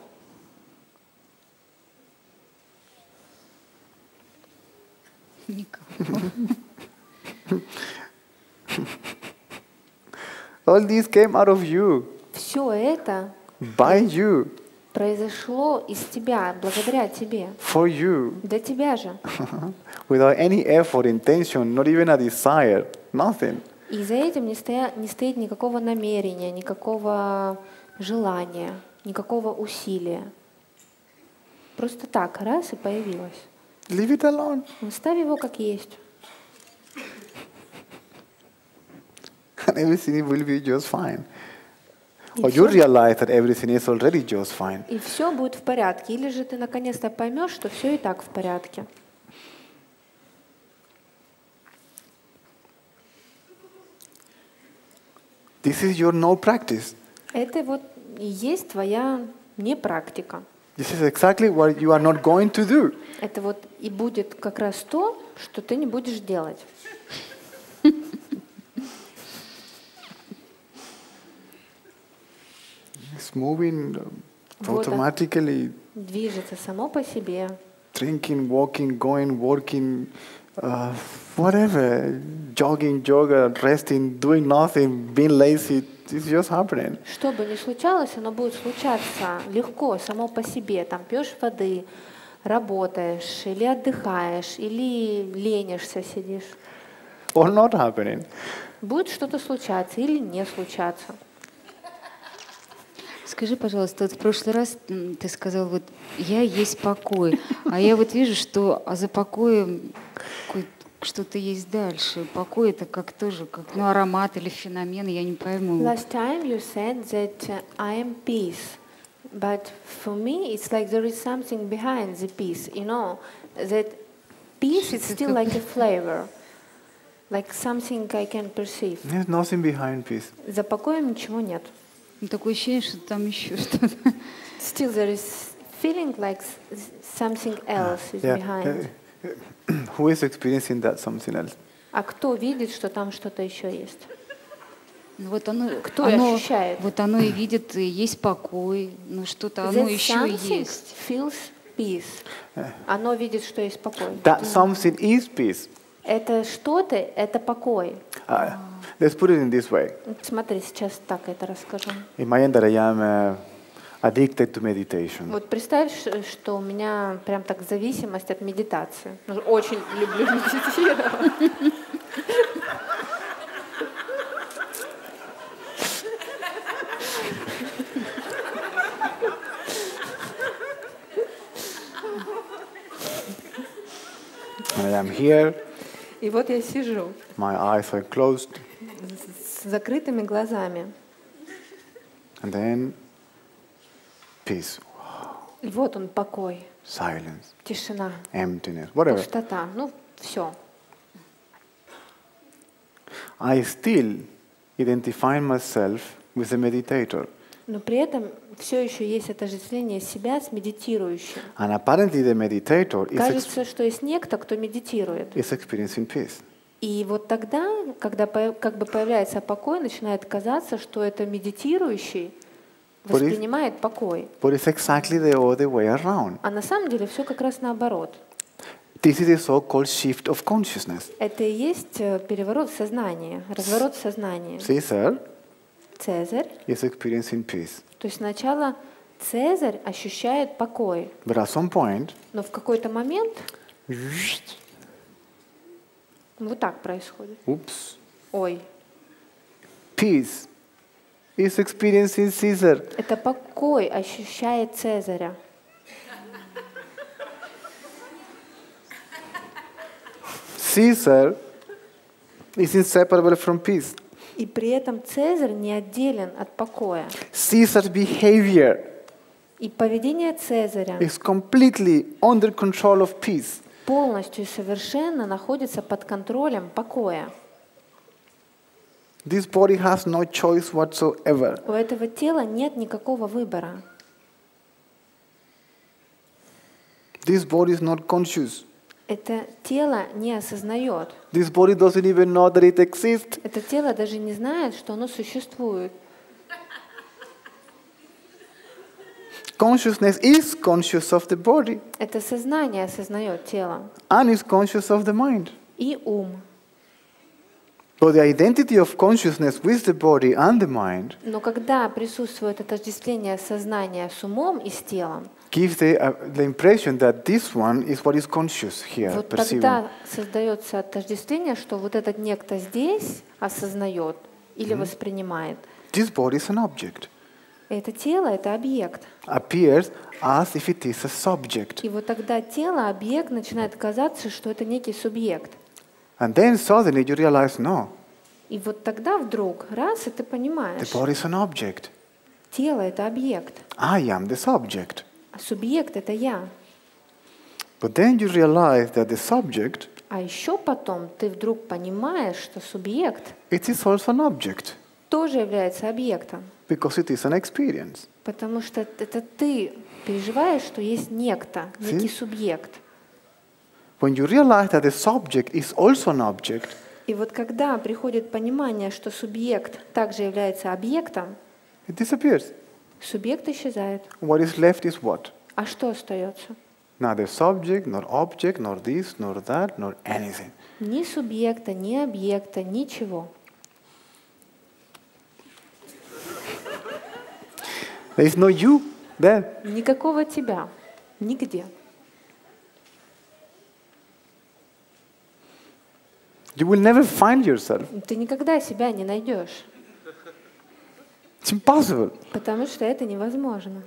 S6: Никого.
S1: All these came out of you,
S2: Все это
S1: by you,
S2: произошло из тебя, благодаря тебе,
S1: for you,
S2: для тебя же.
S1: without any effort, intention, not even a desire, nothing.
S2: И за этим не стоит никакого намерения, никакого желания, никакого усилия. Просто так, раз и появилось.
S1: Leave it alone.
S2: Оставь его как есть.
S1: And everything will be just fine.
S2: И
S1: Or you
S2: всё-
S1: realize that everything is already just fine.
S2: И все будет в порядке. Или же ты наконец-то поймешь, что все и так в порядке.
S1: This is your no practice.
S2: Это вот и есть твоя непрактика.
S1: This is exactly what you are not going to do.
S2: Это вот и будет как раз то, что ты не будешь делать.
S1: It's moving
S2: Вот
S1: automatically,
S2: движется само по себе.
S1: drinking, walking, going, working, whatever, jogging, yoga, resting, doing nothing, being lazy. It's just happening.
S2: Что бы ни случалось, оно будет случаться легко, само по себе. Там пьешь воды, работаешь, или отдыхаешь, или ленишься, сидишь.
S1: Or not happening.
S2: Будет что-то случаться или не случаться.
S6: Скажи, пожалуйста, вот в прошлый раз ты сказал, вот я есть покой, а я вот вижу, что за покоем что-то есть дальше. Покой это как тоже, как аромат или феномен, я не пойму.
S2: Last time you said that I am peace, but for me it's like there is something behind the peace. You know that peace is still like a flavor, like something I can perceive.
S1: There's nothing behind peace.
S2: За покоем ничего нет.
S6: Такое ощущение, что там еще что-то.
S2: Still there is feeling like something else is behind.
S1: Who is experiencing that something else?
S2: А кто видит, что там что-то еще есть?
S6: Вот оно,
S2: Кто ощущает?
S6: Вот оно и видит, и есть покой, но что-то оно
S2: That
S6: еще
S2: something
S6: есть.
S2: feels peace. Оно видит, что есть покой.
S1: That something is peace.
S2: Это что-то, это покой.
S1: Let's put it in this way.
S2: Смотри, сейчас так это расскажу.
S1: Imagine that I am addicted to meditation.
S2: Вот представь, что у меня прям так зависимость от медитации. Очень люблю медитировать.
S1: And I am here,
S2: И вот я сижу
S1: my eyes are closed,
S2: с закрытыми глазами.
S1: and then peace.
S2: И вот он покой.
S1: silence,
S2: тишина,
S1: emptiness, whatever.
S2: пустота, ну все.
S1: I still identify myself with the meditator.
S2: Но при этом все еще есть отождествление себя с медитирующим.
S1: And apparently the meditator
S2: Кажется, что есть некто, кто медитирует.
S1: is experiencing peace.
S2: И вот тогда, когда как бы появляется покой, начинает казаться, что это медитирующий воспринимает покой.
S1: But it's exactly the other way around.
S2: А на самом деле все как раз наоборот.
S1: This is a so-called shift of consciousness.
S2: Это и есть переворот в сознании, разворот в сознании.
S1: Caesar
S2: Цезарь,
S1: is experiencing peace.
S2: то есть сначала Цезарь ощущает покой,
S1: But at some point,
S2: но в какой-то момент вот так происходит.
S1: oops,
S2: Ой,
S1: peace is experiencing Caesar.
S2: это покой ощущает Цезаря.
S1: Caesar is inseparable from peace.
S2: И при этом Цезарь не отделен от покоя.
S1: Caesar's behavior
S2: И поведение Цезаря
S1: is completely under control of peace.
S2: полностью и совершенно находится под контролем покоя.
S1: This body has no choice whatsoever.
S2: У этого тела нет никакого выбора.
S1: This body is not conscious.
S2: Это тело не осознает.
S1: This body doesn't even know that it exists.
S2: Это тело даже не знает, что оно существует.
S1: Consciousness is conscious of the body
S2: Это сознание осознает тело
S1: and is conscious of the mind.
S2: и ум.
S1: But the identity of consciousness with the body and the mind
S2: Но когда присутствует отождествление сознания с умом и с телом,
S1: gives the impression that this one is what is conscious here,
S2: вот
S1: perceiving.
S2: тогда создается отождествление, что вот этот некто здесь осознает или воспринимает.
S1: This body is an object.
S2: Это тело — это объект.
S1: Appears as if it is a subject.
S2: И вот тогда тело, объект начинает казаться, что это некий субъект.
S1: And then suddenly you realize, no,
S2: И вот тогда вдруг раз, и ты
S1: the
S2: понимаешь,
S1: body is an object.
S2: тело — это объект,
S1: I am the subject.
S2: а субъект — это я.
S1: But then you realize that the subject,
S2: А еще потом ты вдруг понимаешь, что субъект
S1: it is also an object
S2: тоже является объектом,
S1: because it is an experience.
S2: потому что это ты переживаешь, что есть некто, некий субъект.
S1: When you realize that the subject is also an object,
S2: И вот когда приходит понимание, что субъект также является объектом,
S1: it disappears.
S2: субъект исчезает.
S1: What is left is what?
S2: А что остается?
S1: Neither subject, nor object, nor this, nor that, nor anything.
S2: Ни субъекта, ни объекта, ничего.
S1: There is no you there.
S2: Никакого тебя. Нигде.
S1: You will never find yourself.
S2: Ты никогда себя не найдешь,
S1: It's impossible.
S2: потому что это невозможно.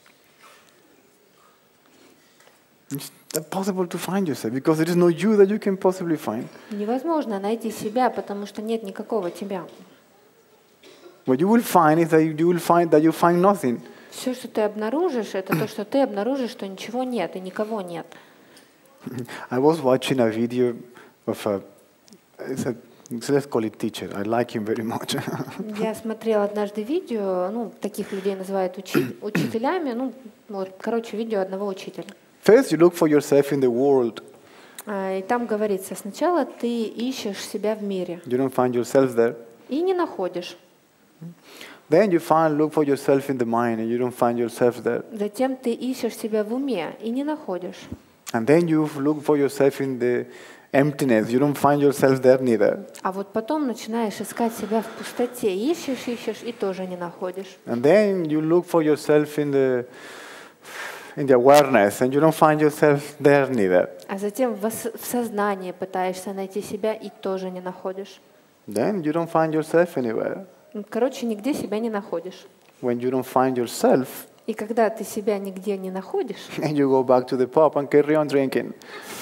S1: It's impossible to find yourself because there is no you that you can possibly find.
S2: Невозможно найти себя, потому что нет никакого тебя.
S1: What you will find is that you find nothing.
S2: Все, что ты обнаружишь, это то, что ты обнаружишь, что ничего нет и никого нет.
S1: I was watching a video of let's call it teacher. I like him very much.
S2: Я смотрела однажды видео, таких людей называют учителями, короче, видео одного учителя.
S1: First, you look for yourself in the world.
S2: И там говорится, сначала ты ищешь себя в мире
S1: You don't find yourself there.
S2: и не находишь.
S1: Then you look for yourself in the mind, and you don't find yourself there.
S2: Затем ты ищешь себя в уме и не находишь.
S1: And then you look for yourself in the emptiness. You don't find yourself there neither.
S2: А вот потом начинаешь искать себя в пустоте. Ищешь и тоже не находишь.
S1: And then you look for yourself in the awareness, and you don't find yourself there neither.
S2: А затем в сознании пытаешься найти себя и тоже не находишь.
S1: Then you don't find yourself anywhere.
S2: Короче, нигде себя не находишь.
S1: When you don't find yourself,
S2: И когда ты себя нигде не находишь,
S1: and you go back to the pub and carry on drinking.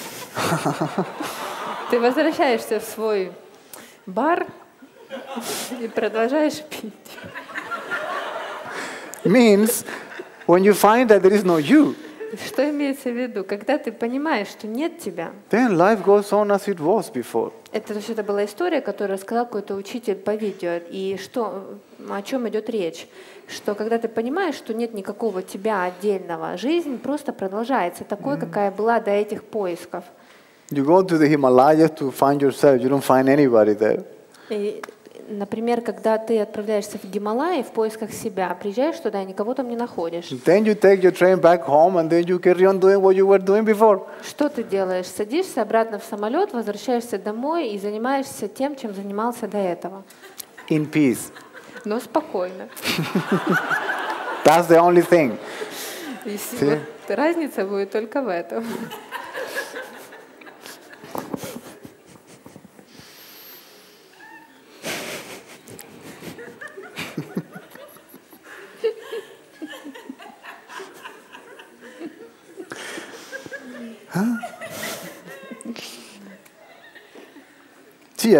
S2: ты возвращаешься в свой бар и продолжаешь пить.
S1: Means when you find that there is no you,
S2: Что имеется в виду? Когда ты понимаешь, что нет тебя,
S1: then life goes on as it was before.
S2: то есть это была история, которую рассказал какой-то учитель по видео. И о чем идет речь? Что когда ты понимаешь, что нет никакого тебя отдельного, жизнь просто продолжается такой, какая была до этих поисков.
S1: You go to the Himalayas to find yourself, you don't find anybody there.
S2: И, например, когда ты отправляешься в Гималаи в поисках себя, приезжаешь туда и никого там не находишь.
S1: Then you take your train back home and then you carry on doing what you were doing before.
S2: Что ты делаешь? Садишься обратно в самолет, возвращаешься домой и занимаешься тем, чем занимался до этого.
S1: In peace.
S2: Но спокойно.
S1: That's the only thing.
S2: И вот разница будет только в этом.
S1: See,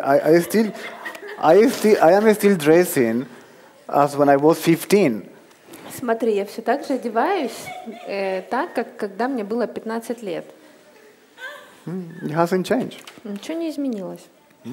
S1: I am still dressing as when I was 15.
S2: Смотри, я все так же одеваюсь, так, как когда мне было 15 лет.
S1: It hasn't changed.
S2: Ничего не изменилось.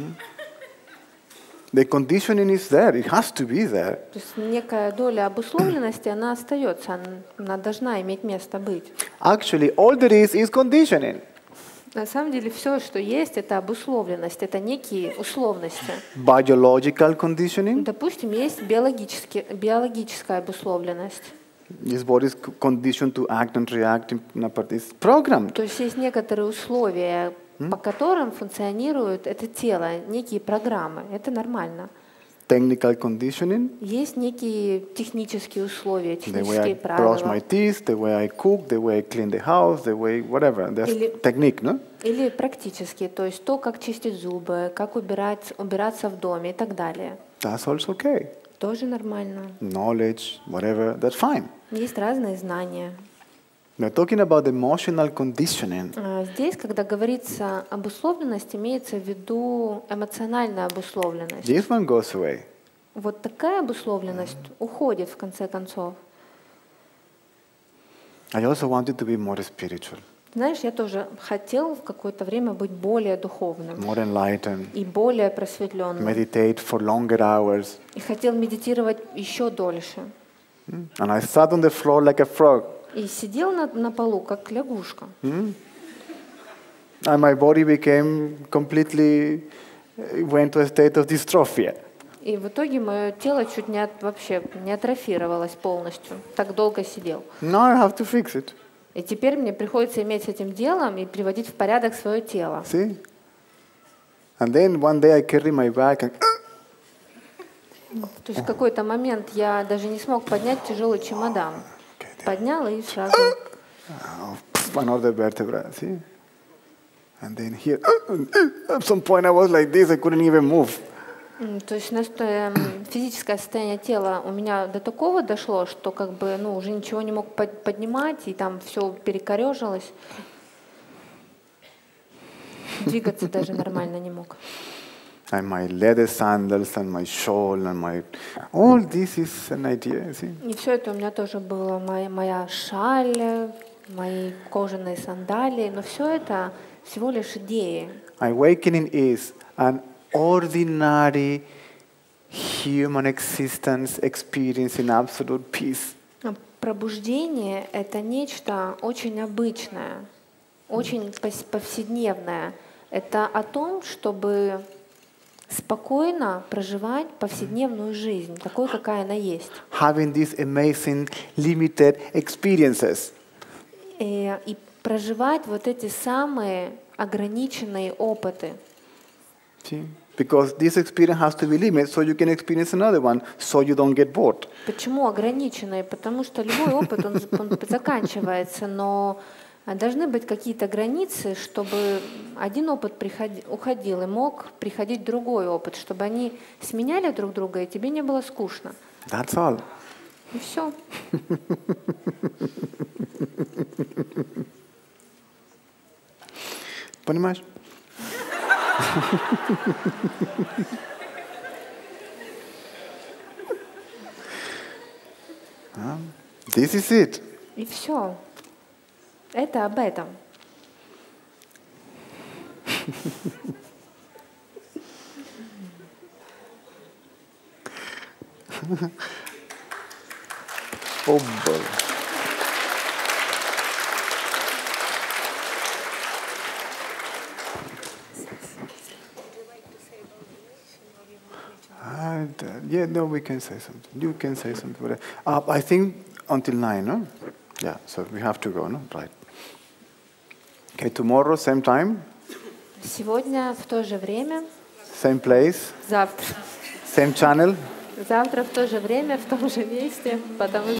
S1: The conditioning is there. It has to be there.
S2: То есть некая доля обусловленности, она остается, она должна иметь место быть.
S1: Actually, all there is conditioning.
S2: На самом деле все, что есть, это обусловленность, это некие условности.
S1: Biological conditioning.
S2: Допустим, есть биологическая обусловленность.
S1: This body is conditioned to act and react in this program.
S2: То есть есть некоторые условия, по которым функционирует это тело, некие программы. Это нормально.
S1: Technical conditioning.
S2: Есть некие технические условия,
S1: The way I
S2: технические
S1: brush my
S2: правила.
S1: teeth, the way I cook, the way I clean the house, the way whatever. That's technique, no?
S2: Или практические, то есть то, как чистить зубы, как убираться в доме и так далее.
S1: That's also okay.
S2: Тоже нормально.
S1: Knowledge, whatever, that's fine.
S2: Есть разные знания.
S1: We're talking about emotional conditioning.
S2: Здесь, когда говорится об условленности, имеется в виду эмоциональная обусловленность.
S1: This one goes away.
S2: Вот такая обусловленность уходит в конце концов.
S1: I also wanted to be more spiritual,
S2: Знаешь, я тоже хотел в какое-то время быть более духовным
S1: more enlightened,
S2: и более просветленным.
S1: meditate for longer hours.
S2: И хотел медитировать еще дольше.
S1: And I sat on the floor like a frog.
S2: И сидел на полу, как лягушка.
S1: And my body became completely, went to a state of dystrophia.
S2: И в итоге мое тело чуть вообще не атрофировалось полностью. Так долго сидел.
S1: Now I have to fix it.
S2: И теперь мне приходится иметь с этим делом и приводить в порядок свое тело.
S1: See? And then one day I carry my bag and
S2: То есть в какой-то момент я даже не смог поднять тяжелый чемодан. Поднял и сразу.
S1: another vertebra, see? And then here, at some point I was like this, I couldn't even move.
S2: То есть физическое состояние тела у меня до такого дошло, что как бы уже ничего не мог поднимать, и там все перекорежилось. Двигаться даже нормально не мог.
S1: And my leather sandals and my shawl and my... All this is an idea, see?
S2: И все это у меня тоже было. Моя шаль, мои кожаные сандалии. Но все это всего лишь идеи.
S1: Awakening is an ordinary human existence experience in absolute peace.
S2: Пробуждение — это нечто очень обычное, очень повседневное. Это о том, чтобы спокойно проживать повседневную жизнь, такой, какая она есть.
S1: Having these amazing limited experiences.
S2: И проживать вот эти самые ограниченные опыты.
S1: See? Because this experience has to be limited so you can experience another one, so you don't get bored.
S2: Почему ограниченные? Потому что любой опыт, он заканчивается, но должны быть какие-то границы, чтобы один опыт уходил, и мог приходить другой опыт, чтобы они сменяли друг друга, и тебе не было скучно.
S1: That's all.
S2: И все.
S1: Понимаешь? This is it.
S2: И все. Это об этом.
S1: Оббал. Yeah, no, we can say something. You can say something. I think until 9, no? Yeah, so we have to go, no? Right. Okay, tomorrow, same time,
S2: Сегодня в то же время,
S1: same place,
S2: завтра.
S1: same channel.
S2: Завтра в то же время, в том же месте, потому